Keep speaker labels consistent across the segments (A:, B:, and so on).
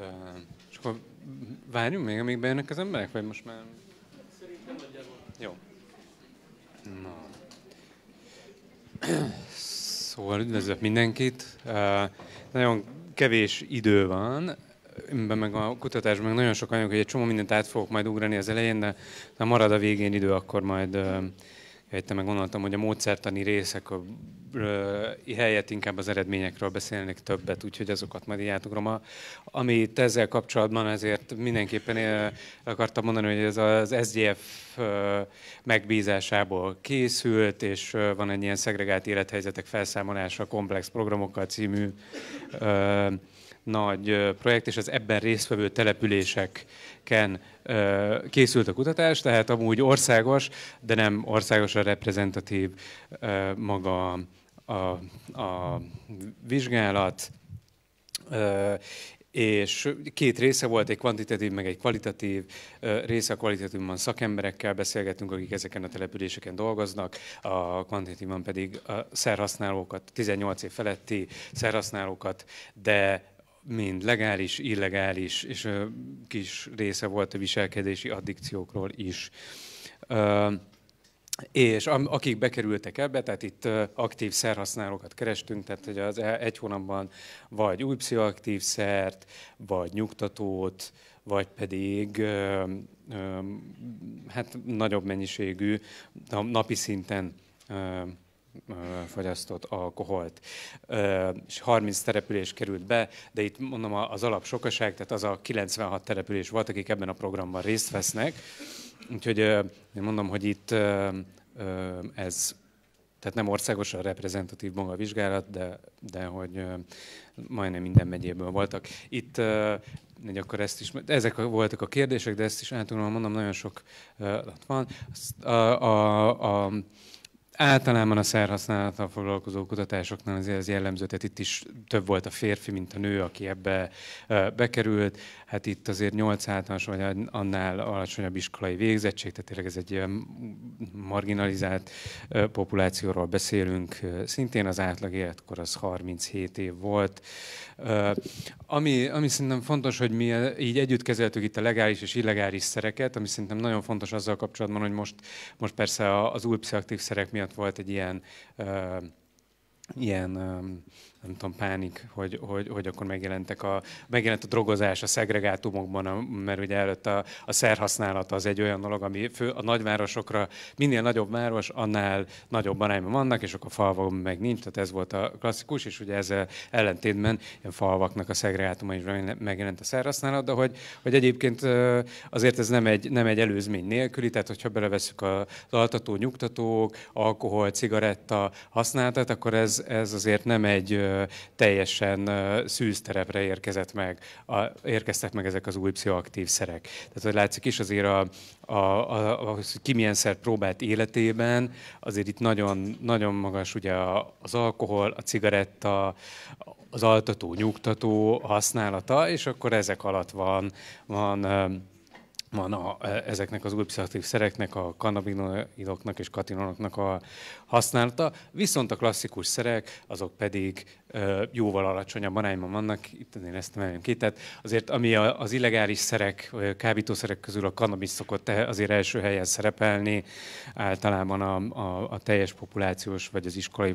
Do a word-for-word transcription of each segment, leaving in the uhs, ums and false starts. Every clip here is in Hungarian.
A: És akkor várjunk még, amíg bejönnek az emberek, vagy most már... Szerintem nagyjából. Jó. Na. Szóval üdvözlök mindenkit. Nagyon kevés idő van, meg a kutatásban meg nagyon sok anyag, hogy egy csomó mindent át fogok majd ugrani az elején, de ha marad a végén idő, akkor majd jöttem meg gondoltam, hogy a módszertani részek a, helyett inkább az eredményekről beszélnek többet, úgyhogy azokat majd így átugrom. A, amit ezzel kapcsolatban ezért mindenképpen el akartam mondani, hogy ez az es dé ef megbízásából készült, és van egy ilyen szegregált élethelyzetek felszámolása komplex programokkal című nagy projekt, és az ebben résztvevő településeken készült a kutatás, tehát amúgy országos, de nem országosan reprezentatív maga a, a vizsgálat, és két része volt, egy kvantitatív, meg egy kvalitatív része. A kvalitatívban szakemberekkel beszélgettünk, akik ezeken a településeken dolgoznak, a kvantitatiívban pedig a szerhasználókat, tizennyolc év feletti szerhasználókat, de mind legális, illegális, és kis része volt a viselkedési addikciókról is. És akik bekerültek ebbe, tehát itt aktív szerhasználókat kerestünk, tehát hogy az egy hónapban vagy új pszichoaktív szert, vagy nyugtatót, vagy pedig hát nagyobb mennyiségű, napi szinten fogyasztott alkoholt. És harminc település került be, de itt mondom az alap sokaság, tehát az a kilencvenhat település volt, akik ebben a programban részt vesznek. Úgyhogy én mondom, hogy itt ez, tehát nem országosan reprezentatív maga a vizsgálat, de, de hogy majdnem minden megyéből voltak. Itt egy akkor ezt is, ezek voltak a kérdések, de ezt is átugrom, mondom, nagyon sok van. A, a, a Általában a szerhasználattal foglalkozó kutatásoknál azért ez jellemző, tehát itt is több volt a férfi, mint a nő, aki ebbe bekerült. Hát itt azért nyolc általános, vagy annál alacsonyabb iskolai végzettség, tehát tényleg ez egy ilyen marginalizált populációról beszélünk. Szintén az átlag életkor az harminchét év volt. Ami, ami szerintem fontos, hogy mi így együtt kezeltük itt a legális és illegális szereket, ami szerintem nagyon fontos azzal kapcsolatban, hogy most, most persze az új pszichoaktív szerek miatt volt egy ilyen, uh, ilyen um, nem tudom, pánik, hogy, hogy, hogy akkor megjelentek a, megjelent a drogozás a szegregátumokban, mert ugye előtt a, a szerhasználata az egy olyan dolog, ami fő, a nagyvárosokra, minél nagyobb város, annál nagyobb arányban vannak, és akkor falvakban meg nincs, tehát ez volt a klasszikus, és ugye ezzel ellentétben ilyen falvaknak a szegregátuma is megjelent a szerhasználat, de hogy, hogy egyébként azért ez nem egy, nem egy előzmény nélküli, tehát hogyha belevesszük az altató, nyugtatók, alkohol, cigaretta használatát, akkor ez, ez azért nem egy teljesen szűzterepre érkezett meg, a, érkeztek meg ezek az új pszichoaktív szerek. Tehát, hogy látszik is azért, a, a, a, a, ki milyen szert próbált életében, azért itt nagyon, nagyon magas ugye az alkohol, a cigaretta, az altató, nyugtató használata, és akkor ezek alatt van, van van a, ezeknek az új pszichoaktív szereknek, a kannabinoidoknak és katinonoknak a használata, viszont a klasszikus szerek, azok pedig jóval alacsonyabb arányban vannak, itt én ezt emeljem ki, tehát azért ami az illegális szerek, kábítószerek közül a kannabis szokott azért első helyen szerepelni, általában a, a, a teljes populációs vagy az iskolai,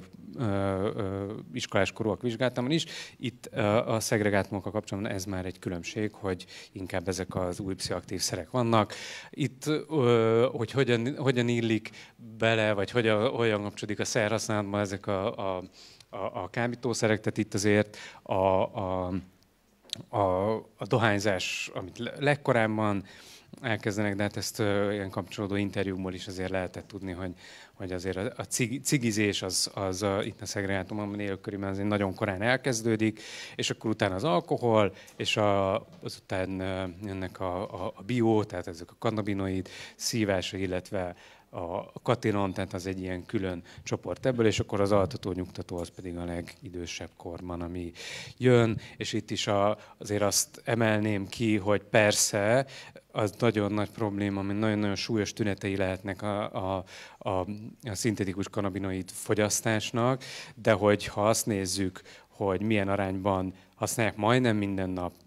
A: iskolás korúak vizsgálatában is. Itt a szegregátumokkal kapcsolatban ez már egy különbség, hogy inkább ezek az új pszichoaktív szerek vannak. Itt, hogy hogyan, hogyan illik bele, vagy hogyan, hogyan kapcsolódik a szerhasználatban ezek a, a, a, a kábítószerek, tehát itt azért a, a, a, a dohányzás, amit legkorábban elkezdenek, de hát ezt uh, ilyen kapcsolódó interjúkból is azért lehetett tudni, hogy, hogy azért a, a cig, cigizés az, az a, itt a szegregátumban élőkörében azért nagyon korán elkezdődik, és akkor utána az alkohol, és a, azután uh, jönnek a, a, a bio, tehát ezek a kannabinoid szívása, illetve a katinon, tehát az egy ilyen külön csoport ebből, és akkor az altató, nyugtató az pedig a legidősebb korban, ami jön, és itt is a, azért azt emelném ki, hogy persze az nagyon nagy probléma, ami nagyon-nagyon súlyos tünetei lehetnek a, a, a, a szintetikus kannabinoid fogyasztásnak, de hogyha azt nézzük, hogy milyen arányban használják majdnem minden nap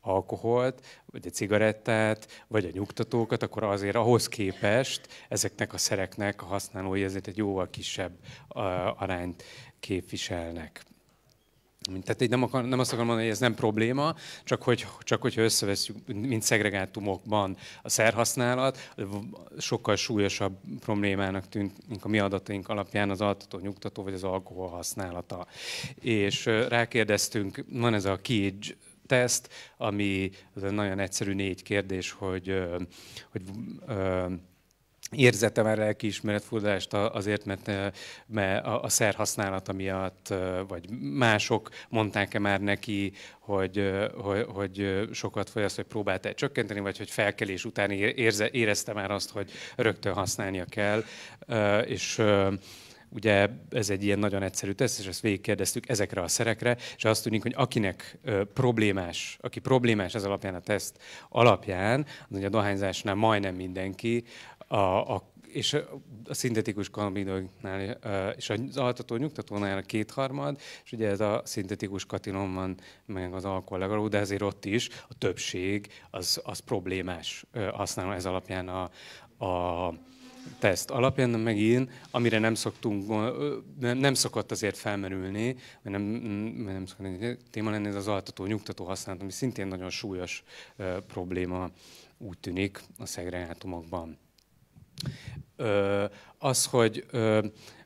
A: alkoholt, vagy a cigarettát, vagy a nyugtatókat, akkor azért ahhoz képest ezeknek a szereknek a használói azért egy jóval kisebb arányt képviselnek. Tehát így nem, akar, nem azt akarom mondani, hogy ez nem probléma, csak, hogy, csak hogyha összeveszünk, mint szegregátumokban a szerhasználat, sokkal súlyosabb problémának tűnt, mint a mi adataink alapján az altató, nyugtató vagy az alkohol használata. És rákérdeztünk, van ez a Cage teszt, ami az egy nagyon egyszerű négy kérdés, hogy, hogy érzete már lelkiismeretfurdalást azért, mert, mert a szerhasználata miatt, vagy mások mondták-e már neki, hogy, hogy, hogy sokat fogyaszt, hogy próbálta csökkenteni, vagy hogy felkelés után érze, érezte már azt, hogy rögtön használnia kell. És ugye ez egy ilyen nagyon egyszerű teszt, és ezt végigkérdeztük ezekre a szerekre, és azt tűnik, hogy akinek ö, problémás, aki problémás ez alapján a teszt alapján, az ugye a dohányzásnál majdnem mindenki, a, a, és a szintetikus kannabinoidnál és az altató nyugtatónál a kétharmad, és ugye ez a szintetikus katilon van, meg az alkohol legalább, de ezért ott is a többség az, az problémás használó ez alapján a, a teszt alapján, megint, amire nem szoktunk, nem szokott azért felmerülni, mert nem, nem szokott téma lenni, ez az altató, nyugtató használat, ami szintén nagyon súlyos uh, probléma, úgy tűnik a szegregátumokban. Uh, az, hogy uh,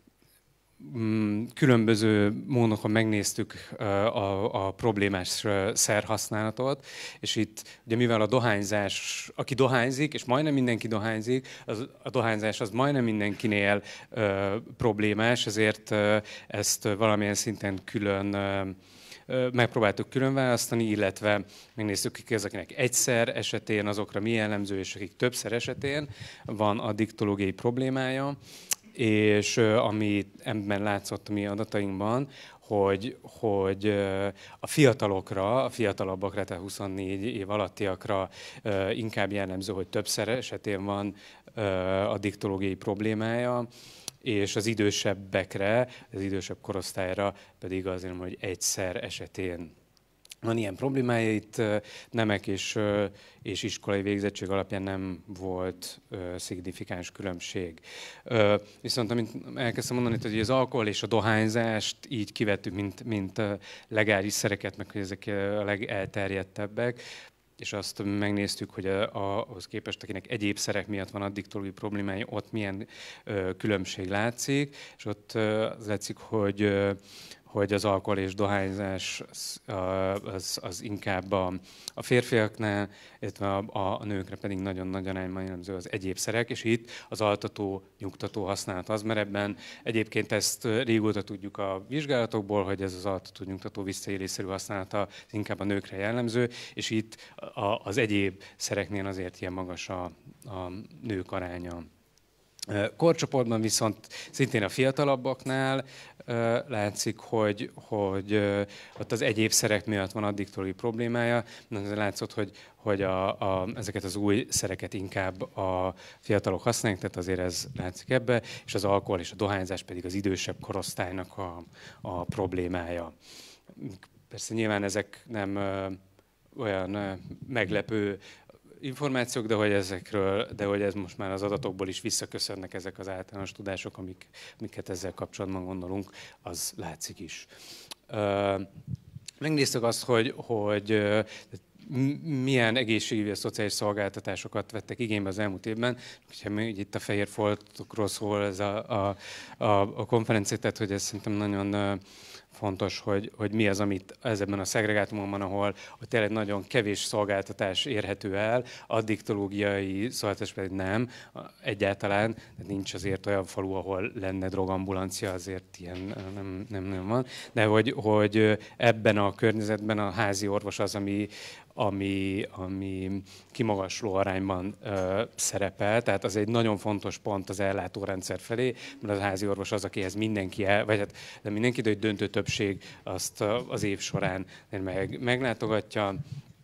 A: különböző módokon megnéztük a, a problémás szerhasználatot, és itt ugye mivel a dohányzás, aki dohányzik, és majdnem mindenki dohányzik, az, a dohányzás az majdnem mindenkinél ö, problémás, ezért ö, ezt valamilyen szinten külön ö, megpróbáltuk külön választani, illetve megnéztük, ki az, akinek egyszer esetén, azokra mi jellemző, és akik többször esetén van addiktológiai problémája, és ami ebben látszott a mi adatainkban, hogy, hogy a fiatalokra, a fiatalabbakra, tehát huszonnégy év alattiakra inkább jellemző, hogy többször esetén van addiktológiai problémája, és az idősebbekre, az idősebb korosztályra pedig azért, hogy egyszer esetén van ilyen problémája, itt nemek és, és iskolai végzettség alapján nem volt szignifikáns különbség. Viszont amint elkezdtem mondani, hogy az alkohol és a dohányzást így kivettük, mint, mint legális szereket, meg hogy ezek a legelterjedtebbek, és azt megnéztük, hogy ahhoz képest, akinek egyéb szerek miatt van addiktológiai problémája, ott milyen ö, különbség látszik, és ott ö, az látszik, hogy, ö, hogy az alkohol és dohányzás az, az, az inkább a, a férfiaknál, illetve a, a nőkre pedig nagyon nagy arányban jellemző az egyéb szerek, és itt az altató, nyugtató használat az, mert ebben egyébként ezt régóta tudjuk a vizsgálatokból, hogy ez az altató, nyugtató visszaélésszerű használata inkább a nőkre jellemző, és itt a, az egyéb szereknél azért ilyen magas a, a nők aránya. Korcsoportban viszont szintén a fiatalabbaknál látszik, hogy, hogy ott az egyéb szerek miatt van addiktológiai problémája. Látszott, hogy, hogy a, a, ezeket az új szereket inkább a fiatalok használják, tehát azért ez látszik ebbe, és az alkohol és a dohányzás pedig az idősebb korosztálynak a, a problémája. Persze nyilván ezek nem olyan meglepő információk, de hogy ezekről, de hogy ez most már az adatokból is visszaköszönnek ezek az általános tudások, amik, amiket ezzel kapcsolatban gondolunk, az látszik is. Megnéztük azt, hogy, hogy milyen egészségügyi és szociális szolgáltatásokat vettek igénybe az elmúlt évben. Ha itt a fehér foltokról szól ez a, a, a, a konferencia, tehát hogy ez szerintem nagyon fontos, hogy, hogy mi az, amit ezekben a szegregátumokban, ahol hogy tényleg nagyon kevés szolgáltatás érhető el, addiktológiai szolgáltatás pedig nem, egyáltalán, nincs azért olyan falu, ahol lenne drogambulancia, azért ilyen nem, nem, nem van, de hogy, hogy ebben a környezetben a házi orvos az, ami, ami, ami kimagasló arányban ö, szerepel, tehát az egy nagyon fontos pont az ellátórendszer felé, mert az házi orvos az, akihez mindenki el, vagy hát nem mindenki, de egy döntő többség azt az év során meg, meglátogatja.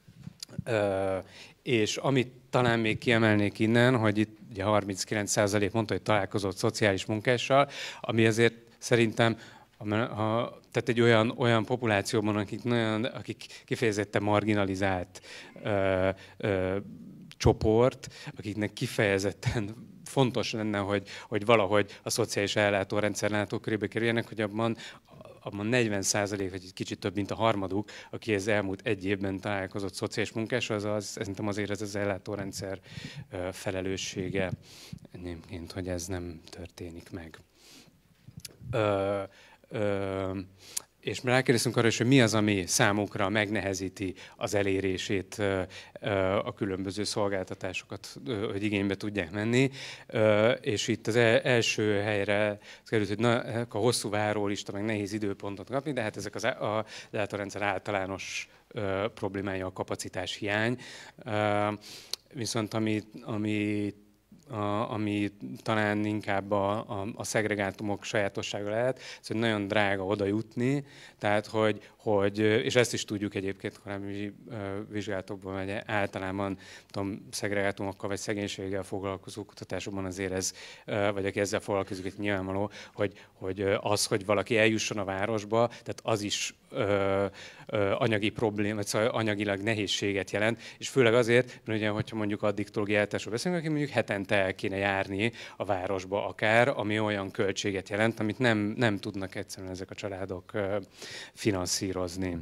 A: Ö, és amit talán még kiemelnék innen, hogy itt ugye harminckilenc százalék mondta, hogy találkozott szociális munkással, ami azért szerintem A, a, tehát egy olyan, olyan populációban, akik, nagyon, akik kifejezetten marginalizált ö, ö, csoport, akiknek kifejezetten fontos lenne, hogy, hogy valahogy a szociális ellátórendszer látókörébe kerüljenek, hogy abban, abban negyven százalék, vagy egy kicsit több, mint a harmaduk, aki ez elmúlt egy évben találkozott szociális munkás, az, az szerintem azért ez az ellátórendszer felelőssége egyébként, hogy ez nem történik meg. Ö, Ö, és rákérdeztünk arra is, hogy mi az, ami számukra megnehezíti az elérését, ö, ö, a különböző szolgáltatásokat, ö, hogy igénybe tudják menni. Ö, és itt az első helyre került, hogy na, a hosszú várólista, meg nehéz időpontot kapni, de hát ezek az a ellátórendszer általános ö, problémája a kapacitás hiány. Ö, viszont ami, ami A, ami talán inkább a, a, a szegregátumok sajátossága lehet, ez, hogy nagyon drága oda jutni, tehát hogy, hogy, és ezt is tudjuk egyébként korábbi vizsgálatokban, vagy általában tudom, szegregátumokkal vagy szegénységgel foglalkozó kutatásokban azért ez, vagy aki ezzel foglalkozik, hogy nyilvánvaló, hogy, hogy az, hogy valaki eljusson a városba, tehát az is ö, ö, anyagi probléma, szóval anyagilag nehézséget jelent, és főleg azért, mert ugye, hogyha mondjuk addiktológiai ellátásról beszélünk, aki mondjuk hetente el kéne járni a városba akár, ami olyan költséget jelent, amit nem, nem tudnak egyszerűen ezek a családok ö, finanszírozni.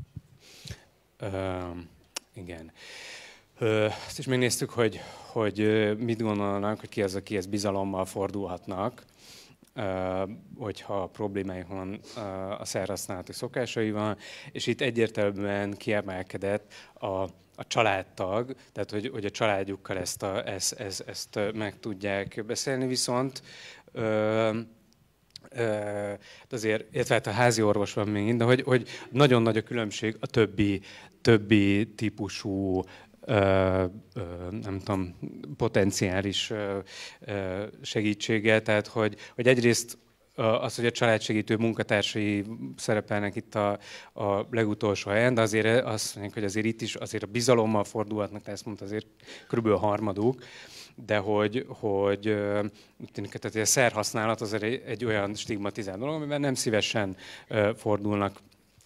A: Ö, igen. Ö, azt is megnéztük, hogy, hogy mit gondolnak, hogy ki az, aki ezt bizalommal fordulhatnak, hogyha problémájuk van a szerhasználati szokásaival, és itt egyértelműen kiemelkedett a, a családtag, tehát hogy, hogy a családjukkal ezt, a, ezt, ezt, ezt meg tudják beszélni, viszont ö, ö, azért, illetve hát a házi orvos van még, de hogy, hogy nagyon nagy a különbség a többi, többi típusú Ö, ö, nem tudom, potenciális ö, ö, segítsége, tehát hogy, hogy egyrészt az, hogy a családsegítő munkatársai szerepelnek itt a, a legutolsó helyen, de azért azt mondják, hogy azért itt is azért a bizalommal fordulhatnak, tehát ezt mondta azért körülbelül harmaduk, de hogy, hogy tehát a szerhasználat azért egy, egy olyan stigmatizált dolog, amiben nem szívesen fordulnak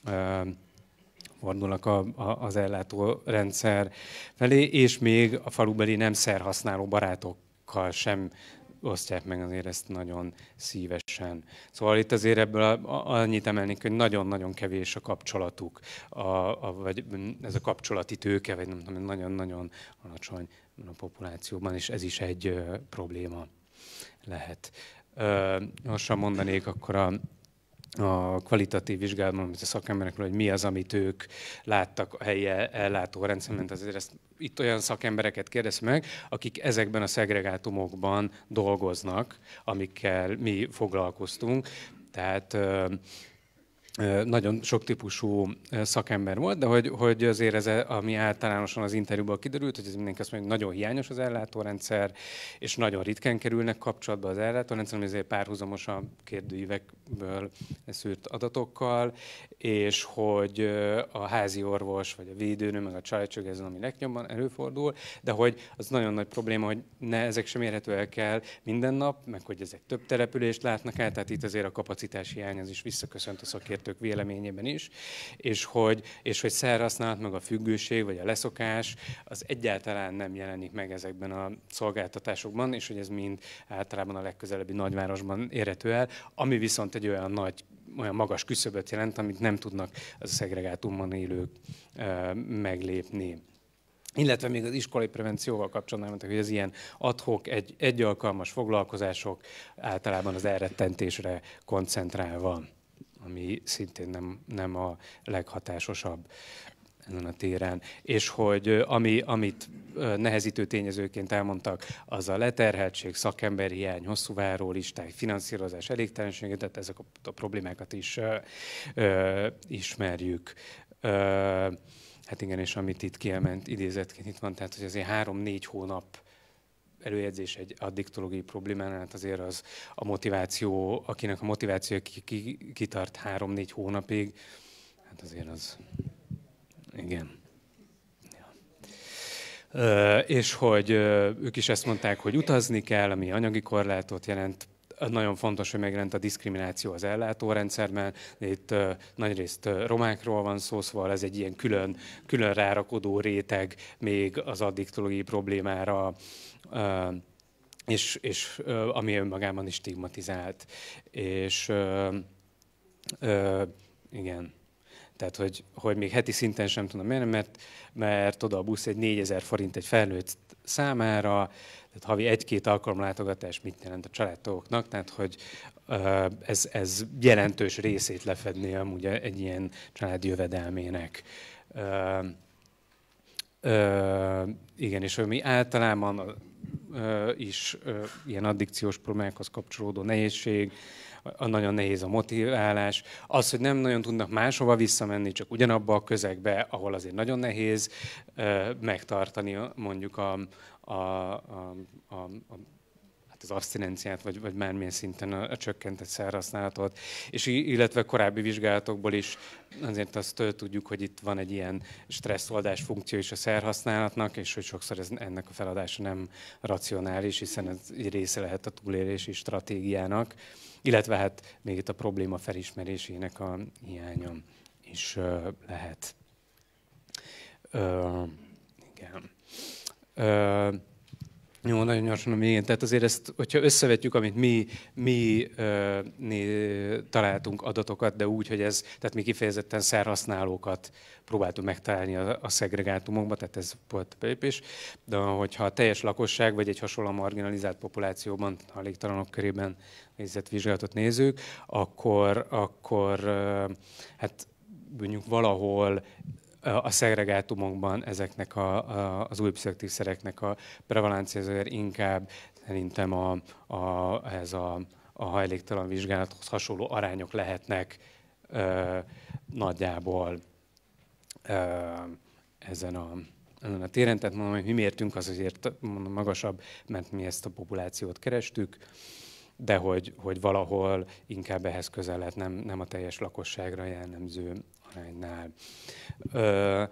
A: fordulnak a, a, az ellátórendszer felé, és még a falubeli nem szerhasználó barátokkal sem osztják meg azért ezt nagyon szívesen. Szóval itt azért ebből a, a, annyit emelnék, hogy nagyon-nagyon kevés a kapcsolatuk, a, a, vagy ez a kapcsolati tőke, vagy nem tudom, nagyon-nagyon alacsony a populációban, és ez is egy ö, probléma lehet. Ö, gyorsan mondanék akkor a a kvalitatív vizsgálatban, amit a szakemberekről, hogy mi az, amit ők láttak a helyi ellátórendszerben. Azért ezt, itt olyan szakembereket kérdez meg, akik ezekben a szegregátumokban dolgoznak, amikkel mi foglalkoztunk. Tehát nagyon sok típusú szakember volt, de hogy, hogy azért ez, ami általánosan az interjúból kiderült, hogy ez mindenki azt mondja, hogy nagyon hiányos az ellátórendszer, és nagyon ritkán kerülnek kapcsolatba az ellátórendszer, ezért párhuzamos a kérdőívekből szűrt adatokkal, és hogy a házi orvos, vagy a védőnő, meg a családcsög ez, ami legjobban előfordul, de hogy az nagyon nagy probléma, hogy ne, ezek sem érhetőek el minden nap, meg hogy ezek több települést látnak el, tehát itt azért a kapacitás hiány az is visszaköszönt a szakértők véleményében is, és hogy, és hogy szerhasználat, meg a függőség, vagy a leszokás, az egyáltalán nem jelenik meg ezekben a szolgáltatásokban, és hogy ez mind általában a legközelebbi nagyvárosban érhető el, ami viszont egy olyan nagy, olyan magas küszöböt jelent, amit nem tudnak az a szegregátumban élők e, meglépni. Illetve még az iskolai prevencióval kapcsolatban, hogy az ilyen ad-hoc, egy, egy alkalmas foglalkozások általában az elrettentésre koncentrálva, ami szintén nem, nem a leghatásosabb ezen a téren. És hogy ami, amit nehezítő tényezőként elmondtak, az a leterheltség, szakemberhiány, hosszú várólisták, finanszírozás, elégtelensége, tehát ezek a, a problémákat is ö, ö, ismerjük. Ö, hát igen, és amit itt kiement idézetként itt van, tehát hogy azért három-négy hónap előjegyzés egy addiktológiai problémánál, hát azért az a motiváció, akinek a motiváció ki, ki, kitart három-négy hónapig, hát azért az, igen. Ja. Ö, és hogy ö, ők is ezt mondták, hogy utazni kell, ami anyagi korlátot jelent, nagyon fontos, hogy megjelent a diszkrimináció az ellátórendszerben. Itt uh, nagyrészt uh, romákról van szó, szóval ez egy ilyen külön, külön rárakodó réteg még az addiktológiai problémára, uh, és, és uh, ami önmagában is stigmatizált. És uh, uh, igen. Tehát, hogy, hogy még heti szinten sem tudom menni, mert, mert oda a busz egy négyezer forint egy felnőtt számára, tehát havi egy-két alkalomlátogatás mit jelent a családtagoknak, tehát hogy ez, ez jelentős részét lefedné amúgy egy ilyen család jövedelmének. Igen, és ami általában is ilyen addikciós problémákhoz kapcsolódó nehézség, nagyon nehéz a motiválás. Az, hogy nem nagyon tudnak máshova visszamenni, csak ugyanabba a közegbe, ahol azért nagyon nehéz megtartani mondjuk a, a, a, a, a hát az abszinenciát, vagy, vagy bármilyen szinten a, a csökkentett szerhasználatot. És illetve korábbi vizsgálatokból is azért azt tudjuk, hogy itt van egy ilyen stresszoldás funkció is a szerhasználatnak, és hogy sokszor ez, ennek a feladása nem racionális, hiszen ez egy része lehet a túlélési stratégiának. Illetve hát még itt a probléma felismerésének a hiánya is uh, lehet. Uh, igen. Uh, jó, nagyon gyorsan a végén. Tehát azért ezt, hogyha összevetjük, amit mi, mi uh, né, találtunk adatokat, de úgy, hogy ez, tehát mi kifejezetten szerhasználókat próbáltunk megtalálni a, a szegregátumokba, tehát ez volt a belépés. De hogyha a teljes lakosság, vagy egy hasonló marginalizált populációban, hajléktalanok körében végzett vizsgálatot nézzük, akkor, akkor hát mondjuk valahol a szegregátumokban ezeknek a, a, az új pszichoaktív szereknek a prevalencia azért inkább szerintem a, a, ez a, a hajléktalan vizsgálathoz hasonló arányok lehetnek ö, nagyjából ö, ezen a ezen a téren. Tehát mondom, hogy mi mértünk, az azért mondom, magasabb, mert mi ezt a populációt kerestük, de hogy, hogy valahol inkább ehhez közel lehet, nem, nem a teljes lakosságra jellemző aránynál. Ö,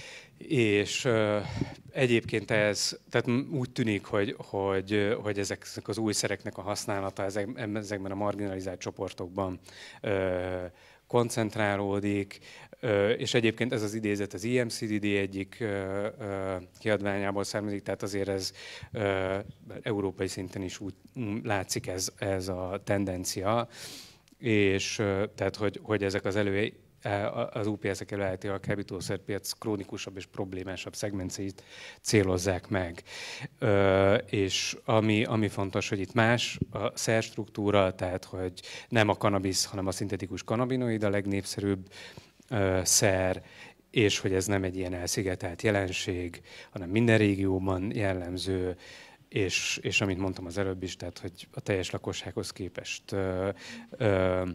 A: és ö, egyébként ez, tehát úgy tűnik, hogy, hogy, hogy ezek az új szereknek a használata ezek, ezekben a marginalizált csoportokban ö, koncentrálódik, és egyébként ez az idézet az I M C D D egyik kiadványából származik, tehát azért ez európai szinten is úgy látszik ez, ez a tendencia, és tehát hogy, hogy ezek az elő az U P S-ek előállítja a kábítószerpiac krónikusabb és problémásabb szegmenceit célozzák meg. Ö, és ami, ami fontos, hogy itt más a szerstruktúra, tehát hogy nem a kannabisz, hanem a szintetikus kannabinoid a legnépszerűbb ö, szer, és hogy ez nem egy ilyen elszigetelt jelenség, hanem minden régióban jellemző, és, és amit mondtam az előbb is, tehát hogy a teljes lakossághoz képest ö, ö,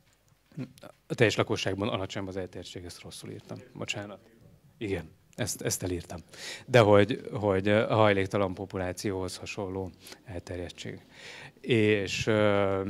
A: a teljes lakosságban alacsonyabb az elterjedtség, ezt rosszul írtam. Bocsánat. Igen, ezt, ezt elírtam. De hogy, hogy a hajléktalan populációhoz hasonló elterjedtség. És ö,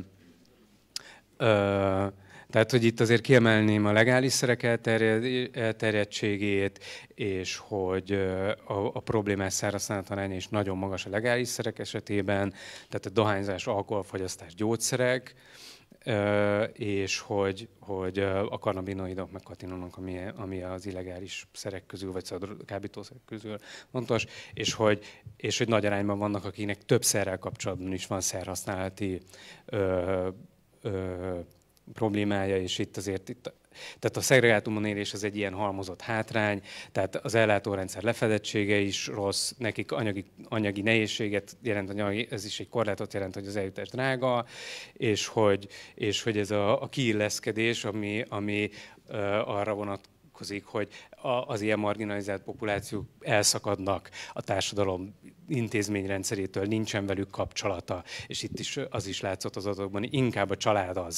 A: ö, tehát, hogy itt azért kiemelném a legális szerek elterjed, elterjedtségét, és hogy a, a problémás szerhasználat aránya is nagyon magas a legális szerek esetében, tehát a dohányzás, alkoholfogyasztás, gyógyszerek, és hogy, hogy a kannabinoidok meg katinonok, ami, ami az illegális szerek közül, vagy kábítószerek közül fontos, és hogy, és hogy nagy arányban vannak, akiknek több szerrel kapcsolatban is van szerhasználati ö, ö, problémája, és itt azért itt, tehát a szegregátumon élés az egy ilyen halmozott hátrány, tehát az ellátórendszer lefedettsége is rossz, nekik anyagi, anyagi nehézséget jelent, anyagi, ez is egy korlátot jelent, hogy az eljutás drága, és hogy, és hogy ez a, a kiilleszkedés, ami, ami uh, arra vonatkozik, hogy a, az ilyen marginalizált populációk elszakadnak a társadalom intézményrendszerétől, nincsen velük kapcsolata, és itt is az is látszott az adatokban, inkább a család az,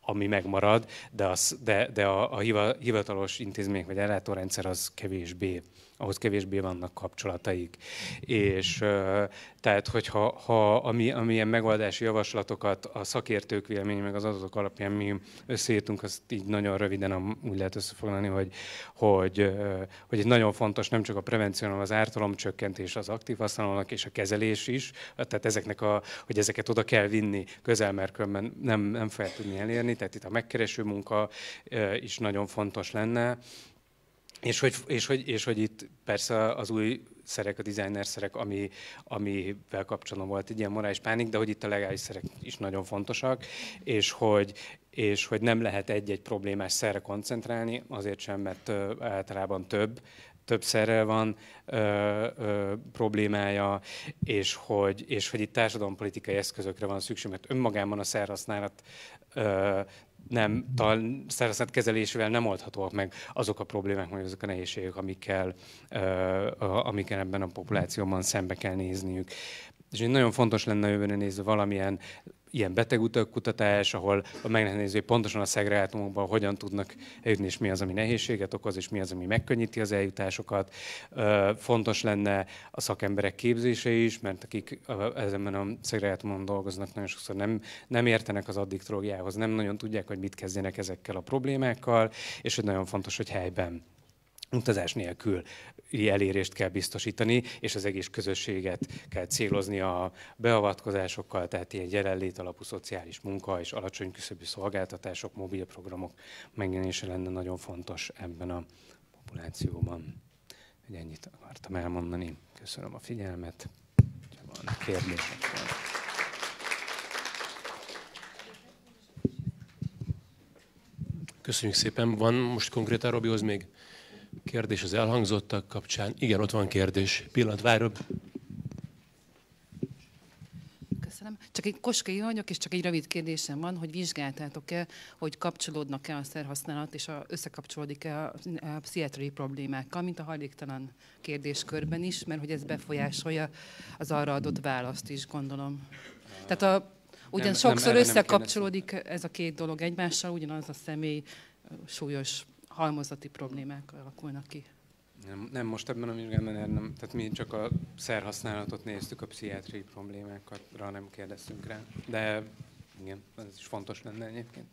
A: ami megmarad, de, az, de, de a, a hivatalos intézmények vagy ellátórendszer az kevésbé, ahhoz kevésbé vannak kapcsolataik. És tehát, hogyha ha, ami, amilyen megoldási javaslatokat a szakértők véleménye meg az adatok alapján mi összeírtunk, azt így nagyon röviden úgy lehet összefoglalni, hogy, hogy, hogy egy nagyon fontos nem csak a prevenció, hanem az ártalomcsökkentés az aktív használónak és a kezelés is, tehát ezeknek a, hogy ezeket oda kell vinni közel, mert különben nem, nem fel tudni elérni, tehát itt a megkereső munka is nagyon fontos lenne. És hogy, és, hogy, és hogy itt persze az új szerek, a designer szerek, ami, amivel kapcsolatban volt egy ilyen morális pánik, de hogy itt a legális szerek is nagyon fontosak, és hogy, és hogy nem lehet egy-egy problémás szerre koncentrálni, azért sem, mert általában több, több szerrel van ö, ö, problémája, és hogy, és hogy itt társadalompolitikai eszközökre van szükség, mert önmagában a szerhasználat ö, nem, talán szerhasználat kezelésével nem oldhatóak meg azok a problémák, vagy azok a nehézségek, amikkel, ö, amikkel ebben a populációban szembe kell nézniük. És nagyon fontos lenne jövőre nézve valamilyen ilyen betegutakkutatás, ahol meg lehet nézni, hogy pontosan a szegregátumokban hogyan tudnak eljutni, és mi az, ami nehézséget okoz, és mi az, ami megkönnyíti az eljutásokat. Fontos lenne a szakemberek képzése is, mert akik ezen a szegregátumon dolgoznak, nagyon sokszor nem, nem értenek az addiktológiához, nem nagyon tudják, hogy mit kezdjenek ezekkel a problémákkal, és hogy nagyon fontos, hogy helyben utazás nélkül elérést kell biztosítani, és az egész közösséget kell célozni a beavatkozásokkal, tehát ilyen jelenlét alapú szociális munka és alacsony küszöbű szolgáltatások, mobil programok megjelenése lenne nagyon fontos ebben a populációban. Hogy ennyit akartam elmondani. Köszönöm a figyelmet. Ha van kérdések.
B: Köszönjük szépen. Van most konkrétan Robihoz még kérdés az elhangzottak kapcsán? Igen, ott van kérdés. Pillanat, várj.
C: Köszönöm. Csak egy Koskai vagyok, és csak egy rövid kérdésem van, hogy vizsgáltátok-e, hogy kapcsolódnak-e a szerhasználat, és a, összekapcsolódik-e a, a pszichiátriai problémákkal, mint a hajléktalan kérdéskörben is, mert hogy ez befolyásolja az arra adott választ is, gondolom. Tehát a, ugyan nem, sokszor nem, összekapcsolódik ez a két dolog egymással, ugyanaz a személy súlyos halmozati problémák alakulnak ki.
A: Nem, nem most ebben a vizsgálban nem. Tehát mi csak a szerhasználatot néztük, a pszichiátriai problémákra nem kérdeztünk rá. De igen, ez is fontos lenne egyébként.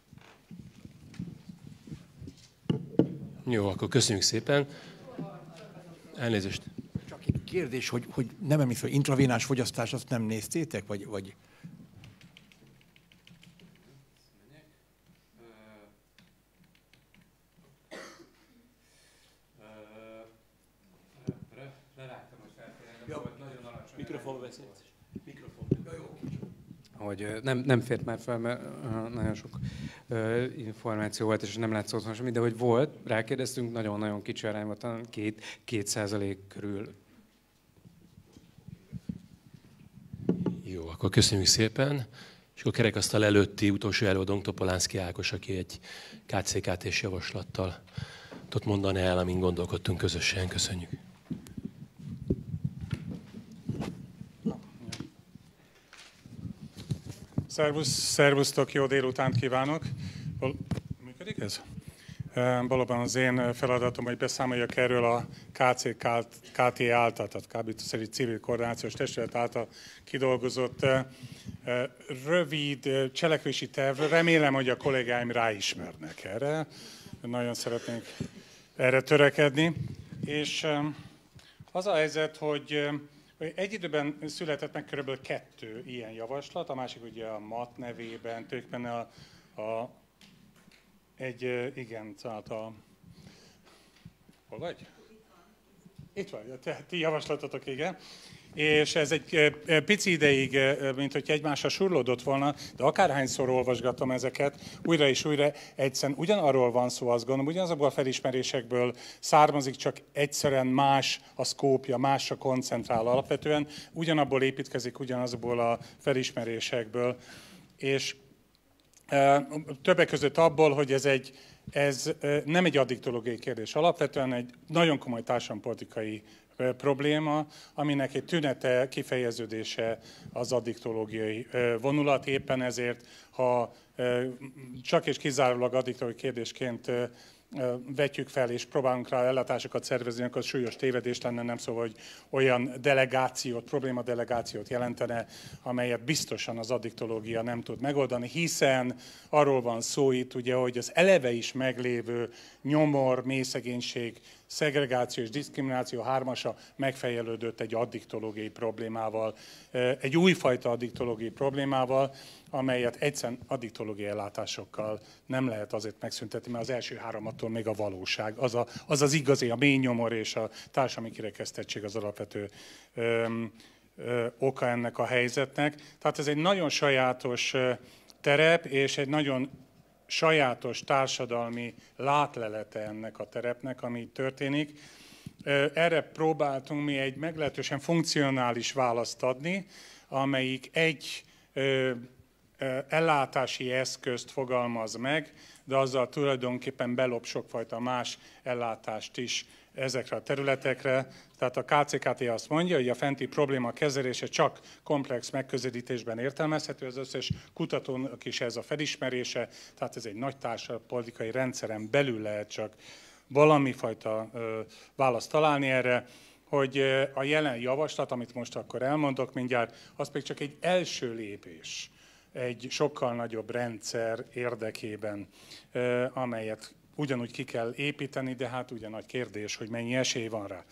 B: Jó, akkor köszönjük szépen. Elnézést.
D: Csak egy kérdés, hogy, hogy nem emlékszem, hogy intravénás fogyasztás, azt nem néztétek? Vagy, vagy...
B: Mikrofon beszél. Mikrofon.
A: Hogy nem, nem fért már fel, mert nagyon sok uh, információ volt, és nem látszott semmi, de hogy volt, rákérdeztünk, nagyon-nagyon kicsi arány volt, két, két százalék körül.
B: Jó, akkor köszönjük szépen. És akkor kerekasztal előtti utolsó előadónk Topolánszky Ákos, aki egy ká cé ká té-s javaslattal tudott mondani el, amin gondolkodtunk közösen. Köszönjük.
E: Szervusz, szervusztok, jó délutánt kívánok. Működik ez? Valóban az én feladatom, hogy beszámoljak erről a ká cé ká té által, tehát Kábítószeri Civil Koordinációs Testület által kidolgozott rövid cselekvési tervről. Remélem, hogy a kollégáim ráismernek erre. Nagyon szeretnénk erre törekedni. És az a helyzet, hogy egy időben született meg körülbelül kettő ilyen javaslat, a másik ugye a MAT nevében, tulajdonképpen a, a egy, igen, tehát a... Hol vagy? Itt vagy, te, ti javaslatotok, igen. És ez egy pici ideig, mint hogy egymásra surlódott volna, de akárhányszor olvasgatom ezeket, újra és újra egyszerűen ugyanarról van szó, azt gondolom, ugyanazokból a felismerésekből származik, csak egyszerűen más a szkópja, másra koncentrál alapvetően, ugyanabból építkezik, ugyanazokból a felismerésekből. És e, többek között abból, hogy ez egy Ez nem egy addiktológiai kérdés. Alapvetően egy nagyon komoly társadalompolitikai probléma, aminek egy tünete, kifejeződése az addiktológiai vonulat. Éppen ezért, ha csak és kizárólag addiktológiai kérdésként vetjük fel és próbálunk rá ellátásokat szervezni, akkor súlyos tévedés lenne, nem szóval, hogy olyan delegációt, problémadelegációt jelentene, amelyet biztosan az addiktológia nem tud megoldani, hiszen arról van szó itt, ugye, hogy az eleve is meglévő nyomor, mélyszegénység, szegregáció és diszkrimináció hármasa megfejelődött egy addiktológiai problémával, egy újfajta addiktológiai problémával, amelyet egyszerűen addiktológiai ellátásokkal nem lehet azért megszüntetni, mert az első három attól még a valóság. Az, a, az az igazi, a mély nyomor és a társadalmi kirekesztettség az alapvető ö, ö, oka ennek a helyzetnek. Tehát ez egy nagyon sajátos terep, és egy nagyon sajátos társadalmi látlelete ennek a terepnek, ami történik. Erre próbáltunk mi egy meglehetősen funkcionális választ adni, amelyik egy ö, ö, ellátási eszközt fogalmaz meg, de azzal tulajdonképpen belop sokfajta más ellátást is ezekre a területekre. Tehát a ká cé ká té azt mondja, hogy a fenti probléma kezelése csak komplex megközelítésben értelmezhető, az összes kutatónak is ez a felismerése, tehát ez egy nagy társadalmi rendszeren belül lehet csak valami fajta ö, választ találni erre, hogy a jelen javaslat, amit most akkor elmondok mindjárt, az pedig csak egy első lépés egy sokkal nagyobb rendszer érdekében, ö, amelyet ugyanúgy ki kell építeni, de hát ugye nagy kérdés, hogy mennyi esély van rá.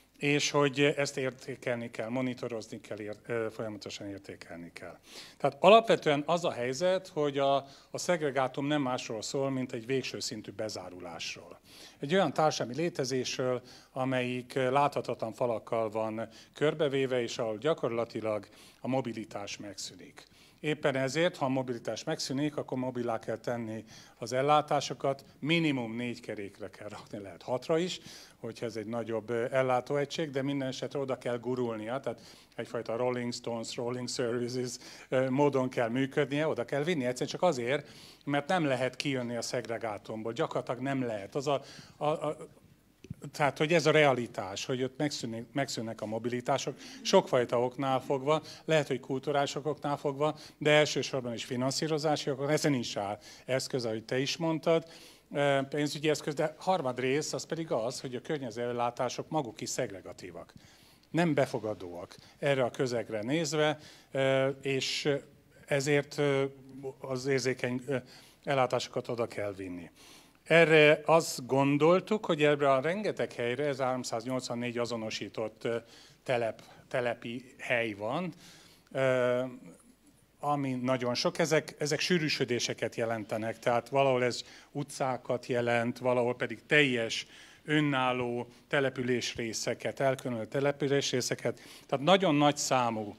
E: És hogy ezt értékelni kell, monitorozni kell, ér, folyamatosan értékelni kell. Tehát alapvetően az a helyzet, hogy a, a szegregátum nem másról szól, mint egy végső szintű bezárulásról. Egy olyan társadalmi létezésről, amelyik láthatatlan falakkal van körbevéve, és ahol gyakorlatilag a mobilitás megszűnik. Éppen ezért, ha a mobilitás megszűnik, akkor mobilá kell tenni az ellátásokat, minimum négy kerékre kell rakni, lehet hatra is, hogyha ez egy nagyobb ellátóegység, de minden esetre oda kell gurulnia, tehát egyfajta Rolling Stones, Rolling Services módon kell működnie, oda kell vinni, egyszerűen csak azért, mert nem lehet kijönni a szegregátumból, gyakorlatilag nem lehet. Az a, a, a, Tehát, hogy ez a realitás, hogy ott megszűnnek, megszűnnek a mobilitások, sokfajta oknál fogva, lehet, hogy kulturális oknál fogva, de elsősorban is finanszírozási okok, ezen is áll eszköz, ahogy te is mondtad, pénzügyi eszköz, de harmadrész az pedig az, hogy a környező ellátások maguk is szegregatívak, nem befogadóak erre a közegre nézve, és ezért az érzékeny ellátásokat oda kell vinni. Erre azt gondoltuk, hogy ebbre a rengeteg helyre, ez háromszáznyolcvannégy azonosított telep, telepi hely van, ami nagyon sok, ezek, ezek sűrűsödéseket jelentenek, tehát valahol ez utcákat jelent, valahol pedig teljes önálló településrészeket, elkülönült településrészeket, tehát nagyon nagy számú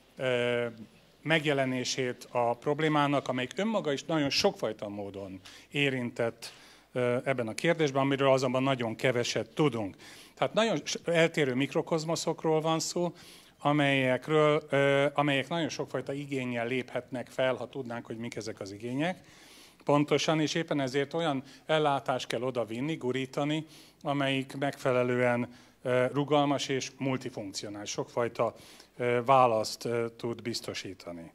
E: megjelenését a problémának, amelyik önmaga is nagyon sokfajta módon érintett ebben a kérdésben, amiről azonban nagyon keveset tudunk. Tehát nagyon eltérő mikrokozmoszokról van szó, amelyekről, amelyek nagyon sokfajta igénnyel léphetnek fel, ha tudnánk, hogy mik ezek az igények. Pontosan, és éppen ezért olyan ellátást kell odavinni, gurítani, amelyik megfelelően rugalmas és multifunkcionális, sokfajta választ tud biztosítani.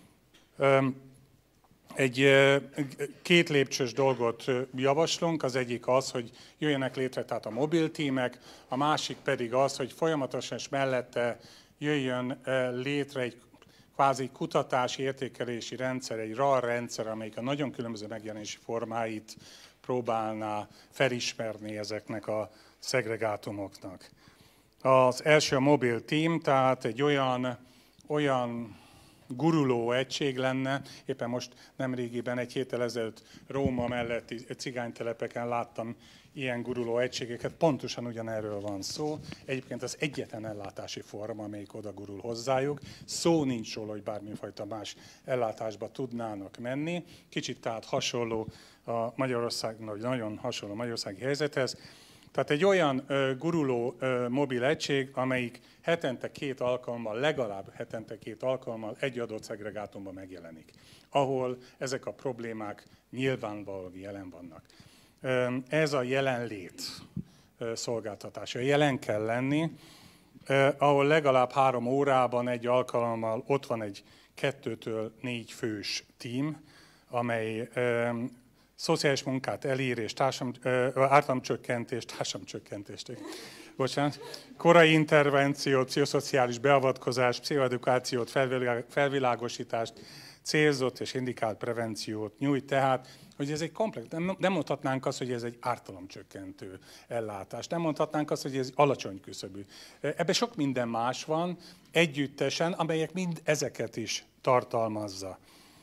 E: Egy két lépcsős dolgot javaslunk, az egyik az, hogy jöjjenek létre tehát a mobil tímek, a másik pedig az, hogy folyamatosan és mellette jöjjön létre egy kvázi kutatási, értékelési rendszer, egy RAR rendszer, amelyik a nagyon különböző megjelenési formáit próbálná felismerni ezeknek a szegregátumoknak. Az első a mobil team, tehát egy olyan, olyan guruló egység lenne. Éppen most nemrégiben, egy héttel ezelőtt Róma melletti cigánytelepeken láttam ilyen guruló egységeket, pontosan ugyanerről van szó. Egyébként az egyetlen ellátási forma, amelyik oda gurul hozzájuk. Szó nincs róla, hogy bármifajta más ellátásba tudnának menni. Kicsit tehát hasonló a Magyarország, nagyon hasonló a magyarországi helyzethez. Tehát egy olyan ö, guruló ö, mobil egység, amelyik hetente két alkalommal, legalább hetente két alkalommal egy adott szegregátumban megjelenik, ahol ezek a problémák nyilvánvalóan jelen vannak. Ö, ez a jelenlét szolgáltatása. Jelen kell lenni, ahol legalább három órában egy alkalommal ott van egy kettőtől négy fős tím, amely szociális munkát elér, és ártalomcsökkentést, társadalomcsökkentést, bocsánat, korai intervenciót, pszichoszociális beavatkozást, pszichoedukációt, felvilágosítást, célzott és indikált prevenciót nyújt, tehát, hogy ez egy komplex, nem, nem mondhatnánk azt, hogy ez egy ártalomcsökkentő ellátás, nem mondhatnánk azt, hogy ez alacsony küszöbű. Ebben sok minden más van, együttesen, amelyek mind ezeket is tartalmazza.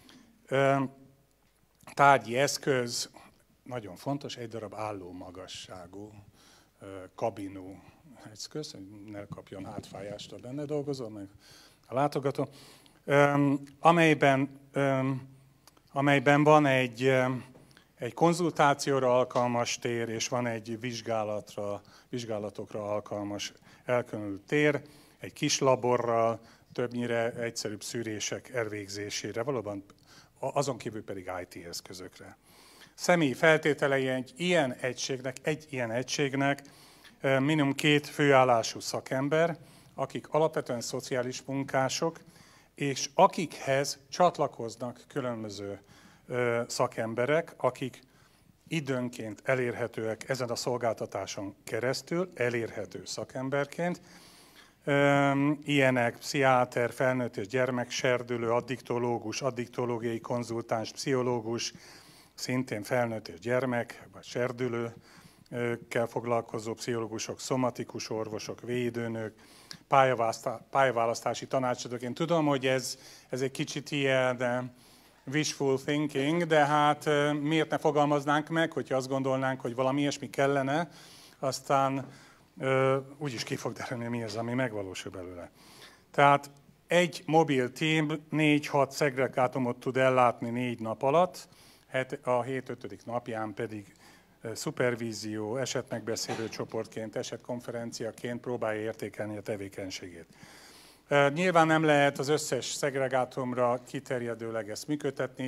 E: Tárgyi eszköz, nagyon fontos, egy darab álló magasságú kabinú eszköz, hogy ne kapjon hátfájást a benne dolgozó, meg a látogató, amelyben, amelyben van egy, egy konzultációra alkalmas tér, és van egy vizsgálatra, vizsgálatokra alkalmas elkülönült tér, egy kis laborral, többnyire egyszerűbb szűrések elvégzésére, valóban azon kívül pedig i té eszközökre. Személyi feltételei egy ilyen egységnek, egy ilyen egységnek minimum két főállású szakember, akik alapvetően szociális munkások, és akikhez csatlakoznak különböző szakemberek, akik időnként elérhetőek ezen a szolgáltatáson keresztül, elérhető szakemberként. Ilyenek pszichiáter, felnőtt és gyermekserdülő, addiktológus, addiktológiai konzultáns, pszichológus, szintén felnőtt és gyermek, vagy serdülőkkel foglalkozó pszichológusok, szomatikus orvosok, védőnők, pályaválasztási tanácsadók. Én tudom, hogy ez, ez egy kicsit ilyen wishful thinking, de hát miért ne fogalmaznánk meg, hogyha azt gondolnánk, hogy valami ilyesmi kellene, aztán úgyis ki fog derülni, mi az, ami megvalósul belőle. Tehát egy mobil tím négy-hat szegregátumot tud ellátni négy nap alatt, a hét ötödik napján pedig szupervízió, esetmegbeszélő csoportként, esetkonferenciaként próbálja értékelni a tevékenységét. Nyilván nem lehet az összes szegregátumra kiterjedőleg ezt működtetni,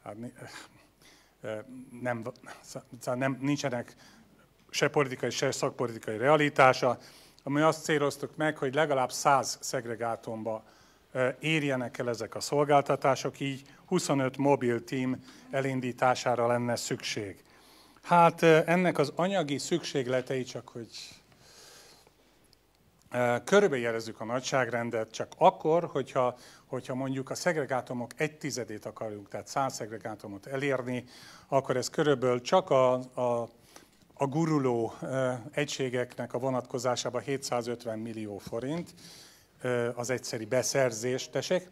E: nem, nem, nincsenek se politikai, se szakpolitikai realitása, ami azt céloztuk meg, hogy legalább száz szegregátumba érjenek el ezek a szolgáltatások, így huszonöt mobil tím elindítására lenne szükség. Hát ennek az anyagi szükségletei, csak hogy körülbelül a nagyságrendet, csak akkor, hogyha, hogyha mondjuk a szegregátumok egy tizedét akarjuk, tehát száz szegregátumot elérni, akkor ez körülbelül csak a, a, a guruló egységeknek a vonatkozásában hétszázötven millió forint az egyszeri beszerzés. Tessék?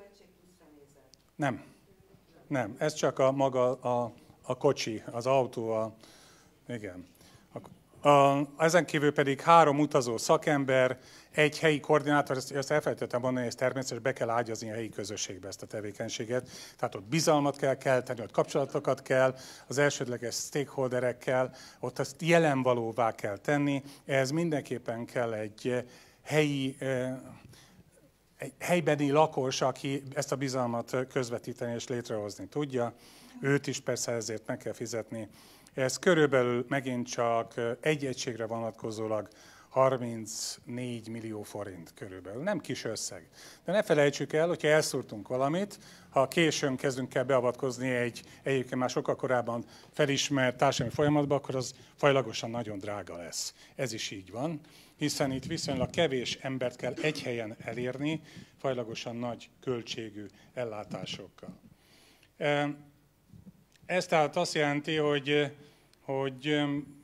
E: Nem. Nem, ez csak a maga a, a kocsi, az autó, a, igen. A, a, ezen kívül pedig három utazó szakember, egy helyi koordinátor, ezt, ezt elfelejtettem mondani, hogy ezt természetesen be kell ágyazni a helyi közösségbe ezt a tevékenységet. Tehát ott bizalmat kell kelteni, ott kapcsolatokat kell, az elsődleges stakeholderekkel, ott ezt jelenvalóvá kell tenni. Ehhez mindenképpen kell egy helyi, egy helybeni lakos, aki ezt a bizalmat közvetíteni és létrehozni tudja. Őt is persze ezért meg kell fizetni. Ez körülbelül megint csak egy egységre vonatkozólag harmincnégy millió forint körülbelül. Nem kis összeg. De ne felejtsük el, hogyha elszúrtunk valamit, ha későn kezdünk el beavatkozni egy egyébként már sokkal korábban felismert társadalmi folyamatba, akkor az fajlagosan nagyon drága lesz. Ez is így van, hiszen itt viszonylag kevés embert kell egy helyen elérni, fajlagosan nagy költségű ellátásokkal. Ez tehát azt jelenti, hogy, hogy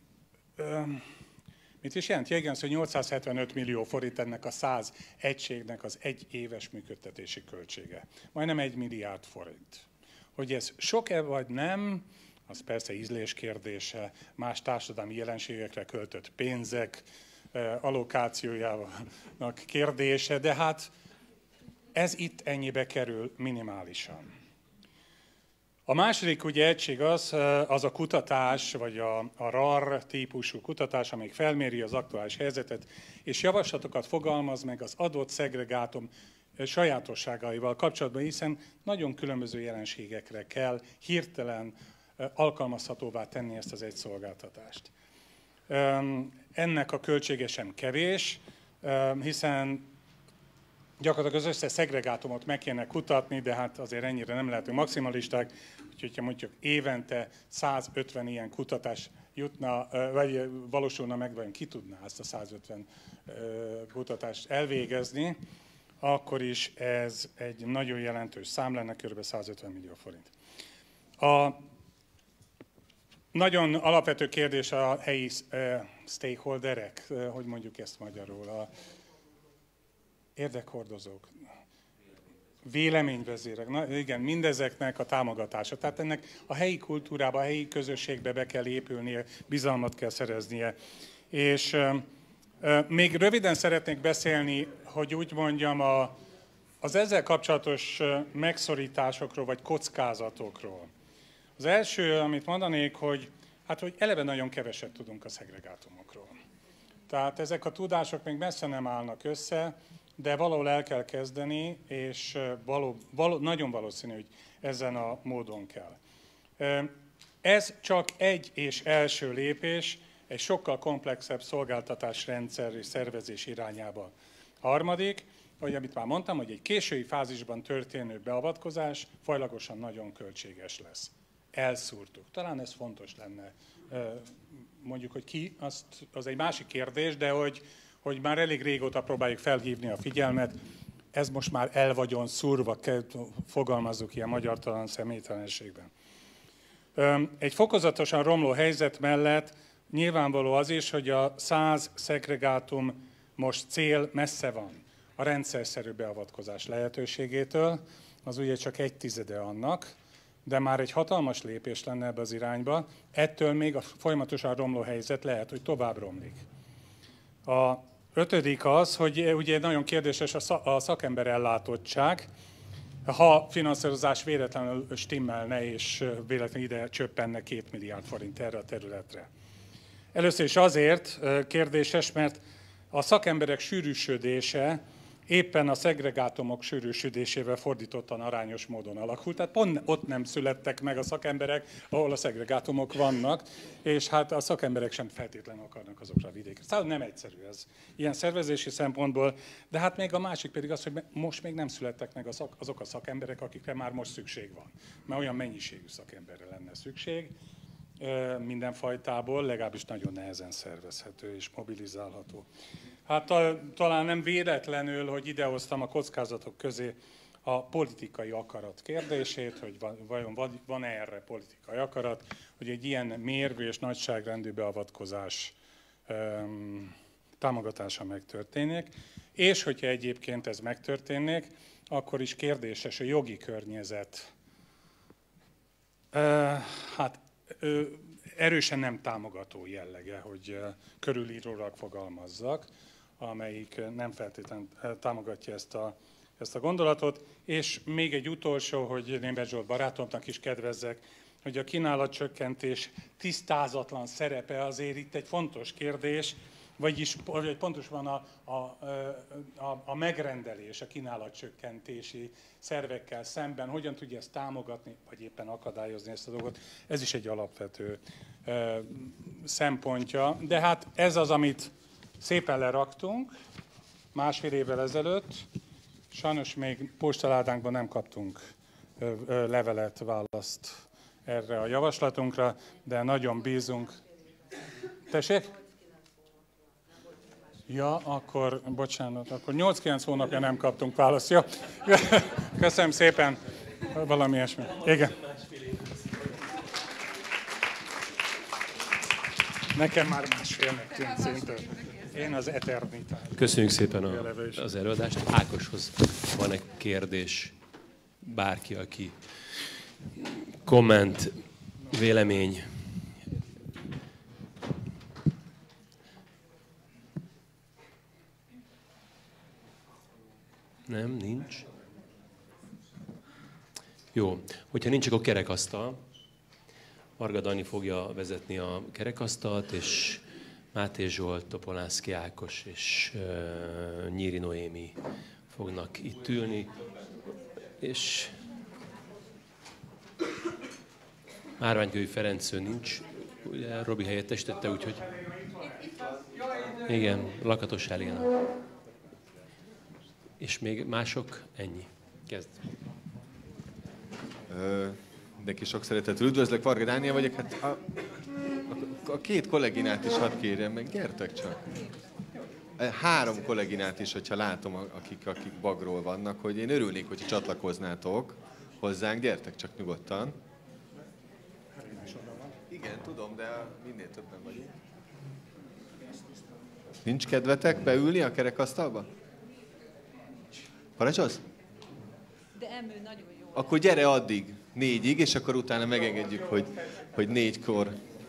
E: mit is jelenti? Igen, hogy nyolcszázhetvenöt millió forint ennek a száz egységnek az egy éves működtetési költsége. Majdnem egy milliárd forint. Hogy ez sok-e vagy nem, az persze ízlés kérdése, más társadalmi jelenségekre költött pénzek allokációjának kérdése, de hát ez itt ennyibe kerül minimálisan. A második ugye egység az, az a kutatás, vagy a, a RAR típusú kutatás, amelyik felméri az aktuális helyzetet, és javaslatokat fogalmaz meg az adott szegregátum sajátosságaival kapcsolatban, hiszen nagyon különböző jelenségekre kell hirtelen alkalmazhatóvá tenni ezt az egy szolgáltatást. Ennek a költsége sem kevés, hiszen gyakorlatilag az összes szegregátumot meg kéne kutatni, de hát azért ennyire nem lehetünk maximalisták, úgyhogy ha mondjuk évente százötven ilyen kutatás jutna, vagy valósulna meg, vagy ki tudná ezt a százötven kutatást elvégezni, akkor is ez egy nagyon jelentős szám lenne, kb. százötven millió forint. A nagyon alapvető kérdés a helyi stakeholderek, hogy mondjuk ezt magyarul, a érdekhordozók, véleményvezérek, na igen, mindezeknek a támogatása. Tehát ennek a helyi kultúrába, a helyi közösségbe be kell épülnie, bizalmat kell szereznie. És euh, euh, még röviden szeretnék beszélni, hogy úgy mondjam, a, az ezzel kapcsolatos megszorításokról vagy kockázatokról. Az első, amit mondanék, hogy, hát, hogy eleve nagyon keveset tudunk a szegregátumokról. Tehát ezek a tudások még messze nem állnak össze, de valahol el kell kezdeni, és való, való, nagyon valószínű, hogy ezen a módon kell. Ez csak egy és első lépés egy sokkal komplexebb szolgáltatásrendszer és szervezés irányába. A harmadik, hogy amit már mondtam, hogy egy késői fázisban történő beavatkozás fajlagosan nagyon költséges lesz. Elszúrtuk. Talán ez fontos lenne. Mondjuk, hogy ki, azt, az egy másik kérdés, de hogy, hogy már elég régóta próbáljuk felhívni a figyelmet, ez most már el vagyon szúrva, fogalmazzuk ilyen magyartalan személytelenségben. Egy fokozatosan romló helyzet mellett nyilvánvaló az is, hogy a száz szegregátum most cél messze van a rendszerszerű beavatkozás lehetőségétől, az ugye csak egy tizede annak, de már egy hatalmas lépés lenne ebbe az irányba, ettől még a folyamatosan romló helyzet lehet, hogy tovább romlik. A ötödik az, hogy ugye nagyon kérdéses a szakember ellátottság, ha finanszírozás véletlenül stimmelne, és véletlenül ide csöppenne két milliárd forint erre a területre. Először is azért kérdéses, mert a szakemberek sűrűsödése éppen a szegregátumok sűrűsödésével fordítottan arányos módon alakult. Tehát pont ott nem születtek meg a szakemberek, ahol a szegregátumok vannak, és hát a szakemberek sem feltétlenül akarnak azokra a vidékre. Szóval nem egyszerű ez ilyen szervezési szempontból, de hát még a másik pedig az, hogy most még nem születtek meg azok a szakemberek, akikre már most szükség van. Mert olyan mennyiségű szakemberre lenne szükség, mindenfajtából, legalábbis nagyon nehezen szervezhető és mobilizálható. Hát talán nem véletlenül, hogy idehoztam a kockázatok közé a politikai akarat kérdését, hogy vajon van-e erre politikai akarat, hogy egy ilyen mérvű és nagyságrendű beavatkozás um, támogatása megtörténik, és hogyha egyébként ez megtörténik, akkor is kérdéses a jogi környezet. Uh, hát uh, erősen nem támogató jellege, hogy uh, körülírólag fogalmazzak, amelyik nem feltétlenül támogatja ezt a, ezt a gondolatot. És még egy utolsó, hogy Németh Zsolt barátomnak is kedvezzek, hogy a kínálatcsökkentés tisztázatlan szerepe azért itt egy fontos kérdés, vagyis pontosan a, a, a, a megrendelés a kínálatcsökkentési szervekkel szemben, hogyan tudja ezt támogatni, vagy éppen akadályozni ezt a dolgot. Ez is egy alapvető ö, szempontja. De hát ez az, amit szépen leraktunk másfél évvel ezelőtt. Sajnos még postaládánkban nem kaptunk ö, ö, levelet, választ erre a javaslatunkra, de nagyon bízunk. Tessék? Ja, akkor, bocsánat, akkor nyolc-kilenc hónapja nem kaptunk választ. Ja. Köszönöm szépen. Valami ilyesmi. Igen. Nekem már másfélnek tűnt szintén. Én az eternitás.
B: Köszönjük szépen a, az előadást. Ákoshoz van-e kérdés? Bárki, aki komment, vélemény. Nem, nincs. Jó, hogyha nincs, akkor kerekasztal. Varga Dani fogja vezetni a kerekasztalt, és Máté Zsolt, Topolánszky Ákos és uh, Nyíri Noémi fognak itt ülni. És Márványkői Ferenc nincs, ugye Robi helyettesítette, úgyhogy Igen, Lakatos Helena. És még mások? Ennyi. Kezd.
F: Neki sok szeretettel üdvözlök, Varga Dániel vagyok. Hát a, a, a két kolléginát is hadd kérjem meg, gyertek csak. Három kolléginát is, hogyha látom, akik, akik bagról vannak, hogy én örülnék, hogyha csatlakoznátok hozzánk, gyertek csak nyugodtan. Igen, tudom, de minél többen vagyunk. Nincs kedvetek beülni a kerekasztalba? Parancsolsz?
G: De Emő nagyon jó.
F: Akkor gyere addig, négyig, és akkor utána megengedjük, hogy, hogy négykor.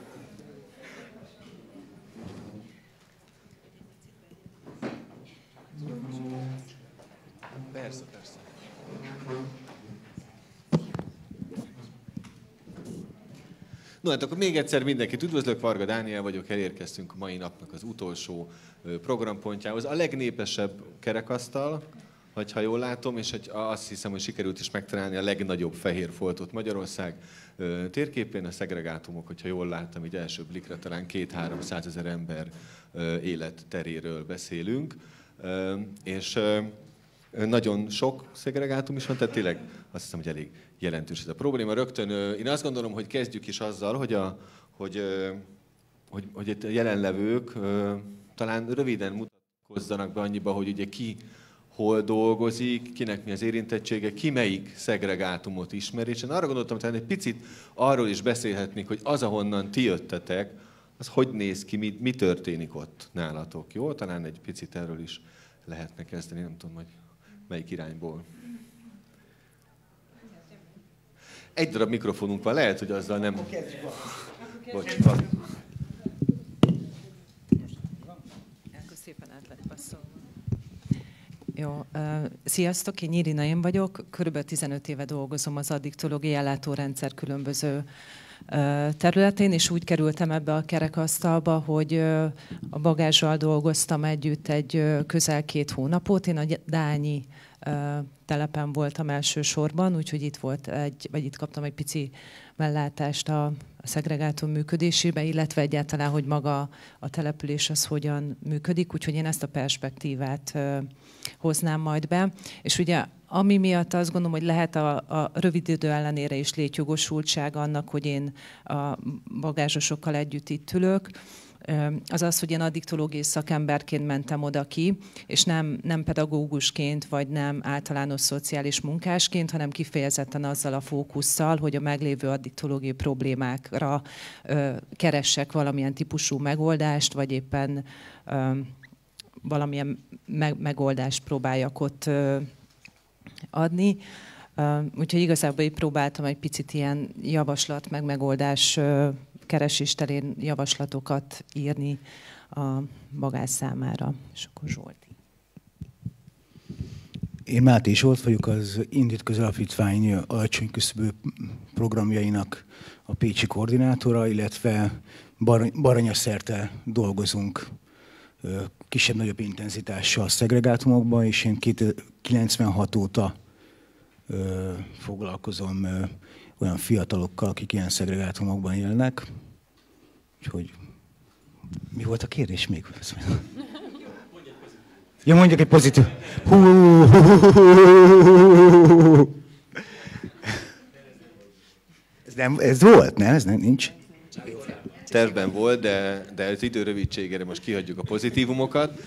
F: Persze, persze. No, hát akkor még egyszer mindenkit üdvözlök, Varga Dániel vagyok, elérkeztünk a mai napnak az utolsó programpontjához. A legnépesebb kerekasztal, ha jól látom, és hogy azt hiszem, hogy sikerült is megtalálni a legnagyobb fehér foltot Magyarország térképén, a szegregátumok, hogyha jól láttam, így első blikre talán két-háromszázezer ember életteréről beszélünk, és nagyon sok szegregátum is van, tehát tényleg azt hiszem, hogy elég jelentős ez a probléma. Rögtön én azt gondolom, hogy kezdjük is azzal, hogy a, hogy, hogy, hogy a jelenlevők talán röviden mutatkozzanak be annyiba, hogy ugye ki hol dolgozik, kinek mi az érintettsége, ki melyik szegregátumot ismer, és én arra gondoltam, hogy egy picit arról is beszélhetnék, hogy az, ahonnan ti jöttetek, az hogy néz ki, mi, mi történik ott nálatok, jó? Talán egy picit erről is lehetne kezdeni, nem tudom, hogy melyik irányból. Egy darab mikrofonunk van, lehet, hogy azzal nem... Bocs, van.
G: Akkor szépen át lett passzolva. Jó, uh, sziasztok, én Irina én vagyok, körülbelül tizenöt éve dolgozom az addiktológiai ellátórendszer különböző uh, területén, és úgy kerültem ebbe a kerekasztalba, hogy uh, a Bagázssal dolgoztam együtt egy uh, közel két hónapot. Én a Dányi uh, telepen voltam elsősorban, úgyhogy itt volt egy, vagy itt kaptam egy pici mellátást a, a szegregátum működésébe, illetve egyáltalán, hogy maga a település az hogyan működik, úgyhogy én ezt a perspektívát uh, hoznám majd be. És ugye ami miatt azt gondolom, hogy lehet a, a rövid idő ellenére is létjogosultság annak, hogy én a bagázsosokkal együtt itt ülök, az az, hogy én addiktológiai szakemberként mentem oda ki, és nem, nem pedagógusként, vagy nem általános szociális munkásként, hanem kifejezetten azzal a fókusszal, hogy a meglévő addiktológiai problémákra ö, keressek valamilyen típusú megoldást, vagy éppen ö, valamilyen me- megoldást próbáljak ott ö, adni. Uh, úgyhogy igazából így próbáltam egy picit ilyen javaslat, meg megoldás uh, keresés terén javaslatokat írni a Bagász számára. És akkor Zsolti.
D: Én Máté Zsolt vagyok, az Indit Közalapítvány alacsony küszöbű programjainak a pécsi koordinátora, illetve Baranyaszerte dolgozunk kisebb-nagyobb intenzitással szegregátumokban, és én kilencvenhat óta ö, foglalkozom ö, olyan fiatalokkal, akik ilyen szegregátumokban élnek. Úgyhogy mi volt a kérdés még? Ja, mondjak egy pozitív. Hú, hú, hú, hú. Ez, nem, ez volt, nem? Ez nem, nincs?
F: Tervben volt, de, de az idő rövidségére most kihagyjuk a pozitívumokat.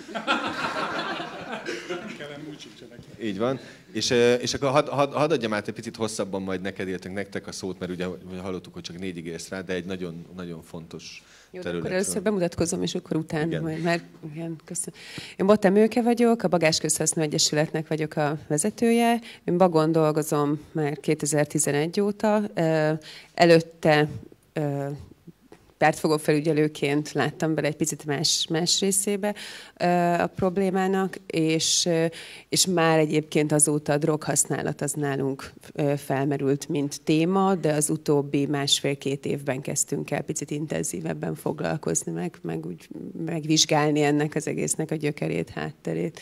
F: Így van. És, és akkor hadd had, had adjam át egy picit hosszabban majd neked, értünk nektek a szót, mert ugye hallottuk, hogy csak négyig érsz rá, de egy nagyon, nagyon fontos
H: Jó,
F: terület.
H: Akkor először bemutatkozom, és akkor utána
F: Igen.
H: majd. Mert, igen, köszönöm. Én Bottem Őke vagyok, a Bagás Közhasznú Egyesületnek vagyok a vezetője. Én Bagon dolgozom már kétezer-tizenegy óta. Előtte pártfogó felügyelőként láttam bele egy picit más, más részébe a problémának, és, és már egyébként azóta a droghasználat az nálunk felmerült, mint téma, de az utóbbi másfél-két évben kezdtünk el picit intenzívebben foglalkozni, meg, meg úgy megvizsgálni ennek az egésznek a gyökerét, hátterét.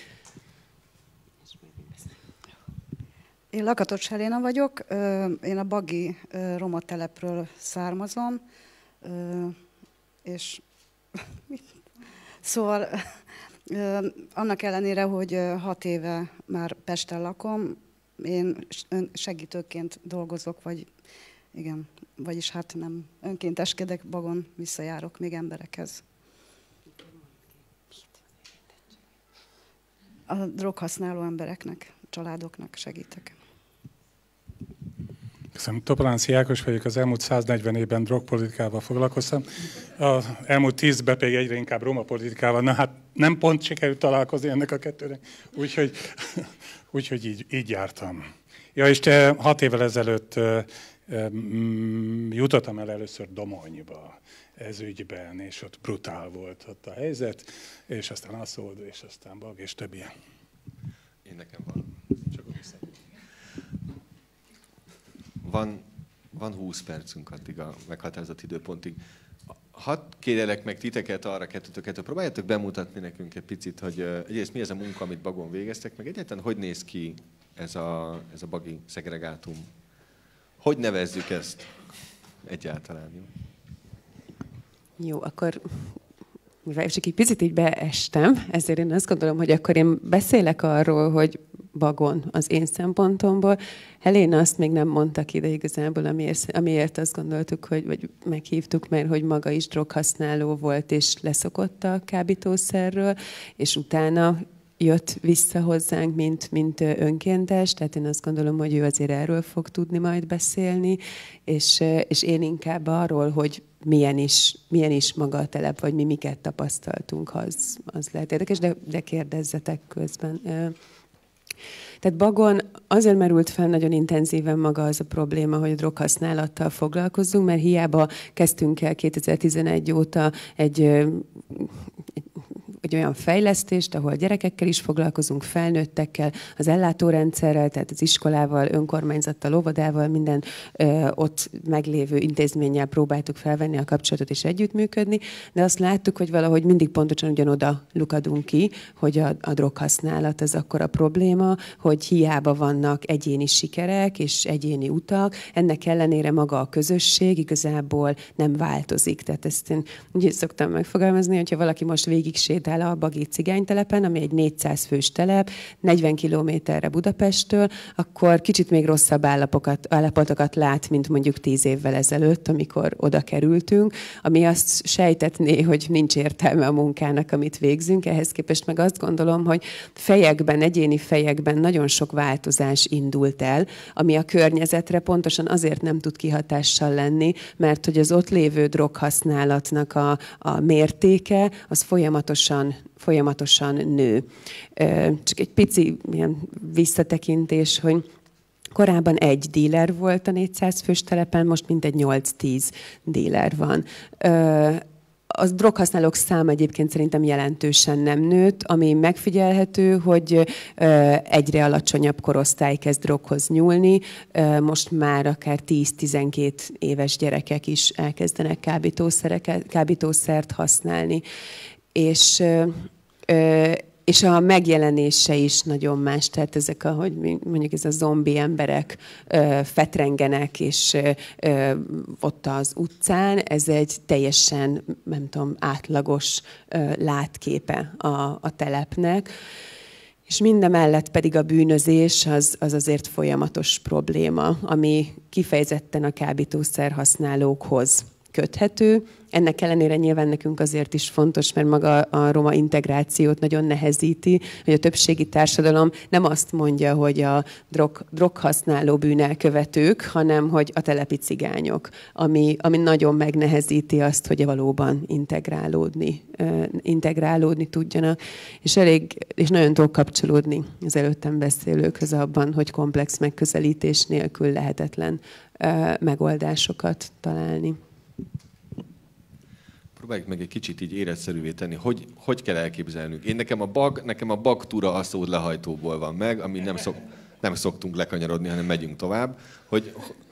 I: Én Lakatos Helena vagyok, én a Bagi roma telepről származom, és Szóval annak ellenére, hogy hat éve már Pesten lakom, én segítőként dolgozok, vagy igen, vagyis hát nem önkénteskedek, Bagon visszajárok még emberekhez. A droghasználó embereknek, családoknak segítek.
E: Köszönöm. Topolánszky Ákos vagyok, az elmúlt száznegyven évben drogpolitikával foglalkoztam. Az elmúlt tízben pedig egyre inkább roma politikával. Na hát nem pont sikerült találkozni ennek a kettőnek, úgyhogy, úgyhogy így, így jártam. Ja, és te hat évvel ezelőtt uh, um, jutottam el először Domonyba ez ügyben, és ott brutál volt ott a helyzet, és aztán Aszód, és aztán Bag, és több ilyen.
F: Én nekem van. Csak vissza. Van, van húsz percünk addig a meghatározott időpontig. Hadd kérjelek meg titeket arra kettőtöket, próbáljátok bemutatni nekünk egy picit, hogy egyrészt mi ez a munka, amit Bagon végeztek, meg egyáltalán hogy néz ki ez a, ez a bagi szegregátum. Hogy nevezzük ezt egyáltalán? Jó,
H: jó akkor mivel csak egy picit így beestem, ezért én azt gondolom, hogy akkor én beszélek arról, hogy Bagon az én szempontomból. Helena azt még nem mondtak ide igazából, amiért, amiért azt gondoltuk, hogy, vagy meghívtuk, mert hogy maga is droghasználó volt, és leszokott a kábítószerről, és utána jött vissza hozzánk, mint, mint önkéntes, tehát én azt gondolom, hogy ő azért erről fog tudni majd beszélni, és, és én inkább arról, hogy milyen is, milyen is maga a telep, vagy mi miket tapasztaltunk, az, az lehet érdekes, de, de kérdezzetek közben. Tehát Bagon azért merült fel nagyon intenzíven maga az a probléma, hogy a droghasználattal foglalkozzunk, mert hiába kezdtünk el kétezer-tizenegy óta egy, egy, egy olyan fejlesztést, ahol gyerekekkel is foglalkozunk, felnőttekkel, az ellátórendszerrel, tehát az iskolával, önkormányzattal, óvodával, minden ö, ott meglévő intézménnyel próbáltuk felvenni a kapcsolatot és együttműködni, de azt láttuk, hogy valahogy mindig pontosan ugyanoda lukadunk ki, hogy a, a droghasználat az akkora probléma, hogy hiába vannak egyéni sikerek és egyéni utak, ennek ellenére maga a közösség igazából nem változik. Tehát ezt én úgy szoktam megfogalmazni, hogyha valaki most végig sétál a bagi cigánytelepen, ami egy négyszáz fős telep, negyven kilométerre Budapesttől, akkor kicsit még rosszabb állapokat, állapotokat lát, mint mondjuk tíz évvel ezelőtt, amikor oda kerültünk, ami azt sejtetné, hogy nincs értelme a munkának, amit végzünk. Ehhez képest meg azt gondolom, hogy fejekben, egyéni fejekben nagyon sok változás indult el, ami a környezetre pontosan azért nem tud kihatással lenni, mert hogy az ott lévő droghasználatnak a, a mértéke az folyamatosan, folyamatosan nő. Csak egy pici ilyen visszatekintés, hogy korábban egy díler volt a négyszáz fős telepen, most mintegy nyolc-tíz díler van. A droghasználók száma egyébként szerintem jelentősen nem nőtt, ami megfigyelhető, hogy egyre alacsonyabb korosztály kezd droghoz nyúlni. Most már akár tíz-tizenkét éves gyerekek is elkezdenek kábítószereket, kábítószert használni. És és a megjelenése is nagyon más, tehát ezek, ahogy mondjuk ez a zombi emberek ö, fetrengenek, és ö, ott az utcán, ez egy teljesen, nem tudom, átlagos ö, látképe a, a telepnek. És mindemellett pedig a bűnözés az, az azért folyamatos probléma, ami kifejezetten a kábítószer használókhoz köthető. Ennek ellenére nyilván nekünk azért is fontos, mert maga a roma integrációt nagyon nehezíti, hogy a többségi társadalom nem azt mondja, hogy a drog, droghasználó bűnelkövetők, hanem hogy a telepi cigányok, ami, ami nagyon megnehezíti azt, hogy valóban integrálódni, integrálódni tudjanak. És, elég, és nagyon tudok kapcsolódni az előttem beszélőkhöz abban, hogy komplex megközelítés nélkül lehetetlen megoldásokat találni.
F: Próbáljuk meg egy kicsit így életszerűvé tenni, hogy, hogy kell elképzelnünk. Én nekem a bag, nekem a bag túra Aszód lehajtóból van meg, ami nem, szok, nem szoktunk lekanyarodni, hanem megyünk tovább. Hogy,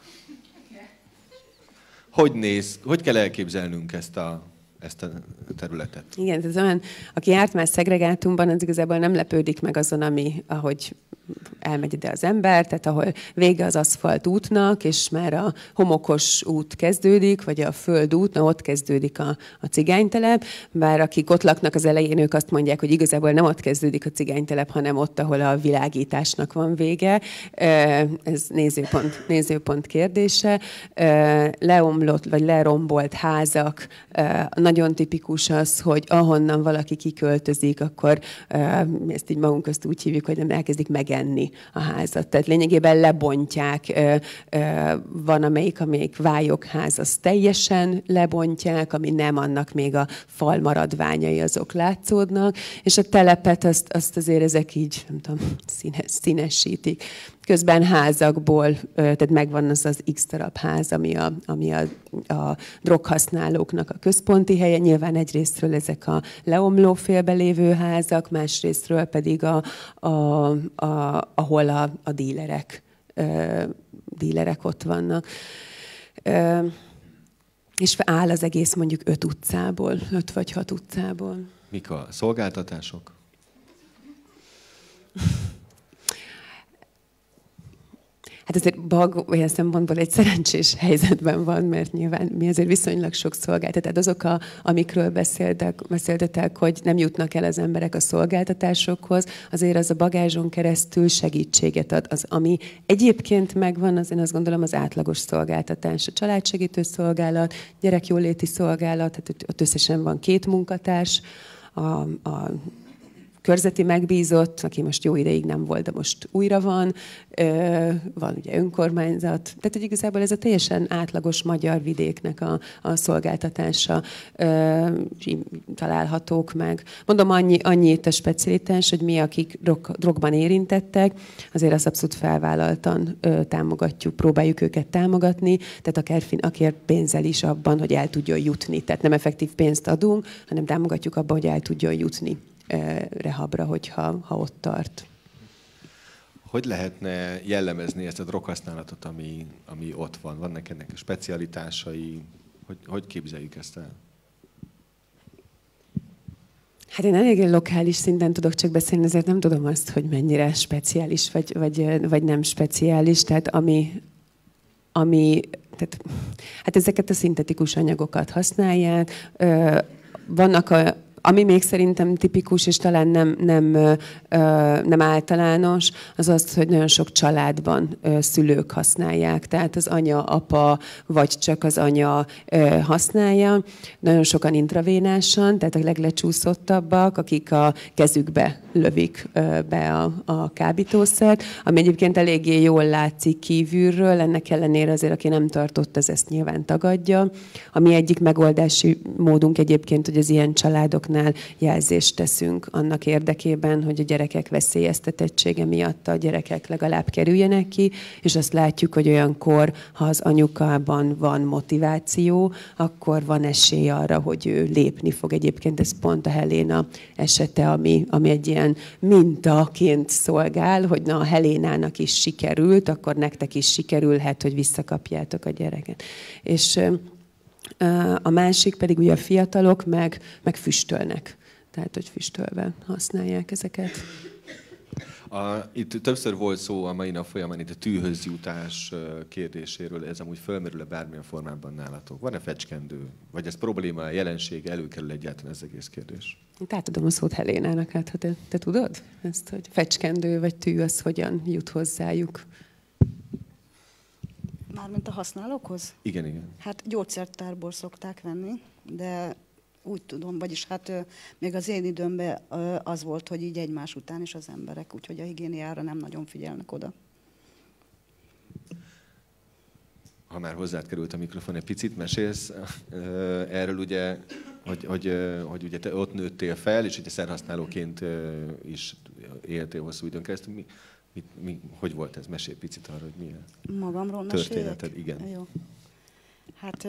F: hogy néz, hogy kell elképzelnünk ezt a, ezt a területet?
H: Igen, tehát olyan, aki járt már szegregátumban, az igazából nem lepődik meg azon, ami, ahogy elmegy ide az ember, tehát ahol vége az aszfalt útnak, és már a homokos út kezdődik, vagy a földút, na ott kezdődik a, a cigánytelep, bár akik ott laknak az elején, ők azt mondják, hogy igazából nem ott kezdődik a cigánytelep, hanem ott, ahol a világításnak van vége. Ez nézőpont, nézőpont kérdése. Leomlott, vagy lerombolt házak, nagyon tipikus az, hogy ahonnan valaki kiköltözik, akkor ezt így magunk közt úgy hívjuk, hogy nem elkezdik megenni a házat. Tehát lényegében lebontják. Van amelyik, amelyik vályogház, az teljesen lebontják, ami nem, annak még a fal maradványai azok látszódnak, és a telepet azt, azt azért ezek így, nem tudom, színes, színesítik. Közben házakból, tehát megvan az az X darab ház, ami a, ami a, a droghasználóknak a központi helye. Nyilván egyrésztről ezek a leomló félbe lévő házak, másrésztről pedig a, a, a, ahol a, a dílerek, dílerek ott vannak. És áll az egész mondjuk öt utcából, öt vagy hat utcából.
F: Mik a szolgáltatások?
H: Hát azért Bag olyan szempontból egy szerencsés helyzetben van, mert nyilván mi azért viszonylag sok szolgáltatás. Azok, a, amikről beszéltek, beszéltetek, hogy nem jutnak el az emberek a szolgáltatásokhoz, azért az a bagázson keresztül segítséget ad. Az, ami egyébként megvan, az én azt gondolom az átlagos szolgáltatás. A családsegítő szolgálat, gyerekjóléti szolgálat, tehát ott összesen van két munkatárs, a, a körzeti megbízott, aki most jó ideig nem volt, de most újra van, van ugye önkormányzat, tehát hogy igazából ez a teljesen átlagos magyar vidéknek a, a szolgáltatása találhatók meg. Mondom, annyi, annyi itt a specialitás, hogy mi, akik drog, drogban érintettek, azért azt abszolút felvállaltan támogatjuk, próbáljuk őket támogatni, tehát akár, akár pénzzel is abban, hogy el tudjon jutni. Tehát nem effektív pénzt adunk, hanem támogatjuk abban, hogy el tudjon jutni rehabra, hogyha ha ott tart.
F: Hogy lehetne jellemezni ezt a droghasználatot, ami, ami ott van? Vannak ennek a specialitásai? Hogy, hogy képzeljük ezt el?
H: Hát én eléggé lokális szinten tudok csak beszélni, ezért nem tudom azt, hogy mennyire speciális vagy, vagy, vagy nem speciális. Tehát ami, ami tehát, hát ezeket a szintetikus anyagokat használják. Vannak a Ami még szerintem tipikus, és talán nem, nem, nem általános, az az, hogy nagyon sok családban szülők használják. Tehát az anya, apa, vagy csak az anya használja. Nagyon sokan intravénásan, tehát a leglecsúszottabbak, akik a kezükbe lövik be a, a kábítószert, ami egyébként eléggé jól látszik kívülről, ennek ellenére azért, aki nem tartott, az ezt nyilván tagadja. Ami egyik megoldási módunk egyébként, hogy az ilyen családoknál jelzést teszünk annak érdekében, hogy a gyerekek veszélyeztetettsége miatt a gyerekek legalább kerüljenek ki, és azt látjuk, hogy olyankor, ha az anyukában van motiváció, akkor van esély arra, hogy ő lépni fog. Egyébként ez pont a Helena esete, ami, ami egy ilyen mintaként szolgál, hogy na, a Helénának is sikerült, akkor nektek is sikerülhet, hogy visszakapjátok a gyereket. És a másik pedig ugye a fiatalok meg, meg füstölnek. Tehát, hogy füstölve használják ezeket.
F: A, itt többször volt szó a mai nap folyamán itt a tűhöz jutás kérdéséről. Ez amúgy fölmerül-e bármilyen formában nálatok? Van-e fecskendő? Vagy ez probléma, jelenség, előkerül egyáltalán ez egész kérdés?
H: Én átadom a szót Helénának, hát ha te, te tudod ezt, hogy fecskendő vagy tű, az hogyan jut hozzájuk?
I: Mármint a használókhoz?
F: Igen, igen.
I: Hát gyógyszertárból szokták venni, de úgy tudom, vagyis hát még az én időmben az volt, hogy így egymás után is az emberek, úgyhogy a higiéniára nem nagyon figyelnek oda.
F: Ha már hozzád került a mikrofon, egy picit mesélsz erről ugye, hogy, hogy, hogy ugye te ott nőttél fel, és ugye szerhasználóként is éltél hosszú időn keresztül. Mi, mi, mi, hogy volt ez? Mesélj picit arra, hogy milyen
I: Magamról
F: történeted.
I: Meséljek?
F: Igen.
I: Jó. Hát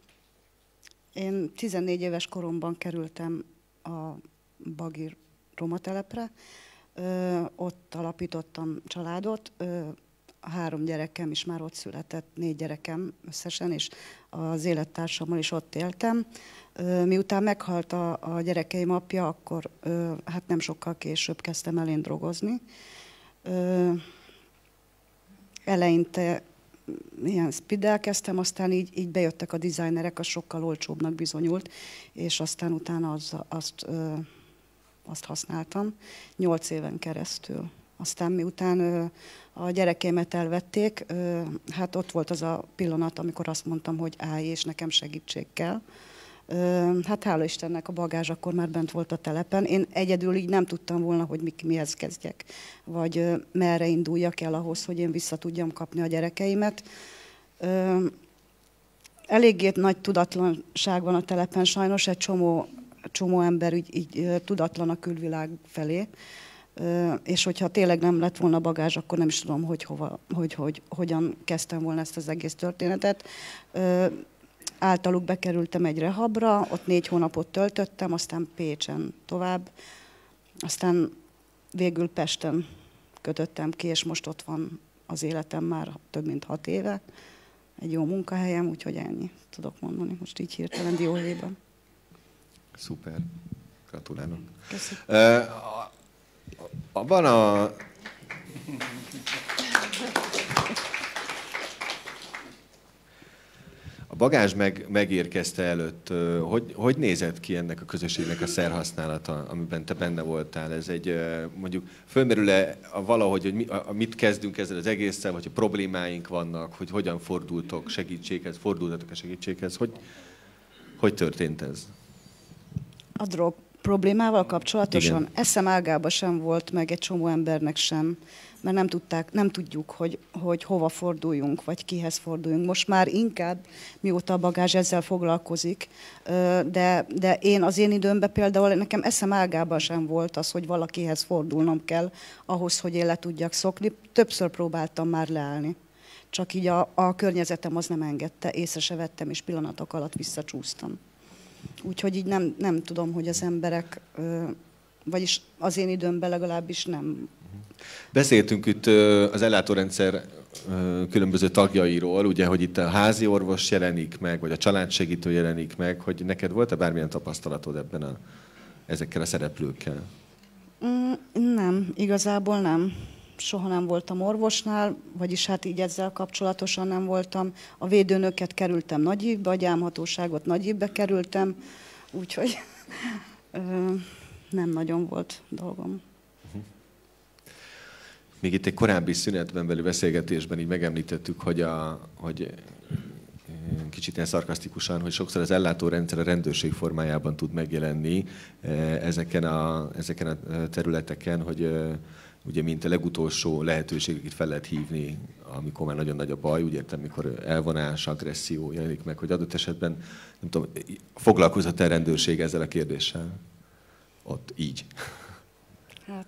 I: én tizennégy éves koromban kerültem a Bagi romatelepre. Ott alapítottam családot. A három gyerekem is már ott született, négy gyerekem összesen, és az élettársammal is ott éltem. Miután meghalt a, a gyerekeim apja, akkor hát nem sokkal később kezdtem el én drogozni. eleinte ilyen speeddel kezdtem, aztán így, így bejöttek a designerek, az sokkal olcsóbbnak bizonyult, és aztán utána az, azt, ö, azt használtam nyolc éven keresztül. Aztán miután ö, a gyerekémet elvették, ö, hát ott volt az a pillanat, amikor azt mondtam, hogy állj, és nekem segítség kell. Ö, hát hála Istennek a bagázs akkor már bent volt a telepen. Én egyedül így nem tudtam volna, hogy mi, mihez kezdjek, vagy ö, merre induljak el ahhoz, hogy én vissza tudjam kapni a gyerekeimet. Ö, eléggé nagy tudatlanság van a telepen, sajnos egy csomó, csomó ember így, így tudatlan a külvilág felé. És hogyha tényleg nem lett volna bagázs, akkor nem is tudom, hogy, hova, hogy, hogy hogyan kezdtem volna ezt az egész történetet. Általuk bekerültem egy rehabra, ott négy hónapot töltöttem, aztán Pécsen tovább, aztán végül Pesten kötöttem ki, és most ott van az életem már több mint hat éve. Egy jó munkahelyem, úgyhogy ennyi tudok mondani most így hirtelen dióhéjban.
F: Szuper. Gratulálok.
I: Köszönöm.
F: Uh, abban a... A bagázs meg, megérkezte előtt, hogy, hogy nézett ki ennek a közösségnek a szerhasználata, amiben te benne voltál? Ez egy, mondjuk, fölmerül-e valahogy, hogy mi, a, mit kezdünk ezzel az egésszel, vagy hogy problémáink vannak, hogy hogyan fordultok segítséghez, fordultatok a segítséghez, hogy, hogy történt ez?
I: A drog problémával kapcsolatosan
F: Igen.
I: eszem ágába sem volt, meg egy csomó embernek sem, mert nem tudták, nem tudjuk, hogy, hogy hova forduljunk, vagy kihez forduljunk. Most már inkább, mióta a bagázs ezzel foglalkozik, de, de én az én időmben például nekem eszem ágában sem volt az, hogy valakihez fordulnom kell ahhoz, hogy én le tudjak szokni. Többször próbáltam már leállni. Csak így a, a környezetem az nem engedte, észre se vettem, és pillanatok alatt visszacsúsztam. Úgyhogy így nem, nem tudom, hogy az emberek, vagyis az én időmben legalábbis nem.
F: Beszéltünk itt az ellátórendszer különböző tagjairól, ugye, hogy itt a házi orvos jelenik meg, vagy a családsegítő jelenik meg, hogy neked volt-e bármilyen tapasztalatod ebben a, ezekkel a szereplőkkel?
I: Nem, igazából nem. Soha nem voltam orvosnál, vagyis hát így ezzel kapcsolatosan nem voltam. A védőnöket kerültem Nagyívbe, a gyámhatóságot Nagyívbe kerültem, úgyhogy nem nagyon volt dolgom.
F: Még itt egy korábbi szünetben belül beszélgetésben így megemlítettük, hogy, a, hogy kicsit ilyen szarkasztikusan, hogy sokszor az ellátórendszer a rendőrség formájában tud megjelenni ezeken a, ezeken a területeken, hogy ugye mint a legutolsó lehetőségeket fel lehet hívni, amikor már nagyon nagy a baj, úgy értem, mikor elvonás, agresszió jelenik meg, hogy adott esetben, nem tudom, foglalkozott-e a rendőrség ezzel a kérdéssel? Ott így.
I: Hát,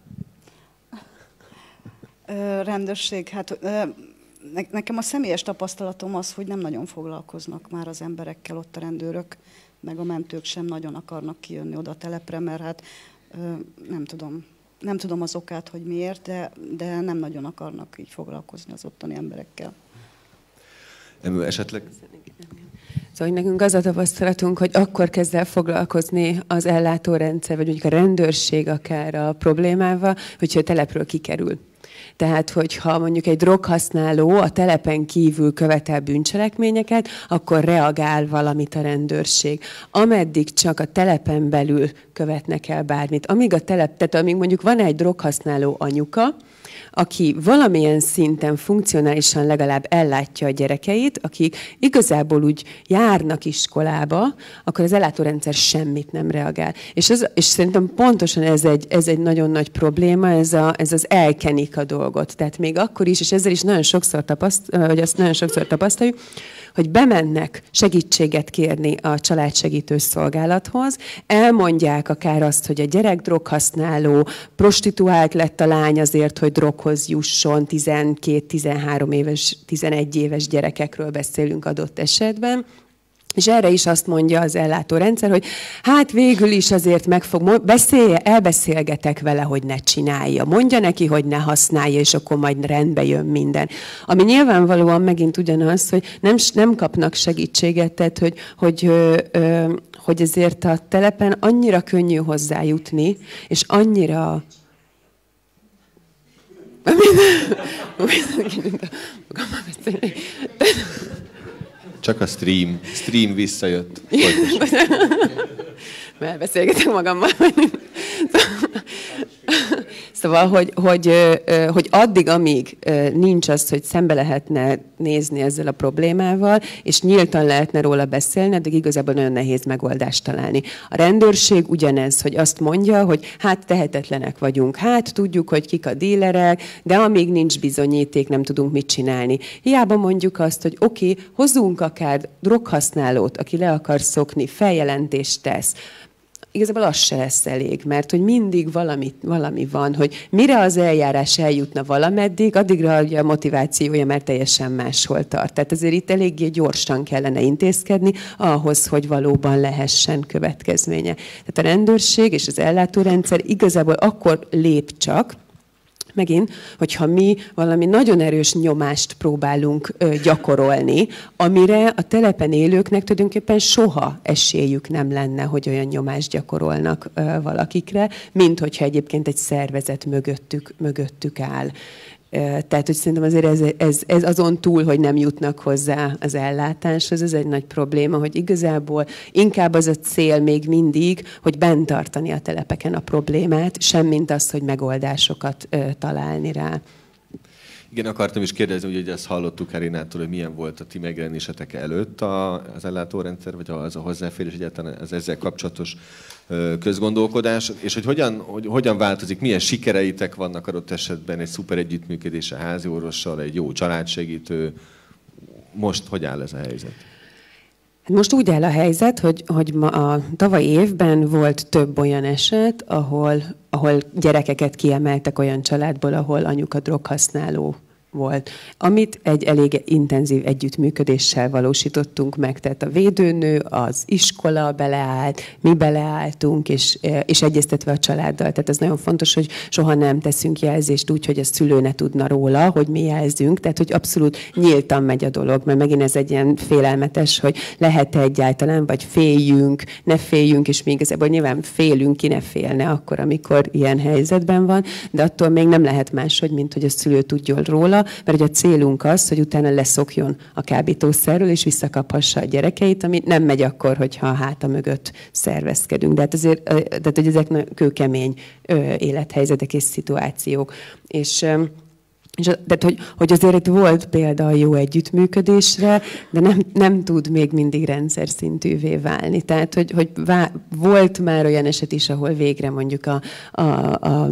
I: ö, rendőrség, hát ö, ne, nekem a személyes tapasztalatom az, hogy nem nagyon foglalkoznak már az emberekkel ott a rendőrök, meg a mentők sem nagyon akarnak kijönni oda a telepre, mert hát ö, nem tudom, Nem tudom az okát, hogy miért, de, de nem nagyon akarnak így foglalkozni az ottani emberekkel.
F: Emő, esetleg?
H: Szóval nekünk az a tapasztalatunk, hogy akkor kezd el foglalkozni az ellátórendszer, vagy mondjuk a rendőrség akár a problémával, hogyha a telepről kikerül. Tehát, hogyha mondjuk egy droghasználó a telepen kívül követel bűncselekményeket, akkor reagál valamit a rendőrség. Ameddig csak a telepen belül követnek el bármit. Amíg a telep, tehát amíg mondjuk van egy droghasználó anyuka, aki valamilyen szinten funkcionálisan legalább ellátja a gyerekeit, akik igazából úgy járnak iskolába, akkor az ellátórendszer semmit nem reagál. És, az, és szerintem pontosan ez egy, ez egy nagyon nagy probléma, ez, a, ez az elkenik a dolgot. Tehát még akkor is, és ezzel is nagyon sokszor, tapaszt, hogy azt nagyon sokszor tapasztaljuk, hogy bemennek segítséget kérni a családsegítő szolgálathoz, elmondják akár azt, hogy a gyerek droghasználó, prostituált lett a lány azért, hogy droghoz jusson, tizenkét-tizenhárom éves, tizenegy éves gyerekekről beszélünk adott esetben. És erre is azt mondja az ellátórendszer, hogy hát végül is azért meg fog, beszélje, elbeszélgetek vele, hogy ne csinálja. Mondja neki, hogy ne használja, és akkor majd rendbe jön minden. Ami nyilvánvalóan megint ugyanaz, hogy nem, nem kapnak segítséget, tehát hogy, hogy, ö, ö, hogy ezért a telepen annyira könnyű hozzájutni, és annyira...
F: Csak a stream. Stream visszajött.
H: Mert beszélgetek magammal. Szóval, hogy, hogy, hogy addig, amíg nincs az, hogy szembe lehetne nézni ezzel a problémával, és nyíltan lehetne róla beszélni, addig igazából nagyon nehéz megoldást találni. A rendőrség ugyanez, hogy azt mondja, hogy hát tehetetlenek vagyunk, hát tudjuk, hogy kik a dílerek, de amíg nincs bizonyíték, nem tudunk mit csinálni. Hiába mondjuk azt, hogy oké, okay, hozzunk akár droghasználót, aki le akar szokni, feljelentést tesz. Igazából az se lesz elég, mert hogy mindig valami, valami van, hogy mire az eljárás eljutna valameddig, addigra a motivációja már teljesen máshol tart. Tehát ezért itt eléggé gyorsan kellene intézkedni ahhoz, hogy valóban lehessen következménye. Tehát a rendőrség és az ellátórendszer igazából akkor lép csak, megint, hogyha mi valami nagyon erős nyomást próbálunk ö, gyakorolni, amire a telepen élőknek tulajdonképpen soha esélyük nem lenne, hogy olyan nyomást gyakorolnak ö, valakikre, mint hogyha egyébként egy szervezet mögöttük, mögöttük áll. Tehát, hogy szerintem azért ez, ez, ez azon túl, hogy nem jutnak hozzá az ellátáshoz, ez egy nagy probléma, hogy igazából inkább az a cél még mindig, hogy bent tartani a telepeken a problémát, semmint az, hogy megoldásokat ö, találni rá.
F: Igen, akartam is kérdezni, hogy ezt hallottuk Karinától, hogy milyen volt a ti megjelenésetek előtt az ellátórendszer, vagy az a hozzáférés, egyáltalán az ezzel kapcsolatos közgondolkodás, és hogy hogyan, hogy hogyan változik, milyen sikereitek vannak adott esetben egy szuper együttműködés a házi orvossal, egy jó családsegítő. Most hogy áll ez a helyzet?
H: Most úgy áll a helyzet, hogy, hogy ma a tavalyi évben volt több olyan eset, ahol, ahol gyerekeket kiemeltek olyan családból, ahol anyuka droghasználó volt, amit egy elég intenzív együttműködéssel valósítottunk meg. Tehát a védőnő, az iskola beleállt, mi beleálltunk, és, és egyeztetve a családdal. Tehát ez nagyon fontos, hogy soha nem teszünk jelzést úgy, hogy a szülő ne tudna róla, hogy mi jelzünk. Tehát, hogy abszolút nyíltan megy a dolog, mert megint ez egy ilyen félelmetes, hogy lehet-e egyáltalán, vagy féljünk, ne féljünk, és még igazából nyilván félünk, ki ne félne akkor, amikor ilyen helyzetben van, de attól még nem lehet máshogy, mint hogy a szülő tudjon róla, mert a célunk az, hogy utána leszokjon a kábítószerről, és visszakaphassa a gyerekeit, ami nem megy akkor, hogyha a háta mögött szervezkedünk. De hát azért, tehát, hogy ezek kőkemény élethelyzetek és szituációk. És És tehát, hogy, hogy azért itt volt példa a jó együttműködésre, de nem, nem tud még mindig rendszer szintűvé válni. Tehát, hogy, hogy vá, volt már olyan eset is, ahol végre mondjuk a, a, a,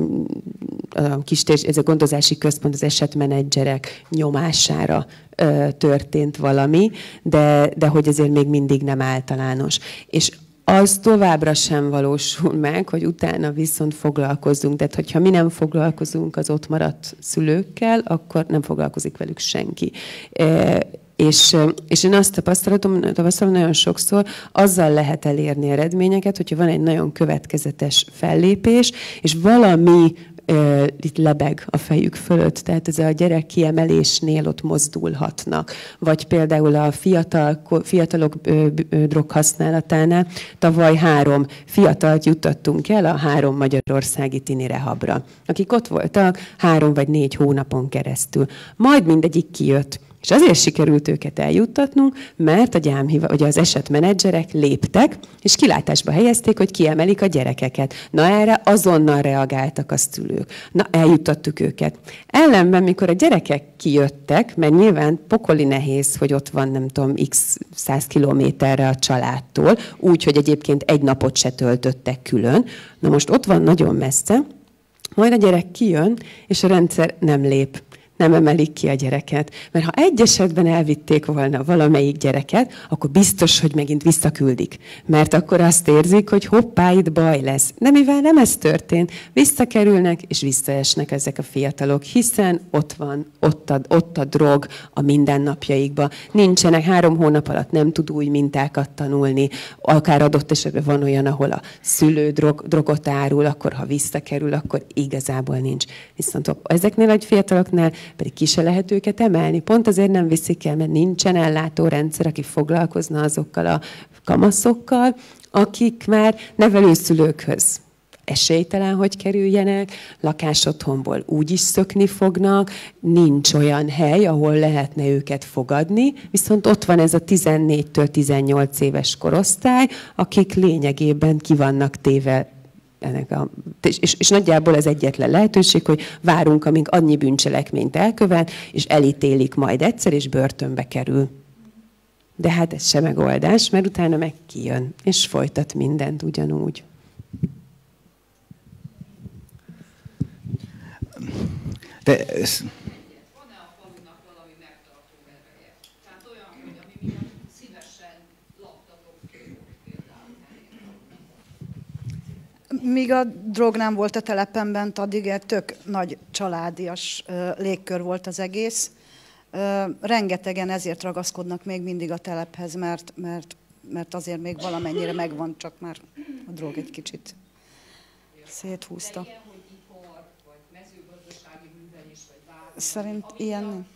H: a kis, ez a gondozási központ, az esetmenedzserek nyomására ö, történt valami, de, de hogy azért még mindig nem általános. És az továbbra sem valósul meg, hogy utána viszont foglalkozzunk. Tehát, hogyha mi nem foglalkozunk az ott maradt szülőkkel, akkor nem foglalkozik velük senki. E, és, és én azt tapasztalatom, tapasztalom nagyon sokszor, azzal lehet elérni eredményeket, hogyha van egy nagyon következetes fellépés, és valami Uh, itt lebeg a fejük fölött, tehát ez a gyerek kiemelésnél ott mozdulhatnak. Vagy például a fiatal, fiatalok uh, uh, droghasználatánál tavaly három fiatalt juttattunk el a három magyarországi tini rehabra, akik ott voltak három vagy négy hónapon keresztül. Majd mindegyik kijött. És azért sikerült őket eljuttatnunk, mert a gyámhiva, vagy az esetmenedzserek léptek, és kilátásba helyezték, hogy kiemelik a gyerekeket. Na erre azonnal reagáltak a szülők. Na eljuttattuk őket. Ellenben, mikor a gyerekek kijöttek, mert nyilván pokoli nehéz, hogy ott van, nem tudom, x száz kilométerre a családtól, úgy, hogy egyébként egy napot se töltöttek külön. Na most ott van nagyon messze, majd a gyerek kijön, és a rendszer nem lép. Nem emelik ki a gyereket. Mert ha egy esetben elvitték volna valamelyik gyereket, akkor biztos, hogy megint visszaküldik. Mert akkor azt érzik, hogy hoppá, itt baj lesz. De mivel nem ez történt, visszakerülnek és visszaesnek ezek a fiatalok, hiszen ott van, ott a, ott a drog a mindennapjaikban. Nincsenek, három hónap alatt nem tud új mintákat tanulni. Akár adott esetben van olyan, ahol a szülő drog, drogot árul, akkor ha visszakerül, akkor igazából nincs. Viszont ezeknél a fiataloknál pedig ki se lehet őket emelni. Pont azért nem viszik el, mert nincsen ellátórendszer, aki foglalkozna azokkal a kamaszokkal, akik már nevelőszülőkhöz esélytelen, hogy kerüljenek, lakásotthonból úgy is szökni fognak, nincs olyan hely, ahol lehetne őket fogadni, viszont ott van ez a tizennégytől tizennyolc éves korosztály, akik lényegében ki vannak téve ennek a, és, és, és nagyjából ez egyetlen lehetőség, hogy várunk, amíg annyi bűncselekményt elkövet, és elítélik majd egyszer, és börtönbe kerül. De hát ez sem megoldás, mert utána meg kijön, és folytat mindent ugyanúgy.
J: De ez...
C: Van-e a falunak valami megtartó ereje? Tehát olyan, hogy ami miatt szívesen laktatok például.
I: Míg a drog nem volt a telepen bent, addig egy tök nagy családias légkör volt az egész. Rengetegen ezért ragaszkodnak még mindig a telephez, mert, mert, mert azért még valamennyire megvan, csak már a drog egy kicsit széthúzta. Szerint ilyen nem.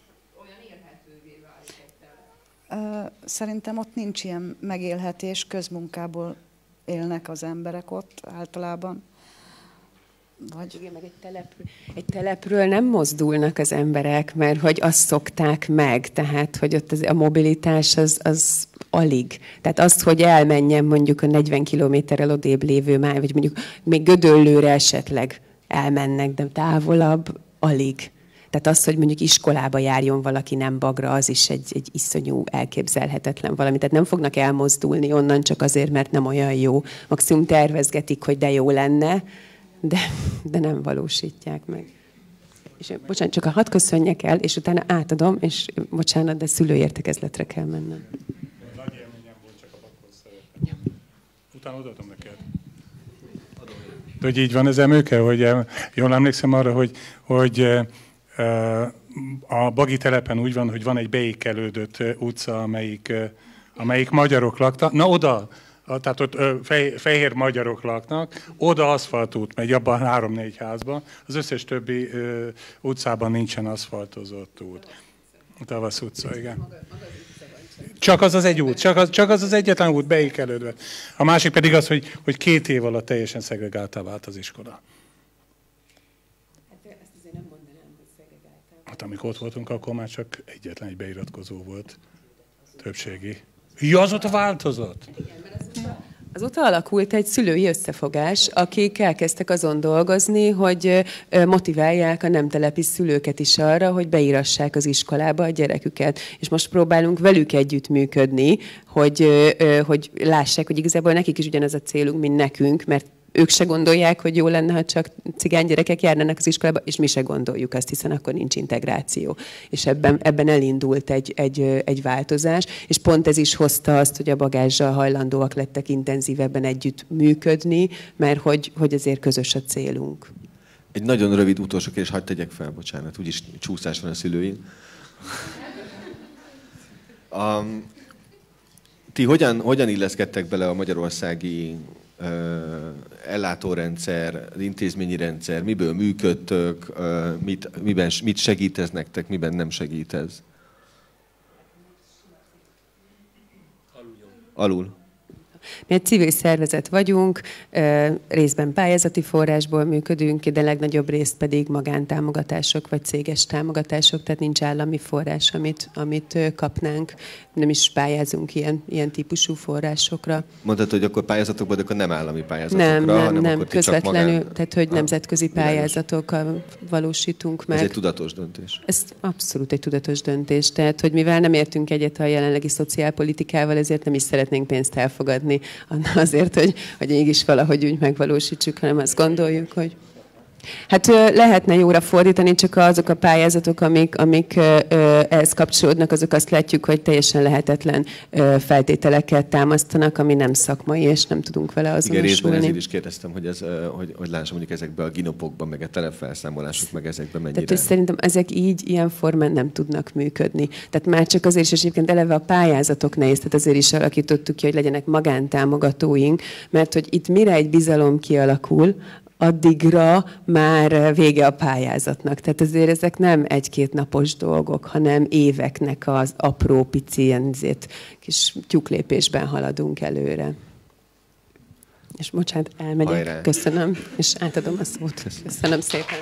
I: Szerintem ott nincs ilyen megélhetés, közmunkából élnek az emberek ott általában. Vagy...
H: Igen, meg egy, telepről, egy telepről nem mozdulnak az emberek, mert hogy azt szokták meg, tehát hogy ott az, a mobilitás az, az alig. Tehát azt, hogy elmenjen mondjuk a negyven kilométerrel odébb lévő máj, vagy mondjuk még Gödöllőre esetleg elmennek, de távolabb alig. Tehát az, hogy mondjuk iskolába járjon valaki nem Bagra, az is egy, egy iszonyú elképzelhetetlen valami. Tehát nem fognak elmozdulni onnan csak azért, mert nem olyan jó. Maximum tervezgetik, hogy de jó lenne, de, de nem valósítják meg. És bocsánat, csak a hat köszönjek el, és utána átadom, és bocsánat, de szülőértekezletre kell mennem.
E: Nagy élményem volt, csak a bakhoz szeretem. Utána odaadom neked. De hogy így van ez emőke, hogy jól emlékszem arra, hogy, hogy a Bagi telepen úgy van, hogy van egy beékelődött utca, amelyik, amelyik magyarok laktak. Na oda, tehát ott fehér magyarok laknak, oda aszfaltút megy, abban három-négy házban. Az összes többi utcában nincsen aszfaltozott út. Tavasz utca, igen. Csak az az egy út, csak az, csak az, az egyetlen út beékelődve. A másik pedig az, hogy, hogy két év alatt teljesen szegregáltá vált az iskola. Hát amikor ott voltunk, akkor már csak egyetlen egy beiratkozó volt. Többségi. Ja, azóta változott?
H: Azóta alakult egy szülői összefogás, akik elkezdtek azon dolgozni, hogy motiválják a nem telepi szülőket is arra, hogy beírassák az iskolába a gyereküket. És most próbálunk velük együttműködni, hogy, hogy lássák, hogy igazából nekik is ugyanaz a célunk, mint nekünk, mert ők se gondolják, hogy jó lenne, ha csak cigány gyerekek járnának az iskolába, és mi se gondoljuk azt, hiszen akkor nincs integráció. És ebben, ebben elindult egy, egy, egy változás, és pont ez is hozta azt, hogy a Bagázssal hajlandóak lettek intenzívebben együtt működni, mert hogy, hogy azért közös a célunk.
F: Egy nagyon rövid utolsó kérdés, hagyd tegyek fel, bocsánat, úgyis csúszás van a szülőin. Um, ti hogyan, hogyan illeszkedtek bele a magyarországi ellátórendszer, az intézményi rendszer, miből működtök, mit, miben, mit segít ez nektek, miben nem segít ez? Alul.
H: Mi egy civil szervezet vagyunk, részben pályázati forrásból működünk, de legnagyobb részt pedig magántámogatások vagy céges támogatások, tehát nincs állami forrás, amit, amit kapnánk. Nem is pályázunk ilyen, ilyen típusú forrásokra.
F: Mondtad, hogy akkor pályázatokban, de akkor nem állami pályázatokra,
H: nem, nem,
F: hanem
H: nem,
F: akkor
H: közvetlenül,
F: magán...
H: tehát hogy nemzetközi pályázatokkal valósítunk meg.
F: Ez egy tudatos döntés.
H: Ez abszolút egy tudatos döntés. Tehát, hogy mivel nem értünk egyet a jelenlegi szociálpolitikával, ezért nem is szeretnénk pénzt elfogadni azért, hogy, hogy mégis valahogy úgy megvalósítsuk, hanem azt gondoljuk, hogy hát lehetne jóra fordítani, csak azok a pályázatok, amik, amik ehhez kapcsolódnak, azok azt látjuk, hogy teljesen lehetetlen feltételeket támasztanak, ami nem szakmai, és nem tudunk vele azonosulni.
F: Igen, részben ezért is kérdeztem, hogy, ez, hogy, hogy lássam mondjuk ezekbe a ginopokban, meg a telepfelszámolások, meg ezekben mennyire.
H: Tehát, hogy szerintem ezek így, ilyen formán nem tudnak működni. Tehát már csak azért is, és egyébként eleve a pályázatok nehéz, tehát azért is alakítottuk ki, hogy legyenek magántámogatóink, mert hogy itt mire egy bizalom kialakul, addigra már vége a pályázatnak. Tehát azért ezek nem egy-két napos dolgok, hanem éveknek az apró, pici, ilyen kis tyúklépésben haladunk előre. És bocsánat, elmegyek. Hajrá. Köszönöm, és átadom a szót. Köszönöm szépen.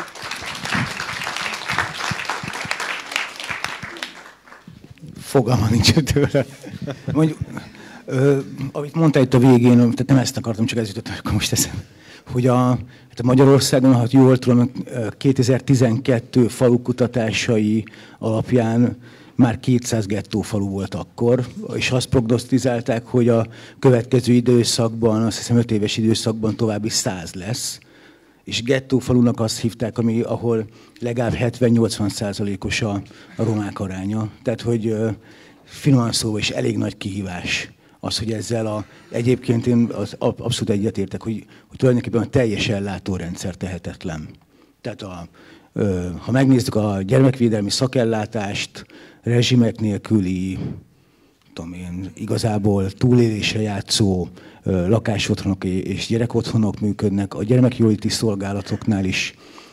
J: Fogalma nincs tőle. Mondjuk, ö, amit mondta itt a végén, tehát nem ezt akartam, csak ez jutott, akkor most eszem, hogy a, hát a Magyarországon, ha jól tudom, kétezer-tizenkettő falukutatásai alapján már kétszáz gettófalu volt akkor, és azt prognosztizálták, hogy a következő időszakban, azt hiszem öt éves időszakban további száz lesz. És gettófalunak azt hívták, ami, ahol legalább hetven-nyolcvan százalékos a, a romák aránya. Tehát, hogy finoman szóval is elég nagy kihívás az, hogy ezzel a... Egyébként én az abszolút egyetértek, hogy, hogy tulajdonképpen a teljes ellátórendszer tehetetlen. Tehát a, ha megnézzük a gyermekvédelmi szakellátást, rezsimek nélküli, tudom én, igazából túlélésre játszó lakásotthonok és gyerekotthonok működnek. A gyermekjóléti szolgálatoknál is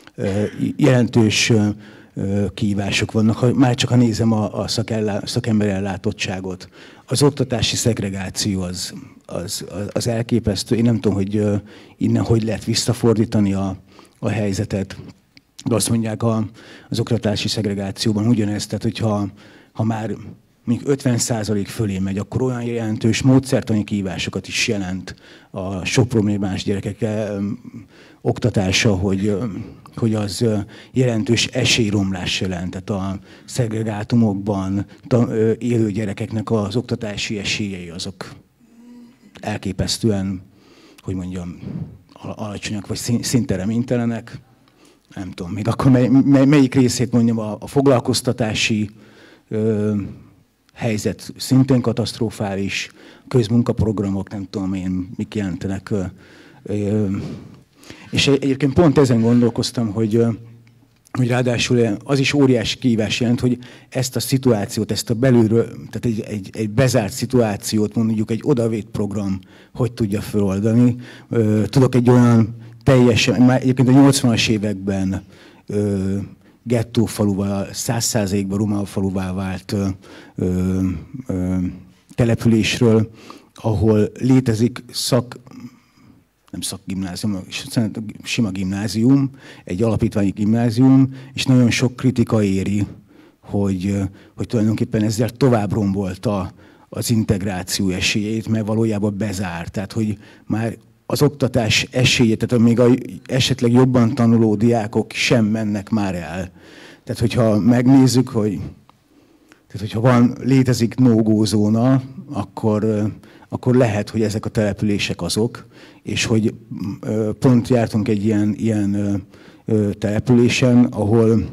J: jelentős kihívások vannak. Ha már csak ha nézem a, a szakember ellátottságot. Az oktatási szegregáció az, az, az elképesztő. Én nem tudom, hogy innen hogy lehet visszafordítani a, a helyzetet. De azt mondják a, az oktatási szegregációban ugyanezt, tehát hogyha ha már mondjuk ötven százalék fölé megy, akkor olyan jelentős módszertani kihívásokat is jelent a sok problémás gyerekek ö, oktatása, hogy, ö, hogy az ö, jelentős esélyromlás jelent. Tehát a szegregátumokban ta, ö, élő gyerekeknek az oktatási esélyei azok elképesztően, hogy mondjam, alacsonyak vagy szinte reménytelenek. Nem tudom, még akkor mely, mely, melyik részét mondjam, a, a foglalkoztatási ö, helyzet szintén katasztrofális, közmunkaprogramok, nem tudom én, mik jelentenek. Ö, ö, és egyébként pont ezen gondolkoztam, hogy, ö, hogy ráadásul az is óriási kihívás jelent, hogy ezt a szituációt, ezt a belülről, tehát egy, egy, egy bezárt szituációt, mondjuk egy odavéd program, hogy tudja feloldani. Ö, tudok egy olyan teljesen, már egyébként a nyolcvanas években ö, gettófaluval, száz százalékban roma faluvá vált ö, ö, településről, ahol létezik szak, nem szakgimnázium, sima gimnázium, egy alapítványi gimnázium, és nagyon sok kritika éri, hogy, hogy tulajdonképpen ezzel tovább rombolta az integráció esélyét, mert valójában bezárt. Tehát, hogy már az oktatás esélye, tehát még a esetleg jobban tanuló diákok sem mennek már el. Tehát, hogyha megnézzük, hogy tehát, hogyha van, létezik no-go zóna, akkor, akkor lehet, hogy ezek a települések azok, és hogy pont jártunk egy ilyen, ilyen településen, ahol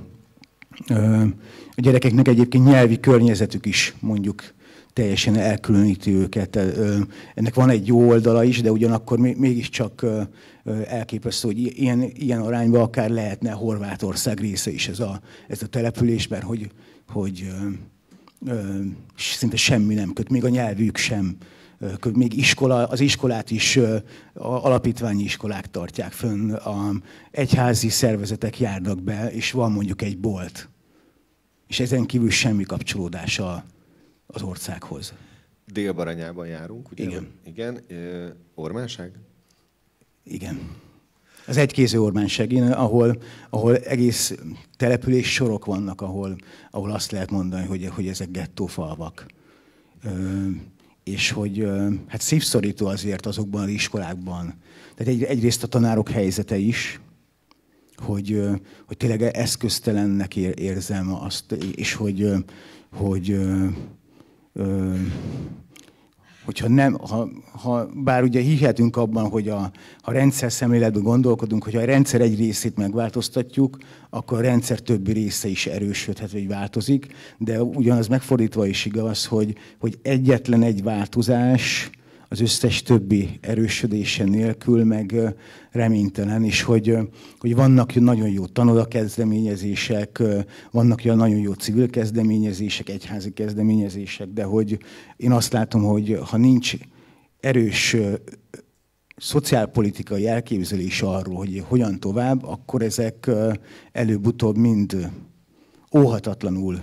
J: a gyerekeknek egyébként nyelvi környezetük is mondjuk teljesen elkülöníti őket. Ennek van egy jó oldala is, de ugyanakkor mégiscsak elképesztő, hogy ilyen, ilyen arányban akár lehetne Horvátország része is ez a, ez a település, mert hogy, hogy szinte semmi nem köt, még a nyelvük sem. Még iskola, az iskolát is alapítványi iskolák tartják fönn, a egyházi szervezetek járnak be, és van mondjuk egy bolt. És ezen kívül semmi kapcsolódása az országhoz.
F: Dél-Baranyában járunk, ugye?
J: Igen.
F: Igen. Ormánság?
J: Igen. Az egykéző Ormánságén, ahol, ahol egész település sorok vannak, ahol, ahol azt lehet mondani, hogy, hogy ezek gettófalvak. És hogy hát szívszorító azért azokban az iskolákban. Tehát egy, egyrészt a tanárok helyzete is, hogy, hogy tényleg eszköztelennek érzem azt, és hogy, hogy hogyha nem, ha, ha, bár ugye hihetünk abban, hogy a, ha rendszer szemléletben gondolkodunk, hogyha a rendszer egy részét megváltoztatjuk, akkor a rendszer többi része is erősödhet, vagy változik, de ugyanaz megfordítva is igaz, hogy, hogy egyetlen egy változás az összes többi erősödése nélkül meg reménytelen, és hogy, hogy vannak nagyon jó tanodakezdeményezések, vannak olyan nagyon jó civil kezdeményezések, egyházi kezdeményezések, de hogy én azt látom, hogy ha nincs erős szociálpolitikai elképzelés arról, hogy hogyan tovább, akkor ezek előbb-utóbb mind óhatatlanul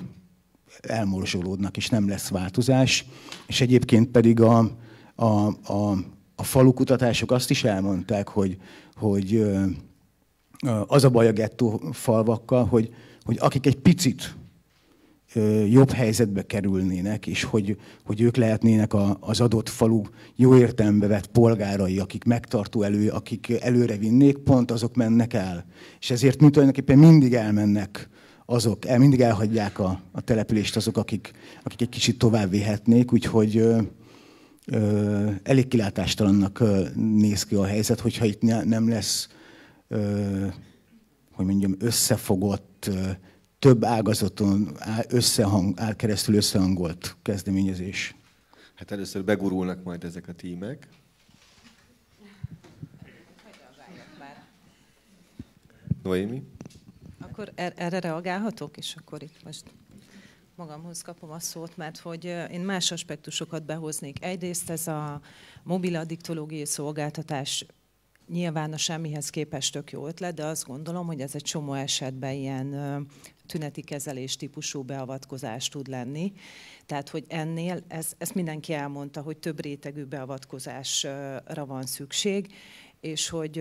J: elmorzsolódnak, és nem lesz változás. És egyébként pedig a A, a, a falukutatások azt is elmondták, hogy, hogy az a baj a gettó falvakkal, hogy, hogy akik egy picit jobb helyzetbe kerülnének, és hogy, hogy ők lehetnének a, az adott falu jó értelembe vett polgárai, akik megtartó elő, akik előre vinnék, pont azok mennek el. És ezért mi tulajdonképpen mindig elmennek azok, el, mindig elhagyják a, a települést azok, akik, akik egy kicsit tovább vihetnék, úgyhogy ö, ö, elég kilátástalannak ö, néz ki a helyzet, hogyha itt ne, nem lesz, ö, hogy mondjam, összefogott, ö, több ágazaton összehang, áll keresztül összehangolt kezdeményezés.
F: Hát először begurulnak majd ezek a tímek. Noémi?
G: Akkor erre reagálhatok, és akkor itt most magamhoz kapom a szót, mert hogy én más aspektusokat behoznék. Egyrészt ez a mobil addiktológiai szolgáltatás nyilván a semmihez képest tök jó ötlet, de azt gondolom, hogy ez egy csomó esetben ilyen tüneti kezelés típusú beavatkozás tud lenni. Tehát, hogy ennél, ez, ezt mindenki elmondta, hogy több rétegű beavatkozásra van szükség, és hogy,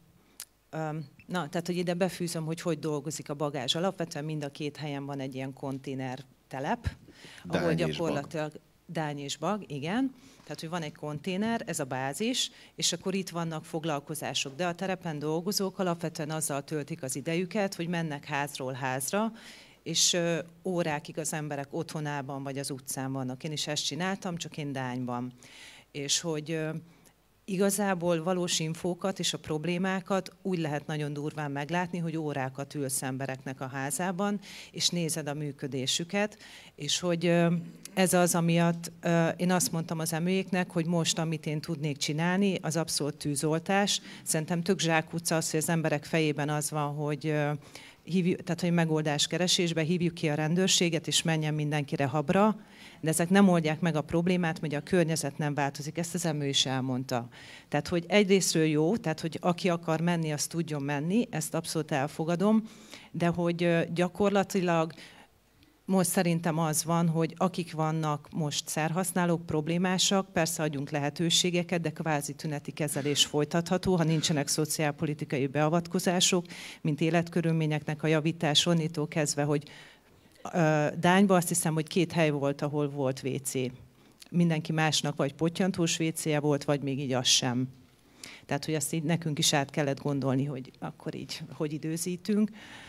G: na, tehát, hogy ide befűzöm, hogy hogy dolgozik a bagázs. Alapvetően mind a két helyen van egy ilyen konténer telep, ahol gyakorlatilag Dány és Bag, igen. Tehát, hogy van egy konténer, ez a bázis, és akkor itt vannak foglalkozások. De a terepen dolgozók alapvetően azzal töltik az idejüket, hogy mennek házról házra, és órákig az emberek otthonában vagy az utcán vannak. Én is ezt csináltam, csak én Dányban. És hogy igazából valós infókat és a problémákat úgy lehet nagyon durván meglátni, hogy órákat ülsz embereknek a házában, és nézed a működésüket, és hogy ez az, amiatt én azt mondtam az emőjéknek, hogy most, amit én tudnék csinálni, az abszolút tűzoltás. Szerintem tök zsákutca az, hogy az emberek fejében az van, hogy hívjuk, tehát, hogy megoldás keresésbe hívjuk ki a rendőrséget, és menjen mindenkire habra, de ezek nem oldják meg a problémát, hogy a környezet nem változik. Ezt az emő is elmondta. Tehát, hogy egyrésztről jó, tehát, hogy aki akar menni, az tudjon menni, ezt abszolút elfogadom, de hogy gyakorlatilag most szerintem az van, hogy akik vannak most szerhasználók, problémásak, persze adjunk lehetőségeket, de kvázi tüneti kezelés folytatható, ha nincsenek szociálpolitikai beavatkozások, mint életkörülményeknek a javítás, onnitól kezdve, hogy Dányban azt hiszem, hogy két hely volt, ahol volt vé cé. Mindenki másnak vagy pottyantós vé céje volt, vagy még így az sem. Tehát, hogy azt így nekünk is át kellett gondolni, hogy akkor így, hogy időzítünk.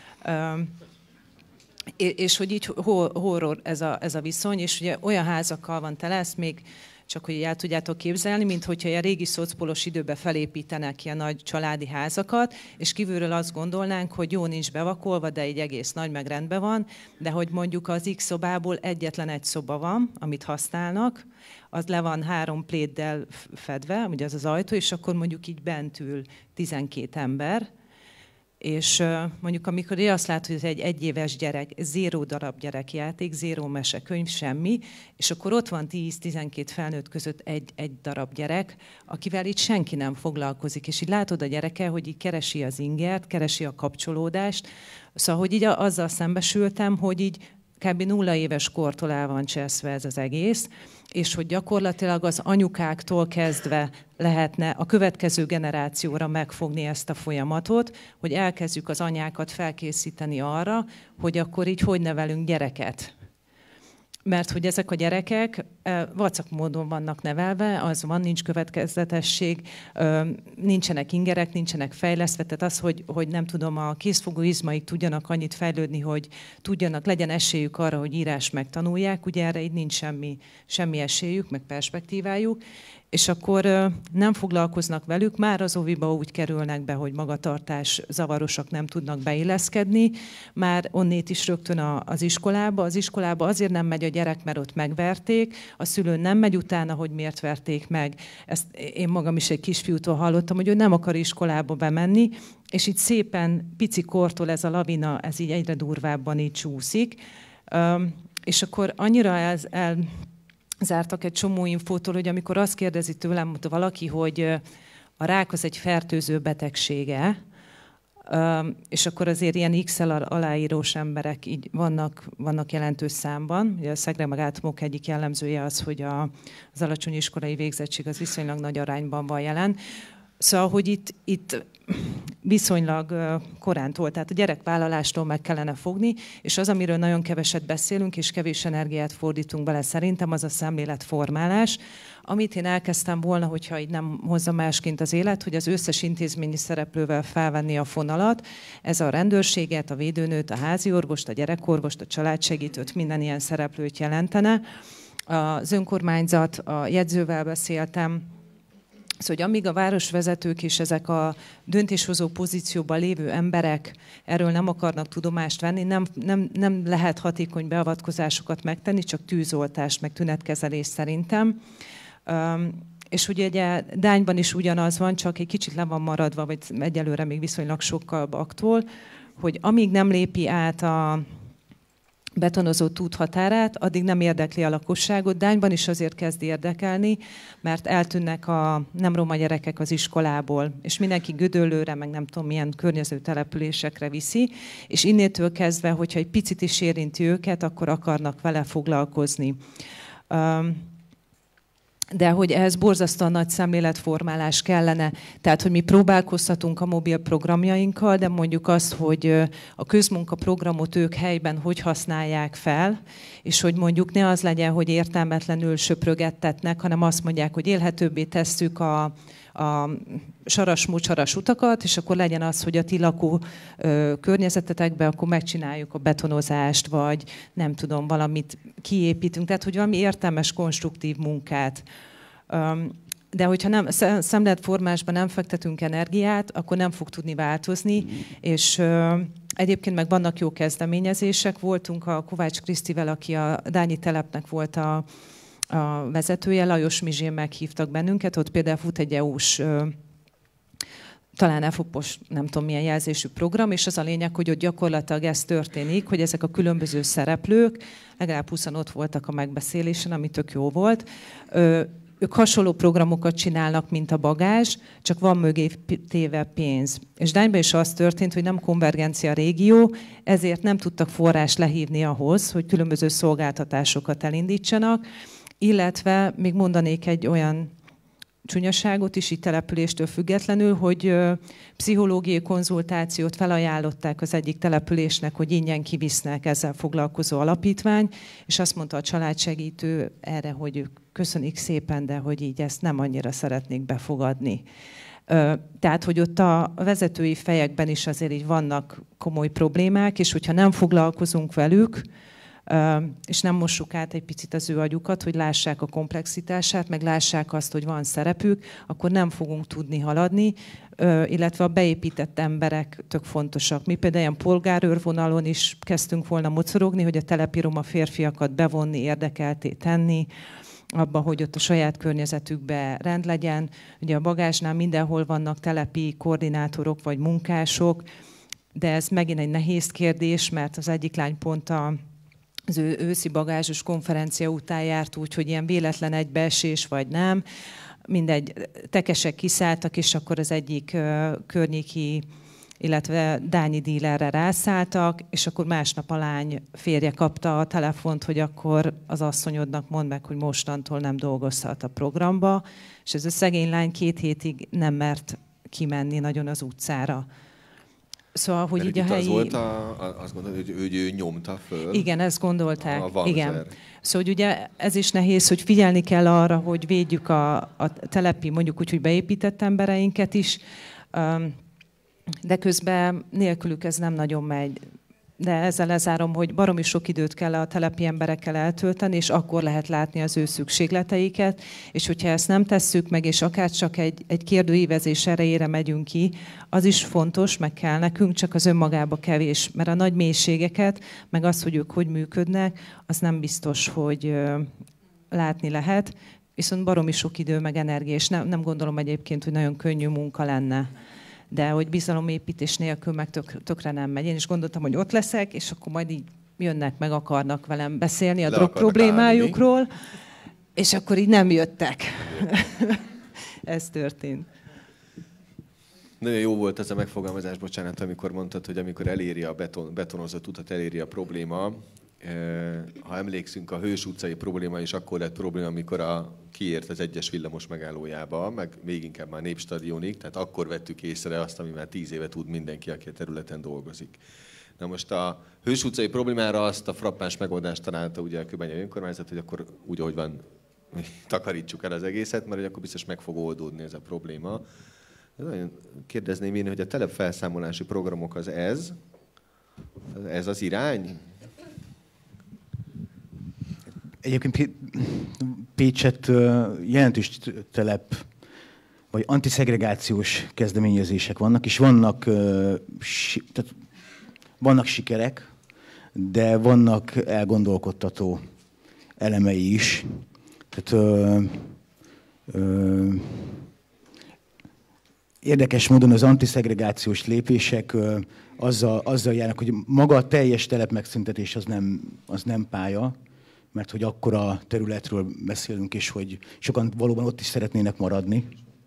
G: És hogy így horror ez a, ez a viszony, és ugye olyan házakkal van tele, ezt még csak hogy el tudjátok képzelni, mint hogyha ilyen régi szocpolos időben felépítenek ilyen nagy családi házakat, és kívülről azt gondolnánk, hogy jó, nincs bevakolva, de egy egész nagy, meg rendben van, de hogy mondjuk az X szobából egyetlen egy szoba van, amit használnak, az le van három pléddel fedve, ugye az az ajtó, és akkor mondjuk így bent ül tizenkét ember, és mondjuk amikor én azt látom, hogy ez egy egyéves gyerek, zéró darab gyerekjáték, zéró mesekönyv, semmi, és akkor ott van tíz-tizenkét felnőtt között egy, egy darab gyerek, akivel itt senki nem foglalkozik, és így látod a gyereke, hogy így keresi az ingert, keresi a kapcsolódást, szóval, hogy így azzal szembesültem, hogy így kb. nulla éves kortól el van cseszve ez az egész, és hogy gyakorlatilag az anyukáktól kezdve lehetne a következő generációra megfogni ezt a folyamatot, hogy elkezdjük az anyákat felkészíteni arra, hogy akkor így hogy nevelünk gyereket. Mert hogy ezek a gyerekek vacak módon vannak nevelve, az van, nincs következetesség, nincsenek ingerek, nincsenek fejlesztve, tehát az, hogy, hogy nem tudom, a készfogó izmaik tudjanak annyit fejlődni, hogy tudjanak, legyen esélyük arra, hogy írás megtanulják, ugye erre így nincs semmi, semmi esélyük, meg perspektívájuk, és akkor nem foglalkoznak velük, már az oviba úgy kerülnek be, hogy magatartás zavarosak nem tudnak beilleszkedni, már onnét is rögtön az iskolába. Az iskolába azért nem megy a gyerek, mert ott megverték, a szülő nem megy utána, hogy miért verték meg. Ezt én magam is egy kisfiútól hallottam, hogy ő nem akar iskolába bemenni, és így szépen pici kortól ez a lavina, ez így egyre durvábban így csúszik. És akkor annyira ez el... zártak egy csomó infótól, hogy amikor azt kérdezi tőlem valaki, hogy a rák az egy fertőző betegsége, És akkor azért ilyen X-el aláírós emberek így vannak, vannak jelentős számban. Ugye a szegregátumok egyik jellemzője az, hogy a, az alacsony iskolai végzettség az viszonylag nagy arányban van jelen. Szóval, hogy itt, itt viszonylag korántól, tehát a gyerekvállalástól meg kellene fogni, és az, amiről nagyon keveset beszélünk, és kevés energiát fordítunk bele szerintem, az a szemléletformálás, amit én elkezdtem volna, hogyha így nem hozza másként az élet, hogy az összes intézményi szereplővel felvenni a fonalat. Ez a rendőrséget, a védőnőt, a háziorvost, a gyerekorvost, a családsegítőt, minden ilyen szereplőt jelentene. Az önkormányzat, a jegyzővel beszéltem, szóval, hogy amíg a városvezetők és ezek a döntéshozó pozícióban lévő emberek erről nem akarnak tudomást venni, nem, nem, nem lehet hatékony beavatkozásokat megtenni, csak tűzoltást, meg tünetkezelést szerintem. Um, és ugye Dányban is ugyanaz van, csak egy kicsit le van maradva, vagy egyelőre még viszonylag sokkal aktól, hogy amíg nem lépi át a betonozott út határát, addig nem érdekli a lakosságot. Dányban is azért kezd érdekelni, mert eltűnnek a nem roma gyerekek az iskolából, és mindenki Gödöllőre, meg nem tudom milyen környező településekre viszi, és innétől kezdve, hogyha egy picit is érinti őket, akkor akarnak vele foglalkozni. Um, de hogy ehhez borzasztóan nagy szemléletformálás kellene. Tehát, hogy mi próbálkoztatunk a mobil programjainkkal, de mondjuk azt, hogy a közmunkaprogramot ők helyben hogy használják fel, és hogy mondjuk ne az legyen, hogy értelmetlenül söprögettetnek, hanem azt mondják, hogy élhetőbbé tesszük a, a saras-mucsaras utakat, és akkor legyen az, hogy a ti lakó ö, környezetetekben akkor megcsináljuk a betonozást, vagy nem tudom, valamit kiépítünk, tehát hogy valami értelmes, konstruktív munkát. Öm, de hogyha nem, szemléletformásban nem fektetünk energiát, akkor nem fog tudni változni, és ö, egyébként meg vannak jó kezdeményezések. Voltunk a Kovács Krisztivel, aki a Dányi telepnek volt a, a vezetője, Lajos Mizsén meghívtak bennünket, ott például fut egy é u-s talán elfopos, nem tudom milyen jelzésű program, és az a lényeg, hogy ott gyakorlatilag ez történik, hogy ezek a különböző szereplők, legalább húszan ott voltak a megbeszélésen, ami tök jó volt, ők hasonló programokat csinálnak, mint a bagázs, csak van mögé téve pénz. És Dányban is az történt, hogy nem konvergencia régió, ezért nem tudtak forrást lehívni ahhoz, hogy különböző szolgáltatásokat elindítsanak, illetve még mondanék egy olyan csúnyaságot is, így településtől függetlenül, hogy ö, pszichológiai konzultációt felajánlották az egyik településnek, hogy ingyen kivisznek ezzel foglalkozó alapítvány, és azt mondta a családsegítő erre, hogy ők köszönik szépen, de hogy így ezt nem annyira szeretnék befogadni. Ö, tehát, hogy ott a vezetői fejekben is azért így vannak komoly problémák, és hogyha nem foglalkozunk velük, és nem mossuk át egy picit az ő agyukat, hogy lássák a komplexitását, meg lássák azt, hogy van szerepük, akkor nem fogunk tudni haladni, illetve a beépített emberek tök fontosak. Mi például ilyen polgárőrvonalon is kezdtünk volna mocorogni, hogy a telepi roma férfiakat bevonni, érdekelté tenni, abba, hogy ott a saját környezetükben rend legyen. Ugye a bagázsnál mindenhol vannak telepi koordinátorok vagy munkások, de ez megint egy nehéz kérdés, mert az egyik lány pont a az ő őszi bagázsos konferencia után járt úgy, hogy ilyen véletlen egybeesés vagy nem. Mindegy, tekesek kiszálltak, és akkor az egyik uh, környéki, illetve dányi dílerre rászálltak, és akkor másnap a lány férje kapta a telefont, hogy akkor az asszonyodnak mondd meg, hogy mostantól nem dolgozhat a programba, és ez a szegény lány két hétig nem mert kimenni nagyon az utcára. Szóval, hogy így a helyi...
F: Az volt, a, a, azt gondolod, hogy ő, ő nyomta föl?
G: Igen, ezt gondolták.
F: A
G: igen. Szóval, hogy ugye ez is nehéz, hogy figyelni kell arra, hogy védjük a, a telepi, mondjuk úgy, hogy beépített embereinket is, de közben nélkülük ez nem nagyon megy. De ezzel lezárom, hogy baromi sok időt kell a telepi emberekkel eltölteni, és akkor lehet látni az ő szükségleteiket, és hogyha ezt nem tesszük meg, és akár csak egy, egy kérdőívezés erejére megyünk ki, az is fontos, meg kell nekünk, csak az önmagába kevés, mert a nagy mélységeket, meg az, hogy ők hogy működnek, az nem biztos, hogy ö, látni lehet, viszont baromi sok idő, meg energia, és nem, nem gondolom egyébként, hogy nagyon könnyű munka lenne. De hogy bizalomépítés nélkül meg tök, tökre nem megy. Én is gondoltam, hogy ott leszek, és akkor majd így jönnek, meg akarnak velem beszélni a drog problémájukról, állni. És akkor így nem jöttek. Ez történt.
F: Nagyon jó volt ez a megfogalmazás, bocsánat, amikor mondtad, hogy amikor eléri a beton, betonozott utat, eléri a probléma. Ha emlékszünk, a Hős utcai probléma is akkor lett probléma, amikor a, kiért az egyes villamos megállójába, meg még inkább már Népstadionig, tehát akkor vettük észre azt, ami már tíz éve tud mindenki, aki a területen dolgozik. Na most a Hős utcai problémára azt a frappáns megoldást találta ugye a kőbányai önkormányzat, hogy akkor úgy, ahogy van, takarítsuk el az egészet, mert hogy akkor biztos meg fog oldódni ez a probléma. Nagyon kérdezném én, hogy a telepfelszámolási programok az ez, ez az irány?
J: Egyébként Pécset jelentős telep, vagy antiszegregációs kezdeményezések vannak, és vannak, tehát vannak sikerek, de vannak elgondolkodtató elemei is. Tehát, ö, ö, érdekes módon az antiszegregációs lépések ö, azzal, azzal járnak, hogy maga a teljes telepmegszüntetés az nem, az nem pálya, mert hogy akkora területről beszélünk, és hogy sokan valóban ott is szeretnének maradni.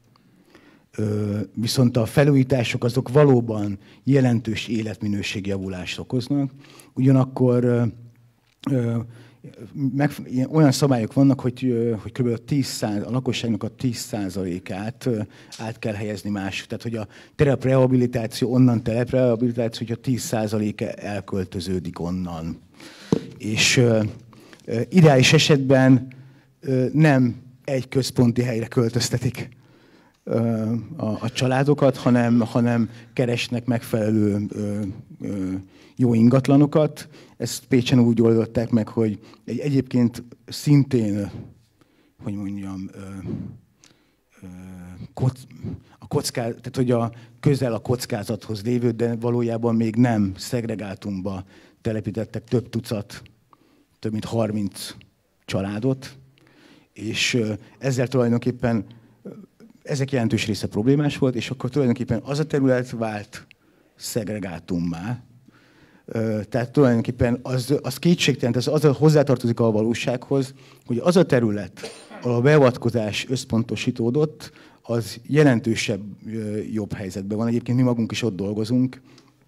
J: Ö, viszont a felújítások azok valóban jelentős életminőségjavulást okoznak. Ugyanakkor ö, ö, meg, ilyen, olyan szabályok vannak, hogy, hogy kb. tíz százalék, a lakosságnak a tíz százalékát át kell helyezni másik. Tehát, hogy a teleprehabilitáció, onnan teleprehabilitáció, hogy a tíz százaléka elköltöződik onnan. És ö, ö, ideális esetben ö, nem egy központi helyre költöztetik ö, a, a családokat, hanem, hanem keresnek megfelelő ö, ö, jó ingatlanokat. Ezt Pécsen úgy oldották meg, hogy egy egyébként szintén, hogy mondjam, ö, ö, koc, a kockázat, tehát hogy a közel a kockázathoz lévő, de valójában még nem szegregátumba telepítettek több tucat, több mint harminc családot, és ö, ezzel tulajdonképpen ezek jelentős része problémás volt, és akkor tulajdonképpen az a terület vált szegregátummá. Tehát tulajdonképpen az, az kétségtelen, az, az hozzátartozik a valósághoz, hogy az a terület, ahol a beavatkozás összpontosítódott, az jelentősebb, jobb helyzetben van. Egyébként mi magunk is ott dolgozunk,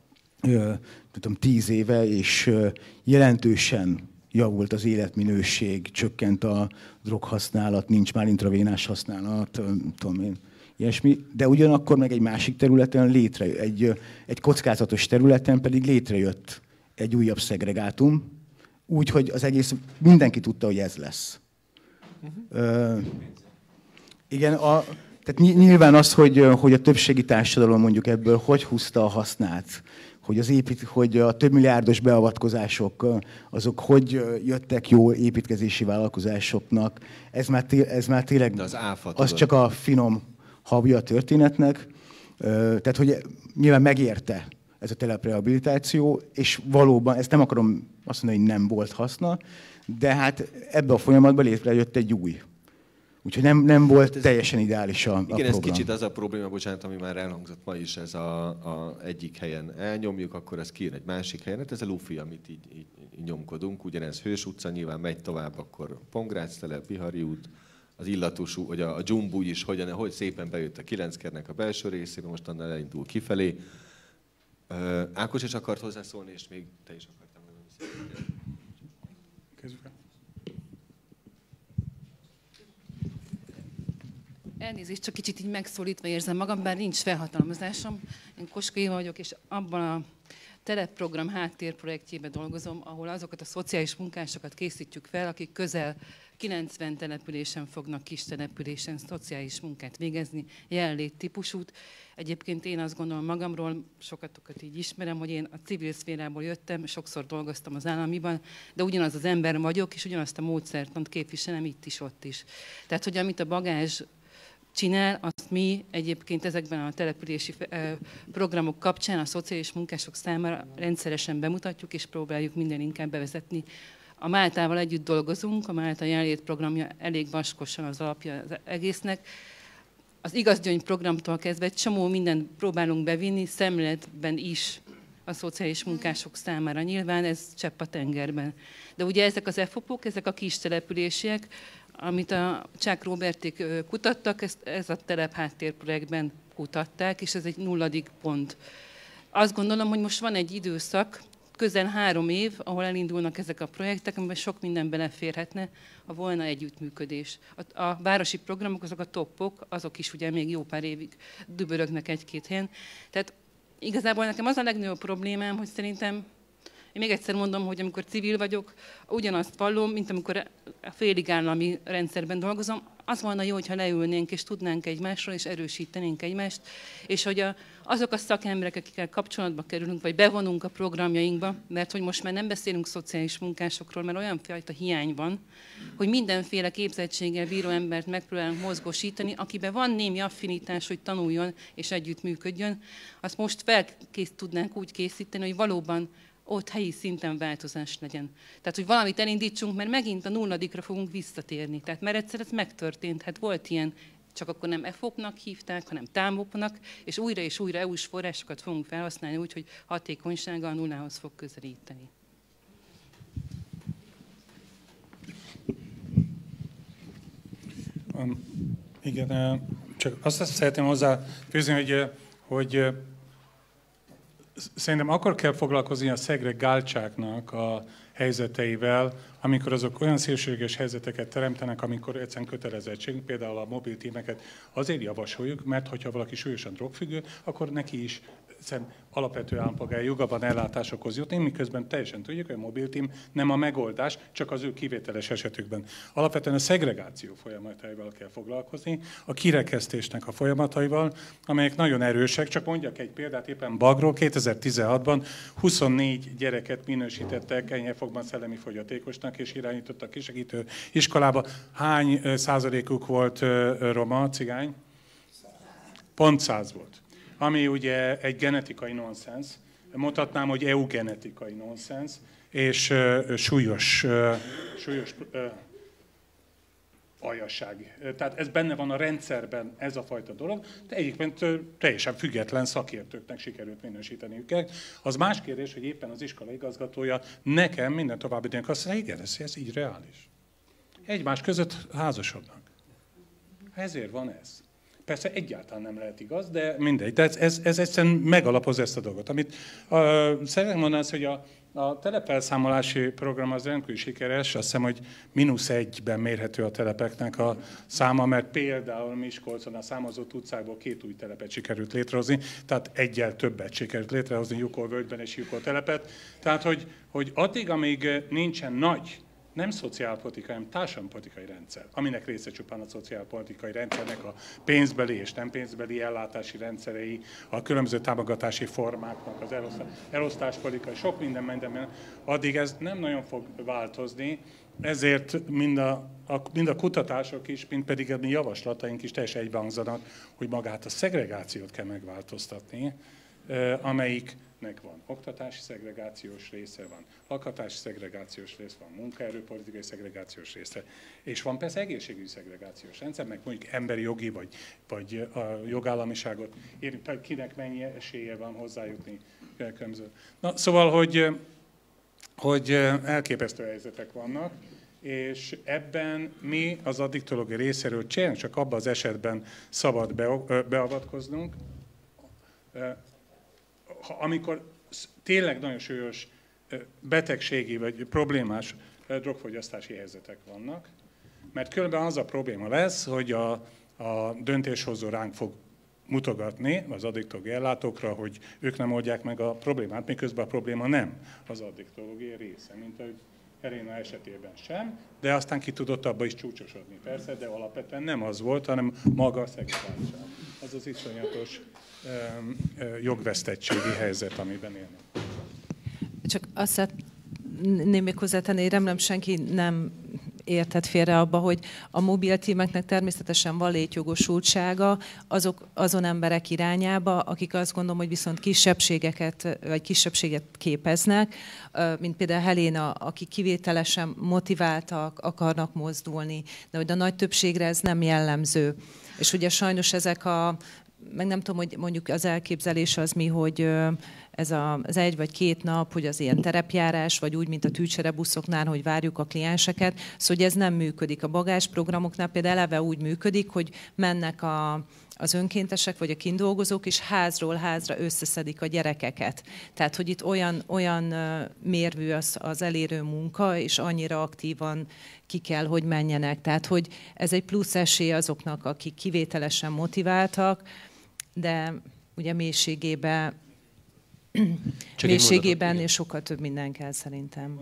J: tudom, tíz éve, és jelentősen javult az életminőség, csökkent a droghasználat, nincs már intravénás használat, tudom én, ilyesmi, de ugyanakkor meg egy másik területen létre, egy, egy kockázatos területen pedig létrejött egy újabb szegregátum, úgy, hogy az egész, mindenki tudta, hogy ez lesz. Uh-huh. Uh, igen, a, tehát nyilván az, hogy, hogy a többségi társadalom mondjuk ebből hogy húzta a hasznát, hogy, az épít, hogy a több milliárdos beavatkozások, azok hogy jöttek jó építkezési vállalkozásoknak, ez már, té, ez már tényleg, az, az csak a finom habja a történetnek. Tehát, hogy nyilván megérte ez a teleprehabilitáció, és valóban, ezt nem akarom azt mondani, hogy nem volt haszna, de hát ebbe a folyamatban létrejött egy új. Úgyhogy nem, nem volt ez teljesen ideális a, a
F: igen,
J: program.
F: Ez kicsit az a probléma, bocsánat, ami már elhangzott ma is, ez a, a egyik helyen elnyomjuk, akkor ez kijön egy másik helyen. Hát ez a lufi, amit így, így, így nyomkodunk. Ugyanez Hős utca, nyilván megy tovább, akkor Pongrác telep, Bihari út, az illatusú, hogy a, a dzsumbúj is, hogyan, hogy szépen bejött a Kilenckernek a belső részébe, most annál elindul kifelé. Uh, Ákos is akart hozzászólni, és még te is akartál mondani.
C: Elnézést, csak kicsit így megszólítva érzem magam, bár nincs felhatalmazásom. Én Koska Éva vagyok, és abban a telepprogram háttérprojektjében dolgozom, ahol azokat a szociális munkásokat készítjük fel, akik közel kilencven településen fognak, kis településen szociális munkát végezni, jelenlét típusút. Egyébként én azt gondolom magamról, sokatokat így ismerem, hogy én a civil szférából jöttem, sokszor dolgoztam az államiban, de ugyanaz az ember vagyok, és ugyanazt a módszertant képviselem itt is, ott is. Tehát, hogy amit a bagázs csinál, azt mi egyébként ezekben a települési programok kapcsán a szociális munkások számára rendszeresen bemutatjuk, és próbáljuk minden inkább bevezetni. A Máltával együtt dolgozunk, a Málta jelenlét programja elég vaskosan az alapja az egésznek. Az Igazgyöngy programtól kezdve egy csomó mindent próbálunk bevinni, szemléletben is a szociális munkások számára. Nyilván ez csepp a tengerben. De ugye ezek az ef o pé-ok, ezek a kis települések, amit a Csák Róberték kutattak, ezt ez a telep háttérprojektben kutatták, és ez egy nulladik pont. Azt gondolom, hogy most van egy időszak, közel három év, ahol elindulnak ezek a projektek, amiben sok minden beleférhetne, ha volna együttműködés. A, a városi programok, azok a toppok, azok is ugye még jó pár évig dübörögnek egy-két helyen. Tehát igazából nekem az a legnagyobb problémám, hogy szerintem, én még egyszer mondom, hogy amikor civil vagyok, ugyanazt vallom, mint amikor a félig állami rendszerben dolgozom, az volna jó, hogyha leülnénk és tudnánk egymásról, és erősítenénk egymást, és hogy a, azok a szakemberek, akikkel kapcsolatba kerülünk, vagy bevonunk a programjainkba, mert hogy most már nem beszélünk szociális munkásokról, mert olyan fajta hiány van, hogy mindenféle képzettséggel bíró embert megpróbálunk mozgósítani, akiben van némi affinitás, hogy tanuljon és együttműködjön, azt most fel tudnánk úgy készíteni, hogy valóban ott helyi szinten változás legyen. Tehát, hogy valamit elindítsunk, mert megint a nulladikra fogunk visszatérni. Tehát mert egyszer ez megtörtént, hát volt ilyen, csak akkor nem F O P-nak hívták, hanem támopnak, és újra és újra é u-s forrásokat fogunk felhasználni úgy, hogy hatékonysága a nullához fog közelíteni.
E: Um, igen, csak azt szeretném hozzáfűzni, hogy, hogy szerintem akkor kell foglalkozni a szegregáltságnak a helyzeteivel, amikor azok olyan szélsőséges helyzeteket teremtenek, amikor egyszerűen kötelezettségünk, például a mobil tímeket azért javasoljuk, mert hogyha valaki súlyosan drogfüggő, akkor neki is alapvető állampolgári joga van ellátásokhoz jutni, miközben teljesen tudjuk, hogy a mobiltím nem a megoldás, csak az ő kivételes esetükben. Alapvetően a szegregáció folyamataival kell foglalkozni, a kirekesztésnek a folyamataival, amelyek nagyon erősek. Csak mondjak egy példát, éppen Bagról kétezer-tizenhatban huszonnégy gyereket minősítettek enyhefogban szellemi fogyatékosnak, és irányítottak kisegítő iskolába. Hány százalékuk volt roma, cigány? Pont száz volt. Ami ugye egy genetikai nonsens, mondhatnám, hogy eugenetikai nonsens, és uh, súlyos, uh, súlyos uh, aljasság. Tehát ez benne van a rendszerben, ez a fajta dolog, de egyébként uh, teljesen független szakértőknek sikerült minősíteni őket. Az más kérdés, hogy éppen az iskola igazgatója nekem minden további tényleg azt mondja, igen, ez, ez így reális. Egymás között házasodnak. Ezért van ez. Persze egyáltalán nem lehet igaz, de mindegy. De ez, ez, ez egyszerűen megalapoz ezt a dolgot. Amit uh, szeretném mondani, hogy a, a telepelszámolási program az rendkívül sikeres, azt hiszem, hogy mínusz egyben mérhető a telepeknek a száma, mert például Miskolcon a számozott utcákból két új telepet sikerült létrehozni, tehát egyel többet sikerült létrehozni Jukol-völgyben és Jukol-telepet. Tehát, hogy, hogy addig, amíg nincsen nagy, nem szociálpolitikai, hanem társadalompolitikai rendszer, aminek része csupán a szociálpolitikai rendszernek a pénzbeli és nem pénzbeli ellátási rendszerei, a különböző támogatási formáknak, az elosztáspolitikai, sok minden, minden, addig ez nem nagyon fog változni, ezért mind a, a, mind a kutatások is, mind pedig a mi javaslataink is teljesen egybehangzanak, hogy magát a szegregációt kell megváltoztatni, amelyik nek van oktatási szegregációs része, van lakhatási szegregációs része, van munkaerőpolitikai szegregációs része, és van persze egészségügyi szegregációs rendszer, meg mondjuk emberi jogi, vagy, vagy a jogállamiságot érint, kinek mennyi esélye van hozzájutni. Na, szóval, hogy, hogy elképesztő helyzetek vannak, és ebben mi az addiktológia részéről csak abban az esetben szabad beavatkoznunk, amikor tényleg nagyon súlyos betegségi vagy problémás drogfogyasztási helyzetek vannak, mert különben az a probléma lesz, hogy a, a döntéshozó ránk fog mutogatni az addiktológiai ellátókra, hogy ők nem oldják meg a problémát, miközben a probléma nem az addiktológiai része, mint ahogy Helena esetében sem, de aztán ki tudott abba is csúcsosodni, persze, de alapvetően nem az volt, hanem maga a szegregáció. Az az iszonyatos um, jogvesztettségi helyzet, amiben élnek.
G: Csak azt szeretném még hozzátenni, remélem senki nem értett félre abba, hogy a mobiltímeknek természetesen van létjogosultsága azok, azon emberek irányába, akik azt gondolom, hogy viszont kisebbségeket, vagy kisebbséget képeznek, mint például Helena, akik kivételesen motiváltak, akarnak mozdulni, de hogy a nagy többségre ez nem jellemző. És ugye sajnos ezek a meg nem tudom, hogy mondjuk az elképzelés az mi, hogy ez a, az egy vagy két nap, hogy az ilyen terepjárás, vagy úgy, mint a tűcserebuszoknál, hogy várjuk a klienseket, szóval hogy ez nem működik. A bagázsprogramoknál például eleve úgy működik, hogy mennek a az önkéntesek vagy a kindolgozók is házról házra összeszedik a gyerekeket. Tehát, hogy itt olyan, olyan mérvű az, az elérő munka, és annyira aktívan ki kell, hogy menjenek. Tehát, hogy ez egy plusz esély azoknak, akik kivételesen motiváltak, de ugye mélységében, mélységében és sokkal több minden kell szerintem.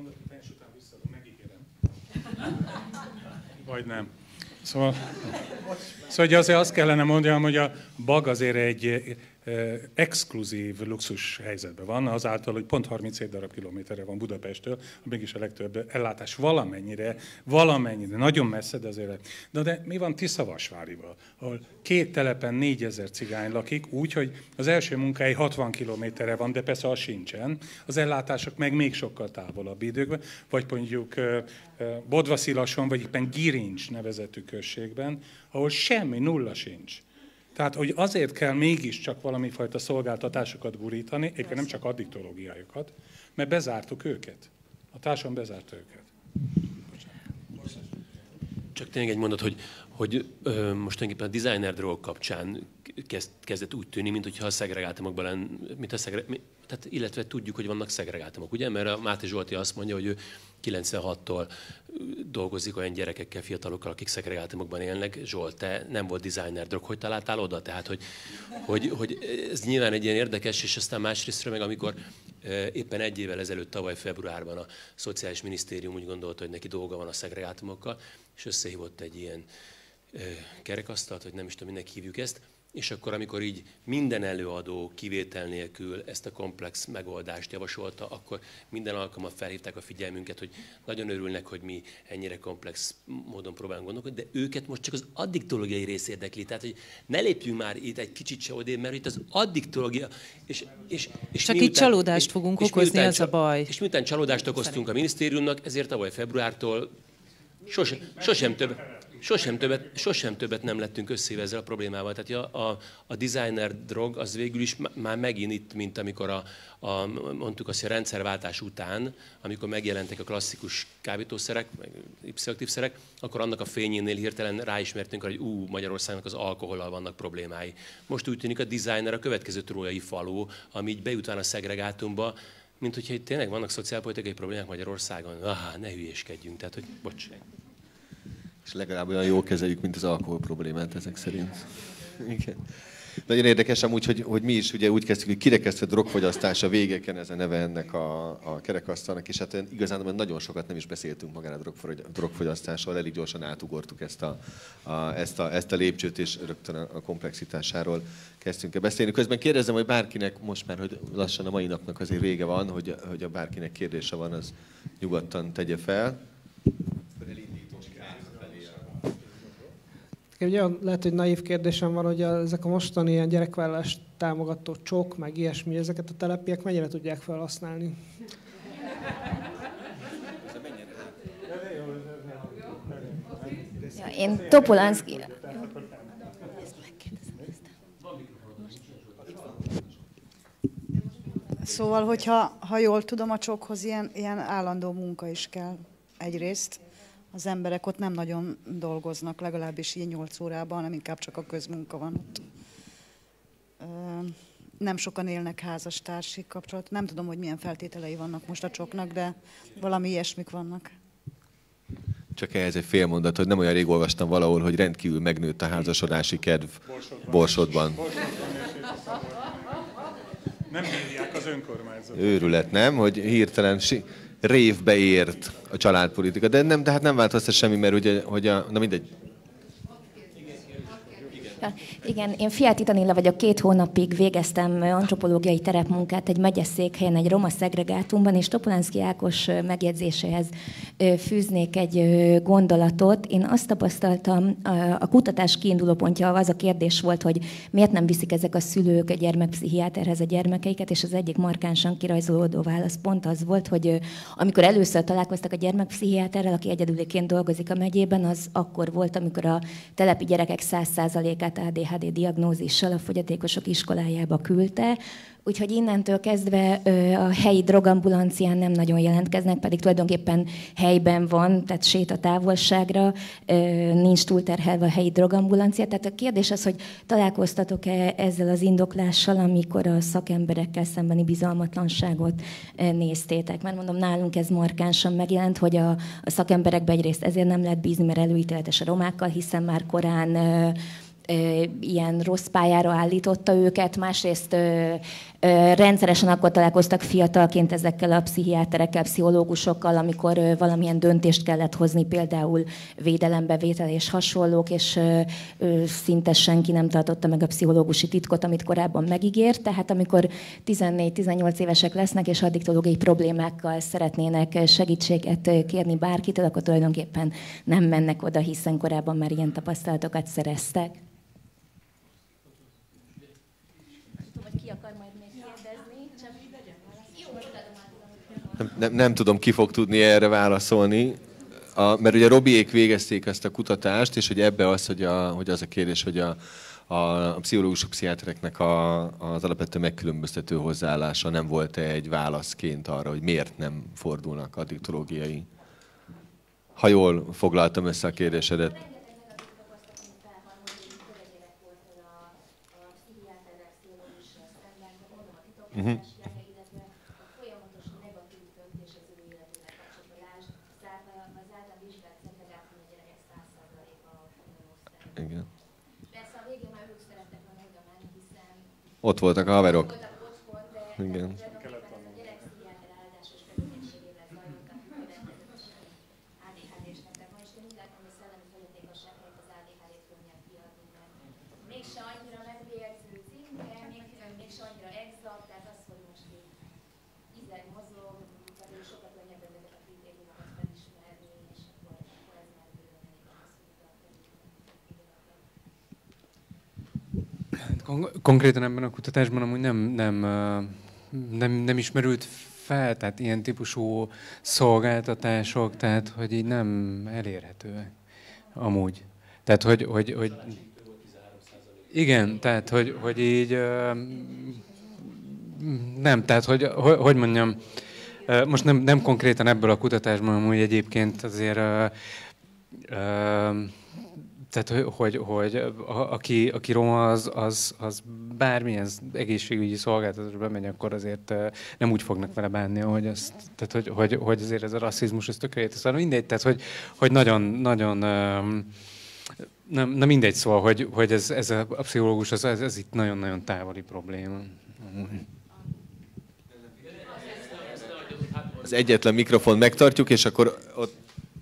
E: Vagy nem. Szóval, szóval azért azt kellene mondjam, hogy a bag azért egy exkluzív luxus helyzetben van, azáltal, hogy pont harminchét darab kilométerre van Budapesttől, mégis a legtöbb ellátás valamennyire, valamennyire, nagyon messze, de azért. De, de mi van Tiszavasvárival, ahol két telepen négyezer cigány lakik, úgy, hogy az első munkahely hatvan kilométerre van, de persze az sincsen, az ellátások meg még sokkal távolabb időkben, vagy mondjuk Bodvaszilason, vagy éppen Girincs nevezetű községben, ahol semmi, nulla sincs. Tehát, hogy azért kell mégiscsak valami fajta szolgáltatásokat gurítani, egyébként nem csak addiktológiájukat, mert bezártuk őket. A társadalom bezárt őket.
B: Csak tényleg egy mondat, hogy, hogy ö, most tulajdonképpen a designer drog kapcsán kezd, kezdett úgy tűnni, mintha a szegregátumokban lenne, mint a szegre, tehát, illetve tudjuk, hogy vannak szegregátumok, ugye? Mert a Máté Zsolti azt mondja, hogy ő kilencvenhattól dolgozik olyan gyerekekkel, fiatalokkal, akik szegregátumokban élnek. Zsolt, te nem volt designer drog, hogy találtál oda? Tehát, hogy, hogy, hogy ez nyilván egy ilyen érdekes, és aztán másrésztről meg, amikor éppen egy évvel ezelőtt, tavaly februárban a Szociális Minisztérium úgy gondolta, hogy neki dolga van a szegregátumokkal, és összehívott egy ilyen kerekasztalt, vagy nem is tudom, minek hívjuk ezt, és akkor, amikor így minden előadó kivétel nélkül ezt a komplex megoldást javasolta, akkor minden alkalommal felhívták a figyelmünket, hogy nagyon örülnek, hogy mi ennyire komplex módon próbálunk gondolkodni, de őket most csak az addiktológiai rész érdekli. Tehát, hogy ne lépjünk már itt egy kicsit se odébb, mert itt az addiktológia... És, és, és
G: csak
B: miután,
G: itt csalódást fogunk és okozni, az a baj.
B: És miután csalódást okoztunk a minisztériumnak, ezért tavaly februártól sosem, sosem több... Sosem többet, sosem többet nem lettünk összéve ezzel a problémával. Tehát a, a, a designer drog az végül is már megint itt, mint amikor a, a, mondtuk azt, a rendszerváltás után, amikor megjelentek a klasszikus kábítószerek, meg pszichoaktív szerek, akkor annak a fényénél hirtelen ráismertünk, hogy ú, Magyarországnak az alkohollal vannak problémái. Most úgy tűnik a designer a következő trójai faló, ami így bejután a szegregátumba, mint hogyha itt tényleg vannak szociálpolitikai problémák Magyarországon. Ah, ne hülyéskedjünk, tehát hogy bocs.
F: És legalább olyan jól kezeljük, mint az alkohol problémát ezek szerint. Igen. Nagyon érdekes amúgy, hogy, hogy mi is ugye úgy kezdtük, hogy kirekesztett drogfogyasztás a végeken, ez a neve ennek a, a kerekasztalnak, és hát igazán nagyon sokat nem is beszéltünk magára a drogfogyasztásról, elég gyorsan átugortuk ezt a, a, ezt, a, ezt a lépcsőt, és rögtön a komplexitásáról kezdtünk el beszélni. Közben kérdezem, hogy bárkinek, most már, hogy lassan a mai napnak azért vége van, hogy, hogy a bárkinek kérdése van, az nyugodtan tegye fel.
K: Ugye lehet, hogy naív kérdésem van, hogy a, ezek a mostani ilyen gyerekvállalást támogató csok, meg ilyesmi, ezeket a telepiek mennyire tudják felhasználni?
L: Ja, én Topolánszki...
I: Szóval, hogyha ha jól tudom, a csokhoz ilyen, ilyen állandó munka is kell egyrészt. Az emberek ott nem nagyon dolgoznak, legalábbis ilyen nyolc órában, hanem inkább csak a közmunka van ott. Nem sokan élnek házastársi kapcsolat. Nem tudom, hogy milyen feltételei vannak most a csoknak, de valami ilyesmik vannak.
F: Csak ehhez egy fél mondat, hogy nem olyan rég olvastam valahol, hogy rendkívül megnőtt a házasodási kedv Borsodban.
E: Nem bírják az önkormányzat.
F: Őrület, nem? Hogy hirtelen révbe ért a családpolitika. De nem, de hát nem változtat semmi, mert ugye, hogy a, na mindegy.
L: Ja, igen, én Fiát Itanilla vagyok, két hónapig végeztem antropológiai terepmunkát egy megyeszékhelyen, egy roma szegregátumban, és Topolánszki Ákos megjegyzéséhez fűznék egy gondolatot. Én azt tapasztaltam, a kutatás kiindulópontja az a kérdés volt, hogy miért nem viszik ezek a szülők a gyermekpszichiáterhez a gyermekeiket, és az egyik markánsan kirajzolódó válasz pont az volt, hogy amikor először találkoztak a gyermekpszichiáterrel, aki egyedüliként dolgozik a megyében, az akkor volt, amikor a telepi gyerekek száz százalékát gyermekét á dé há dé diagnózissal a fogyatékosok iskolájába küldte, úgyhogy innentől kezdve a helyi drogambulancián nem nagyon jelentkeznek, pedig tulajdonképpen helyben van, tehát sétatávolságra, nincs túlterhelve a helyi drogambulancia. Tehát a kérdés az, hogy találkoztatok-e ezzel az indoklással, amikor a szakemberekkel szembeni bizalmatlanságot néztétek? Mert mondom, nálunk ez markánsan megjelent, hogy a, a szakemberekbe egyrészt ezért nem lehet bízni, mert előítéletes a romákkal, hiszen már korán ilyen rossz pályára állította őket, másrészt ö, ö, rendszeresen akkor találkoztak fiatalként ezekkel a pszichiáterekkel, pszichológusokkal, amikor ö, valamilyen döntést kellett hozni, például védelembevétel és hasonlók, és ö, ö, szinte senki nem tartotta meg a pszichológusi titkot, amit korábban megígért. Tehát amikor tizennégy-tizennyolc évesek lesznek, és addiktológiai problémákkal szeretnének segítséget kérni bárkitől, akkor tulajdonképpen nem mennek oda, hiszen korábban már ilyen tapasztalatokat szereztek. Ki akar majd még kérdezni? Csak... Jó,
F: nem, nem, nem tudom, ki fog tudni erre válaszolni, a, mert ugye Robiék végezték ezt a kutatást, és hogy ebbe az, hogy, a, hogy az a kérdés, hogy a, a, a pszichológusok, pszichiátereknek a, az alapvető megkülönböztető hozzáállása nem volt-e egy válaszként arra, hogy miért nem fordulnak addiktológiai. Ha jól foglaltam össze a kérdésedet. Uh-huh. Igen. Ott voltak a haverok. Igen.
A: Konkrétan ebben a kutatásban amúgy nem, nem, nem, nem ismerült fel, tehát ilyen típusú szolgáltatások, tehát hogy így nem elérhetőek amúgy. Tehát, hogy, hogy, hogy igen, tehát, hogy, hogy így nem, tehát, hogy, hogy mondjam, most nem, nem konkrétan ebből a kutatásban, amúgy egyébként azért tehát, hogy, hogy a, aki, aki roma, az, az, az bármilyen egészségügyi szolgáltatásba megy, akkor azért nem úgy fognak vele bánni, hogy, azt, tehát, hogy, hogy, hogy azért ez a rasszizmus, ez tökéletes. Szóval mindegy, tehát hogy, hogy nagyon, nagyon nem, nem mindegy, szóval, hogy, hogy ez, ez a, a pszichológus, ez, ez, ez itt nagyon-nagyon távoli probléma.
F: Az egyetlen mikrofon megtartjuk, és akkor ott...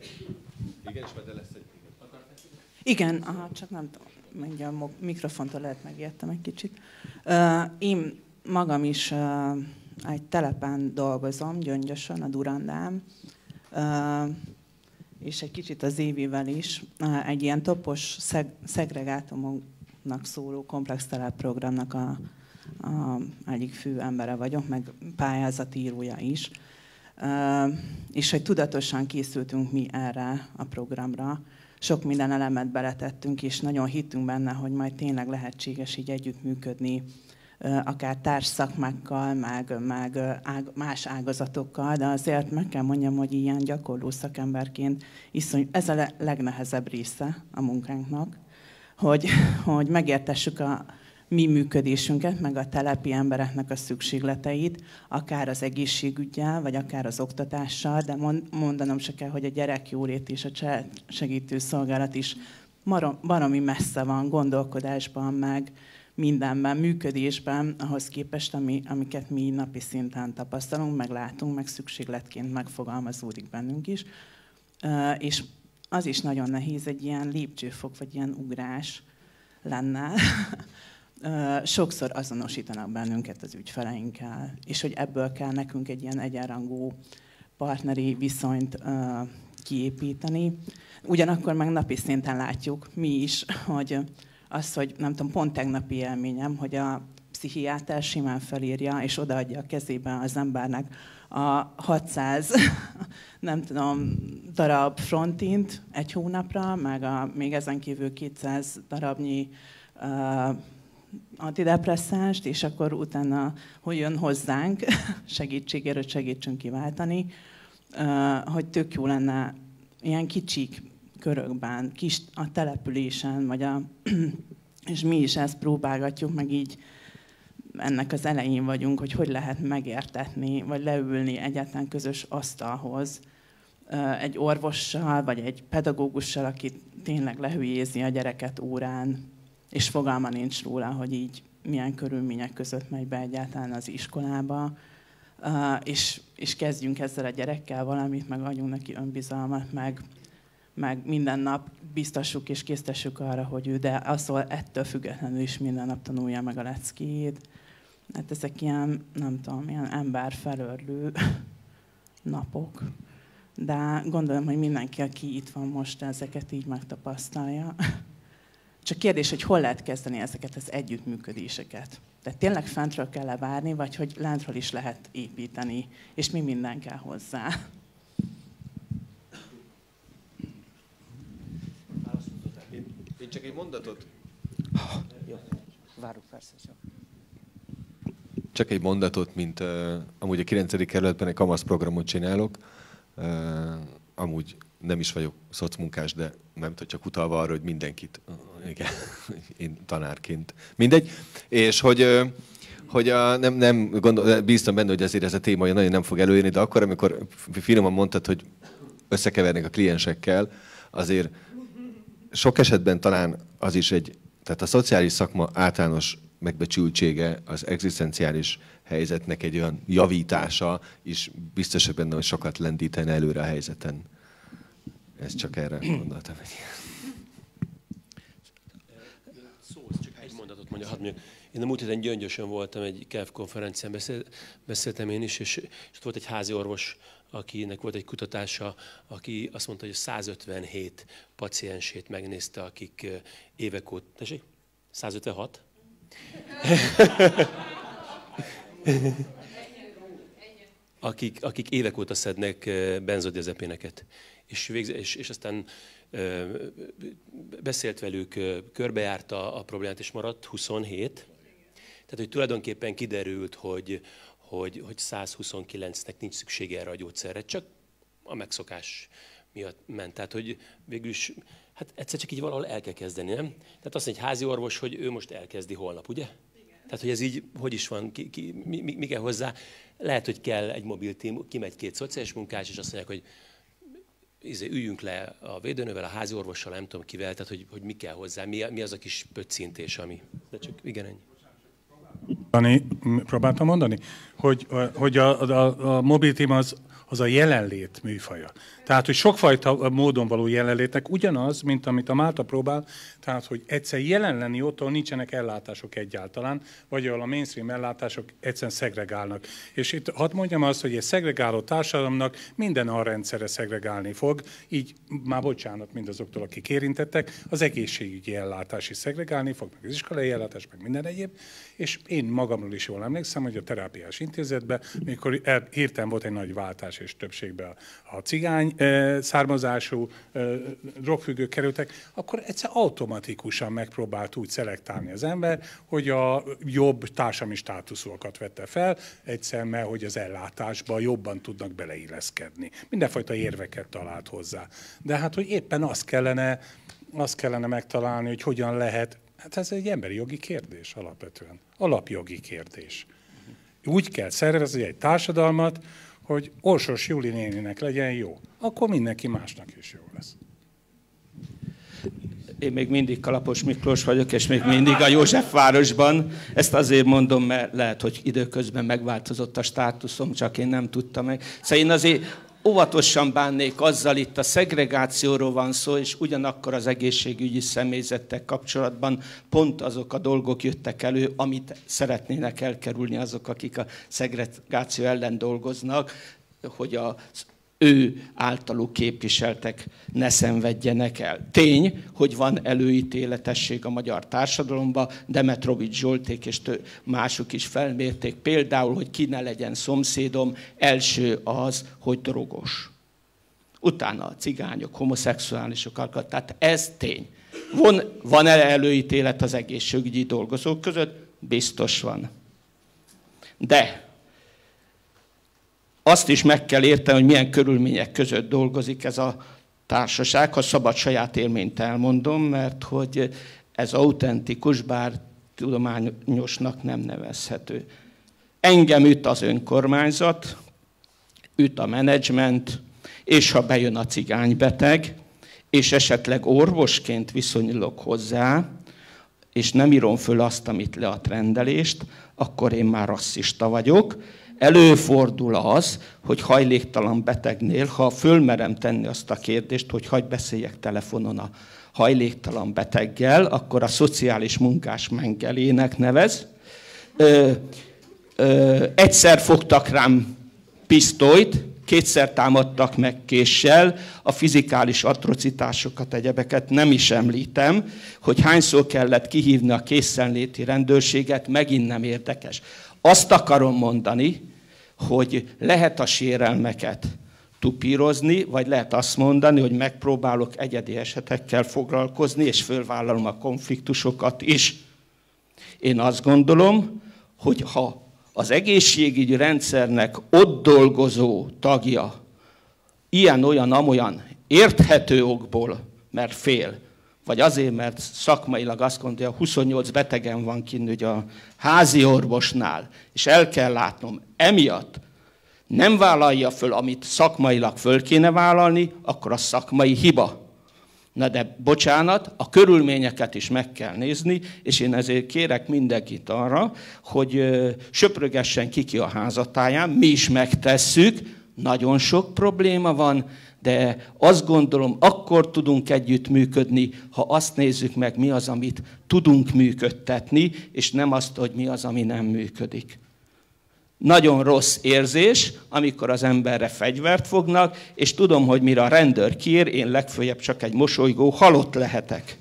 M: Igen, aha, csak nem tudom, mondja, a mikrofontól lehet megijedtem egy kicsit. Uh, én magam is uh, egy telepen dolgozom, Gyöngyösön, a Durandán, uh, és egy kicsit az Évivel is. Uh, egy ilyen topos szeg- szegregátumoknak szóló komplex telepprogramnak a, a egyik fő embere vagyok, meg pályázatírója is. Uh, és hogy tudatosan készültünk mi erre a programra, sok minden elemet beletettünk, és nagyon hittünk benne, hogy majd tényleg lehetséges így együttműködni, akár társszakmákkal, meg, meg ág, más ágazatokkal, de azért meg kell mondjam, hogy ilyen gyakorló szakemberként iszony, ez a legnehezebb része a munkánknak, hogy, hogy megértessük a mi működésünket, meg a telepi embereknek a szükségleteit, akár az egészségüggyel, vagy akár az oktatással, de mondanom se kell, hogy a gyerekjólét és a segítő szolgálat is baromi messze van gondolkodásban, meg mindenben, működésben, ahhoz képest, ami, amiket mi napi szinten tapasztalunk, meg látunk, meg szükségletként megfogalmazódik bennünk is. És az is nagyon nehéz, egy ilyen lépcsőfok, vagy ilyen ugrás lenne. Sokszor azonosítanak bennünket az ügyfeleinkkel, és hogy ebből kell nekünk egy ilyen egyenrangú partneri viszonyt kiépíteni. Ugyanakkor meg napi szinten látjuk mi is, hogy az, hogy nem tudom, pont tegnapi élményem, hogy a pszichiáter simán felírja, és odaadja a kezében az embernek a hatszáz, nem tudom, darab frontint egy hónapra, meg a, még ezen kívül kétszáz darabnyi antidepresszást, és akkor utána hogy jön hozzánk segítségére, hogy segítsünk kiváltani, hogy tök jó lenne ilyen kicsik körökben, kis a településen, vagy a, és mi is ezt próbálgatjuk, meg így ennek az elején vagyunk, hogy hogy lehet megértetni, vagy leülni egyáltalán közös asztalhoz egy orvossal, vagy egy pedagógussal, aki tényleg lehülyézi a gyereket órán, és fogalma nincs róla, hogy így milyen körülmények között megy be egyáltalán az iskolába, és, és kezdjünk ezzel a gyerekkel valamit, meg adjunk neki önbizalmat, meg, meg minden nap biztassuk és késztessük arra, hogy ő, de aztól ettől függetlenül is minden nap tanulja meg a leckéjét. Hát ezek ilyen, nem tudom, ilyen emberfelörlő napok. De gondolom, hogy mindenki, aki itt van most, ezeket így megtapasztalja. Csak kérdés, hogy hol lehet kezdeni ezeket az együttműködéseket. Tehát tényleg fentről kell levárni, vagy hogy lentről is lehet építeni, és mi minden kell hozzá.
F: Én csak egy mondatot.
N: Jó, várunk persze.
F: Csak egy mondatot, mint uh, amúgy a kilencedik kerületben egy kamasz programot csinálok. Uh, amúgy nem is vagyok szocmunkás, de nem tudom, csak utalva arra, hogy mindenkit, uh, igen, én tanárként, mindegy. És hogy, uh, hogy a, nem, nem gondol, bíztam benne, hogy azért ez a téma nagyon nem fog előjönni, de akkor, amikor finoman mondtad, hogy összekevernek a kliensekkel, azért sok esetben talán az is egy, tehát a szociális szakma általános megbecsültsége, az egzisztenciális helyzetnek egy olyan javítása is biztos benne, hogy sokat lendítene előre a helyzeten. Ezt csak erre gondoltam.
B: Szó, csak egy mondatot mondja, hadd mondjak. Én a múlt héten Gyöngyösön voltam, egy ká e ef konferencián beszél, beszéltem én is, és, és ott volt egy házi orvos, akinek volt egy kutatása, aki azt mondta, hogy százötvenhét paciensét megnézte, akik évek óta... Tessék? százötvenhat? akik, akik évek óta szednek benzodiazepineket. És, és, és aztán ö, beszélt velük, körbejárta a problémát, és maradt huszonhét. Tehát, hogy tulajdonképpen kiderült, hogy, hogy, hogy százhuszonkilencnek nincs szüksége erre a gyógyszerre, csak a megszokás miatt ment. Tehát, hogy végül is, hát egyszer csak így valahol el kell kezdeni, nem? Tehát azt mondja egy házi orvos, hogy ő most elkezdi holnap, ugye? Igen. Tehát, hogy ez így, hogy is van, ki, ki, mi, mi, mi kell hozzá? Lehet, hogy kell egy mobil tím, kimegy két szociális munkás, és azt mondják, hogy izé, üljünk le a védőnővel, a házi orvossal, nem tudom kivel, tehát, hogy, hogy mi kell hozzá, mi, mi az a kis pöccintés, ami... De csak igen, ennyi.
E: Próbáltam mondani, hogy, hogy a, a, a mobil tím az, az a jelenlét műfaja. Tehát, hogy sokfajta módon való jelenlétnek ugyanaz, mint amit a Málta próbál, tehát, hogy egyszer jelen lenni ott, ahol nincsenek ellátások egyáltalán, vagy ahol a mainstream ellátások egyszerűen szegregálnak. És itt hadd mondjam azt, hogy egy szegregáló társadalomnak minden a rendszere szegregálni fog, így már bocsánat mindazoktól, akik érintettek, az egészségügyi ellátás is szegregálni fog, meg az iskolai ellátás, meg minden egyéb. És én magamról is jól emlékszem, hogy a terápiás intézetben, mikor hirtelen volt egy nagy váltás és többségben a cigány e, származású e, drogfüggők kerültek, akkor egyszer automatikusan megpróbált úgy szelektálni az ember, hogy a jobb társadalmi státuszokat vette fel, egyszer, mert hogy az ellátásba jobban tudnak beleilleszkedni. Mindenfajta érveket talált hozzá. De hát, hogy éppen azt kellene, azt kellene megtalálni, hogy hogyan lehet. Hát ez egy emberi jogi kérdés alapvetően. Alapjogi kérdés. Úgy kell szervezni egy társadalmat, hogy Orsos Júli néninek legyen jó. Akkor mindenki másnak is jó lesz.
N: Én még mindig Kalapos Miklós vagyok, és még mindig a Józsefvárosban. Ezt azért mondom, mert lehet, hogy időközben megváltozott a státuszom, csak én nem tudtam meg. Szóval én azért óvatosan bánnék azzal, itt a szegregációról van szó, és ugyanakkor az egészségügyi személyzettel kapcsolatban pont azok a dolgok jöttek elő, amit szeretnének elkerülni azok, akik a szegregáció ellen dolgoznak, hogy az ő általuk képviseltek ne szenvedjenek el. Tény, hogy van előítéletesség a magyar társadalomban, Demetrovics Zsolték és mások is felmérték, például, hogy ki ne legyen szomszédom, első az, hogy drogos. Utána a cigányok, homoszexuálisok, tehát ez tény. Van, van előítélet az egészségügyi dolgozók között? Biztos van. De azt is meg kell érteni, hogy milyen körülmények között dolgozik ez a társaság, ha szabad saját élményt elmondom, mert hogy ez autentikus, bár tudományosnak nem nevezhető. Engem üt az önkormányzat, üt a menedzsment, és ha bejön a cigánybeteg, és esetleg orvosként viszonyulok hozzá, és nem írom föl azt, amit le a rendelést, akkor én már rasszista vagyok. Előfordul az, hogy hajléktalan betegnél, ha fölmerem tenni azt a kérdést, hogy hagyj beszéljek telefonon a hajléktalan beteggel, akkor a szociális munkás mengelének nevez. Ö, ö, egyszer fogtak rám pisztolyt, kétszer támadtak meg késsel, a fizikális atrocitásokat, egyebeket nem is említem, hogy hányszor kellett kihívni a készenléti rendőrséget, megint nem érdekes. Azt akarom mondani, hogy lehet a sérelmeket tupírozni, vagy lehet azt mondani, hogy megpróbálok egyedi esetekkel foglalkozni, és fölvállalom a konfliktusokat is. Én azt gondolom, hogy ha az egészségügyi rendszernek ott dolgozó tagja ilyen-olyan-amolyan érthető okból, mert fél, vagy azért, mert szakmailag azt mondja, hogy huszonnyolc betegen van kinn ugye a házi orvosnál, és el kell látnom, emiatt nem vállalja föl, amit szakmailag föl kéne vállalni, akkor a szakmai hiba. Na de bocsánat, a körülményeket is meg kell nézni, és én ezért kérek mindenkit arra, hogy söprögessen ki ki a házatáján, mi is megtesszük, nagyon sok probléma van, de azt gondolom, akkor tudunk együttműködni, ha azt nézzük meg, mi az, amit tudunk működtetni, és nem azt, hogy mi az, ami nem működik. Nagyon rossz érzés, amikor az emberre fegyvert fognak, és tudom, hogy mire a rendőr kiér, én legfőjebb csak egy mosolygó halott lehetek.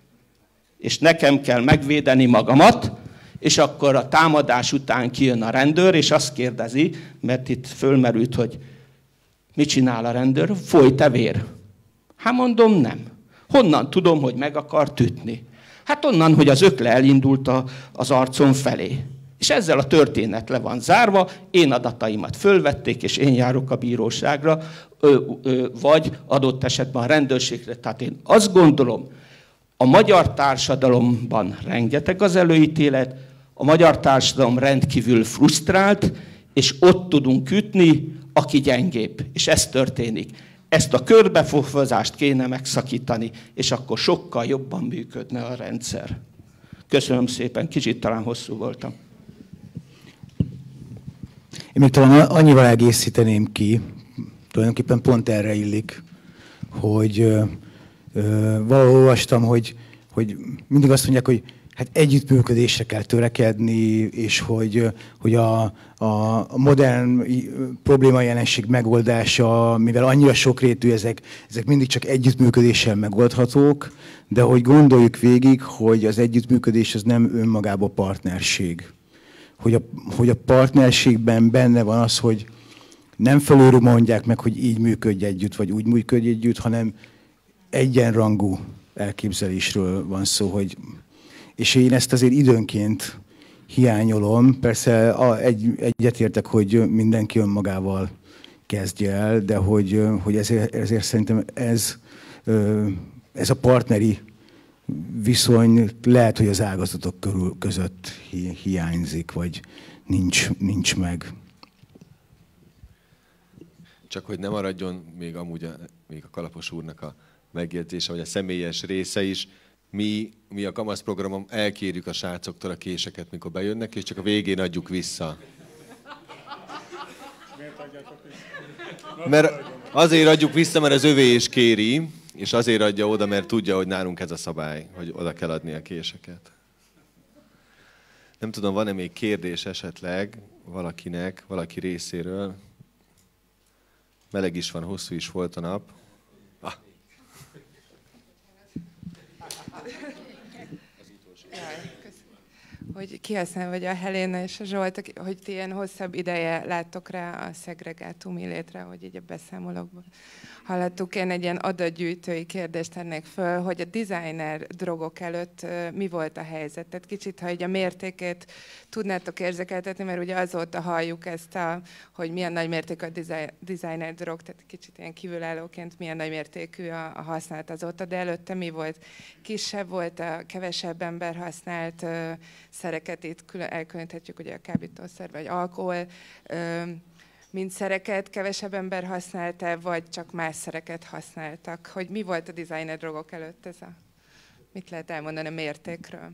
N: És nekem kell megvédeni magamat, és akkor a támadás után kijön a rendőr, és azt kérdezi, mert itt fölmerült, hogy mit csinál a rendőr? Folyt-e vér? Hát mondom, nem. Honnan tudom, hogy meg akart ütni? Hát onnan, hogy az ökle elindult a, az arcom felé. És ezzel a történet le van zárva, én adataimat fölvették, és én járok a bíróságra, ö, ö, vagy adott esetben a rendőrségre. Tehát én azt gondolom, a magyar társadalomban rengeteg az előítélet, a magyar társadalom rendkívül frusztrált, és ott tudunk ütni, aki gyengébb. És ez történik. Ezt a körbefogazást kéne megszakítani, és akkor sokkal jobban működne a rendszer. Köszönöm szépen, kicsit talán hosszú voltam.
J: Én még talán annyival egészíteném ki, tulajdonképpen pont erre illik, hogy ö, ö, valahol olvastam, hogy, hogy mindig azt mondják, hogy hát együttműködésre kell törekedni, és hogy, hogy a, a modern probléma jelenség megoldása, mivel annyira sokrétű, ezek, ezek mindig csak együttműködéssel megoldhatók, de hogy gondoljuk végig, hogy az együttműködés az nem önmagában partnerség. Hogy a, hogy a partnerségben benne van az, hogy nem felülről mondják meg, hogy így működj együtt, vagy úgy működj együtt, hanem egyenrangú elképzelésről van szó, hogy és én ezt azért időnként hiányolom. Persze a, egy, egyetértek, hogy mindenki önmagával kezdje el, de hogy, hogy ezért, ezért szerintem ez, ez a partneri viszony lehet, hogy az ágazatok körül, között hi, hiányzik, vagy nincs, nincs meg.
F: Csak hogy ne maradjon még amúgy a, még a Kalapos úrnak a megjegyzése, vagy a személyes része is, Mi, mi a Kamasz programon elkérjük a srácoktól a késeket, mikor bejönnek, és csak a végén adjuk vissza. Mert azért adjuk vissza, mert az övé is kéri, és azért adja oda, mert tudja, hogy nálunk ez a szabály, hogy oda kell adni a késeket. Nem tudom, van-e még kérdés esetleg valakinek, valaki részéről? Meleg is van, hosszú is volt a nap. Ah.
O: hogy kihasználva, vagy a Helena és a Zsolt, hogy ti ilyen hosszabb ideje láttok rá a szegregátum illétre, hogy így a beszámolókban hallottuk. Én egy ilyen adatgyűjtői kérdést tennék föl, hogy a designer drogok előtt mi volt a helyzet? Tehát kicsit, ha így a mértékét tudnátok érzékeltetni, mert ugye azóta halljuk ezt, a, hogy milyen nagy mértékű a designer drog, tehát kicsit ilyen kívülállóként milyen nagy mértékű a, a használat azóta, de előtte mi volt? Kisebb volt, a kevesebb ember használt ö, szereket, itt külön elkülöníthetjük ugye a kábítószer vagy alkohol, ö, mint szereket kevesebb ember használta, vagy csak más szereket használtak? Hogy mi volt a designer drogok előtt ez a... Mit lehet elmondani a mértékről?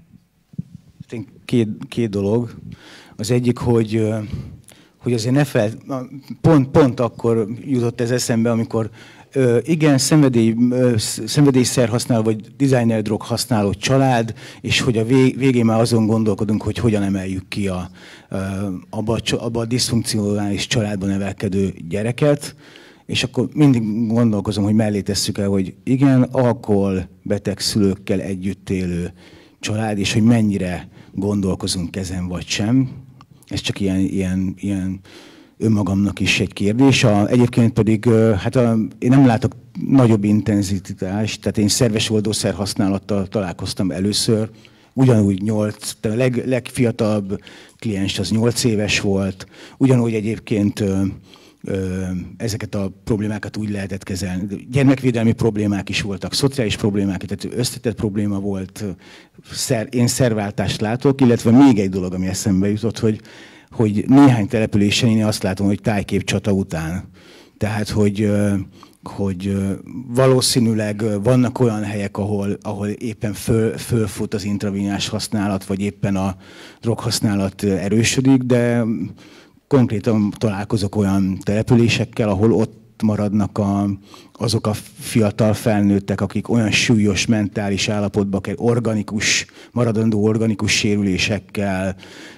J: Két, két dolog. Az egyik, hogy, hogy azért ne fel... Pont, pont akkor jutott ez eszembe, amikor igen, szenvedély, szenvedélyszer használó, vagy designer drog használó család, és hogy a végén már azon gondolkodunk, hogy hogyan emeljük ki a, abba, abba a diszfunkcionális családban nevelkedő gyereket, és akkor mindig gondolkozom, hogy mellé tesszük el, hogy igen, alkoholbeteg szülőkkel együtt élő család, és hogy mennyire gondolkozunk ezen vagy sem. Ez csak ilyen, ilyen, ilyen önmagamnak is egy kérdés. A, egyébként pedig hát a, én nem látok nagyobb intenzitást, tehát én szerves oldószer használattal találkoztam először, ugyanúgy nyolc, a leg, legfiatalabb kliens az nyolc éves volt, ugyanúgy egyébként ö, ö, ezeket a problémákat úgy lehetett kezelni. Gyermekvédelmi problémák is voltak, szociális problémák, tehát összetett probléma volt, szer, én szerváltást látok, illetve még egy dolog, ami eszembe jutott, hogy hogy néhány településen én azt látom, hogy tájképcsata után. Tehát, hogy, hogy valószínűleg vannak olyan helyek, ahol, ahol éppen föl, fölfut az intravénás használat, vagy éppen a droghasználat erősödik, de konkrétan találkozok olyan településekkel, ahol ott maradnak a, azok a fiatal felnőttek, akik olyan súlyos mentális állapotba kell, organikus, maradandó organikus sérülésekkel,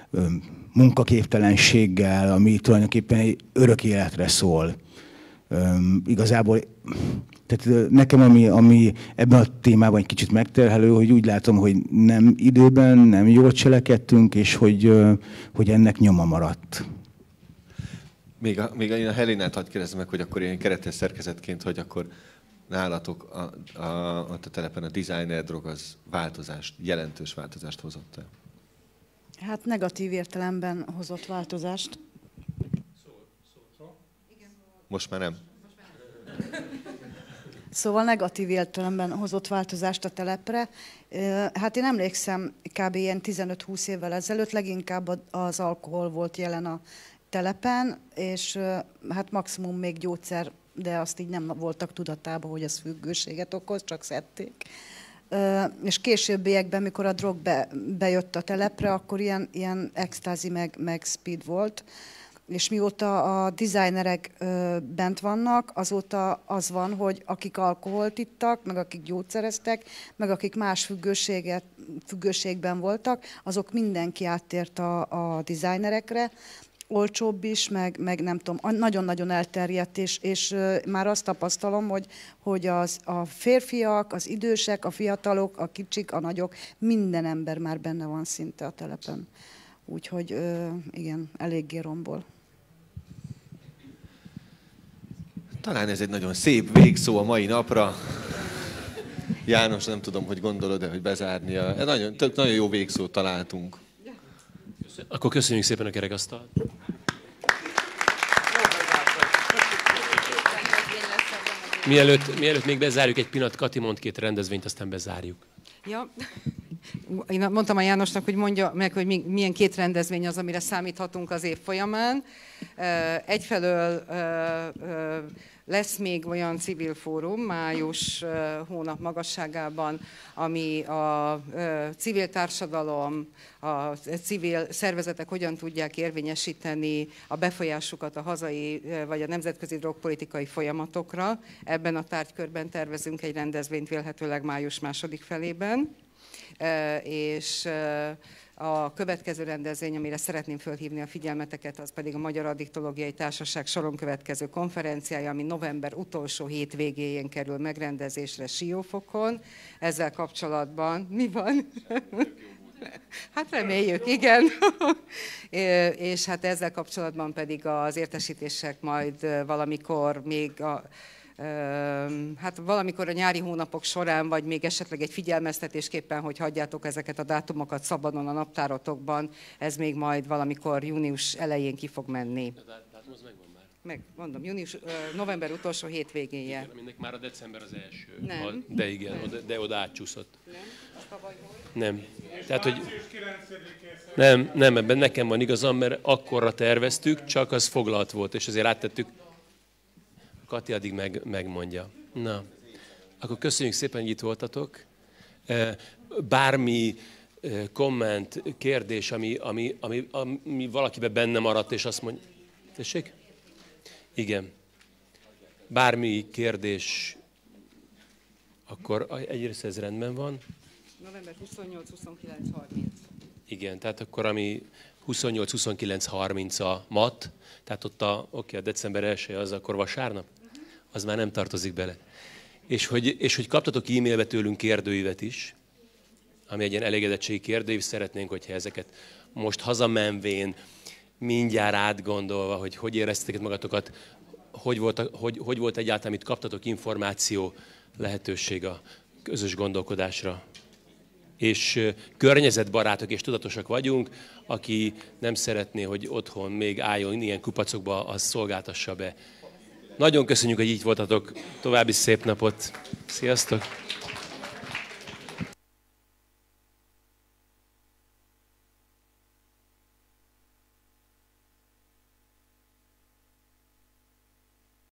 J: munkaképtelenséggel, ami tulajdonképpen egy örök életre szól. Üm, igazából, tehát nekem ami, ami ebben a témában egy kicsit megterhelő, hogy úgy látom, hogy nem időben, nem jól cselekedtünk, és hogy, hogy ennek nyoma maradt.
F: Még a, még én a Helénát hadd kérdezem meg, hogy akkor ilyen keretes szerkezetként, hogy akkor nálatok a, a, a, a telepen a designer drog az változást, jelentős változást hozott el?
I: Hát negatív értelemben hozott változást.
F: Most már nem.
I: Szóval negatív értelemben hozott változást a telepre. Hát én emlékszem, kb. Ilyen tizenöt-húsz évvel ezelőtt leginkább az alkohol volt jelen a telepen, és hát maximum még gyógyszer, de azt így nem voltak tudatában, hogy ez függőséget okoz, csak szedték. És későbbiekben, mikor a drog be, bejött a telepre, akkor ilyen, ilyen extázi meg, meg speed volt. És mióta a designerek bent vannak, azóta az van, hogy akik alkoholt ittak, meg akik gyógyszereztek, meg akik más függőséget, függőségben voltak, azok mindenki áttért a, a designerekre. Olcsóbb is, meg, meg nem tudom, nagyon-nagyon elterjedt, és, és már azt tapasztalom, hogy, hogy az, a férfiak, az idősek, a fiatalok, a kicsik, a nagyok, minden ember már benne van szinte a telepen. Úgyhogy igen, eléggé rombol.
F: Talán ez egy nagyon szép végszó a mai napra. János, nem tudom, hogy gondolod-e, hogy bezárnia. Nagyon, tök, nagyon jó végszót találtunk.
B: Akkor köszönjük szépen a kerekasztalt. Mielőtt, mielőtt még bezárjuk, egy pillanat, Kati mond két rendezvényt, aztán bezárjuk. Ja.
C: Én mondtam a Jánosnak, hogy mondja meg, hogy milyen két rendezvény az, amire számíthatunk az év folyamán. Egyfelől lesz még olyan civil fórum május hónap magasságában, ami a civil társadalom, a civil szervezetek hogyan tudják érvényesíteni a befolyásukat a hazai vagy a nemzetközi drogpolitikai folyamatokra. Ebben a tárgykörben tervezünk egy rendezvényt vélhetőleg május második felében. És a következő rendezvény, amire szeretném fölhívni a figyelmeteket, az pedig a Magyar Addiktológiai Társaság soron következő konferenciája, ami november utolsó hétvégéjén kerül megrendezésre Siófokon. Ezzel kapcsolatban mi van?
P: Hát reméljük, igen. És hát ezzel kapcsolatban pedig az értesítések majd valamikor még a, hát valamikor a nyári hónapok során, vagy még esetleg egy figyelmeztetésképpen, hogy hagyjátok ezeket a dátumokat szabadon a naptárotokban, ez még majd valamikor június elején ki fog menni. Meg, mondom, június, november utolsó hétvégéje.
B: Igen, aminek már a december az első.
P: Nem.
B: De igen, nem. Oda, de oda átcsúszott.
P: Nem? Most tavaly volt?
B: Nem. Tehát, hogy nem, nem, ebben nekem van igazam, mert akkorra terveztük, csak az foglalt volt, és azért áttettük. Kati addig meg, megmondja. Na, akkor köszönjük szépen, hogy itt voltatok. Bármi komment, kérdés, ami, ami, ami, ami valakiben benne maradt, és azt mondja... Tessék? Igen. Bármi kérdés, akkor egyrészt ez rendben van.
P: november huszonnyolc huszonkilenc harminc.
B: Igen, tehát akkor ami huszonnyolc huszonkilenc harminc a mat, tehát ott a, oké, a december elsője az akkor vasárnap, az már nem tartozik bele. És hogy, és hogy kaptatok e-mailbe tőlünk kérdőívet is, ami egy ilyen elégedettségi kérdőív, szeretnénk, hogyha ezeket most hazamenvén, mindjárt átgondolva, hogy hogy éreztétek magatokat, hogy volt, hogy, hogy volt egyáltalán, amit kaptatok információ, lehetőség a közös gondolkodásra. És környezetbarátok és tudatosak vagyunk, aki nem szeretné, hogy otthon még álljon ilyen kupacokba, az szolgáltassa be. Nagyon köszönjük, hogy így voltatok. További szép napot. Sziasztok!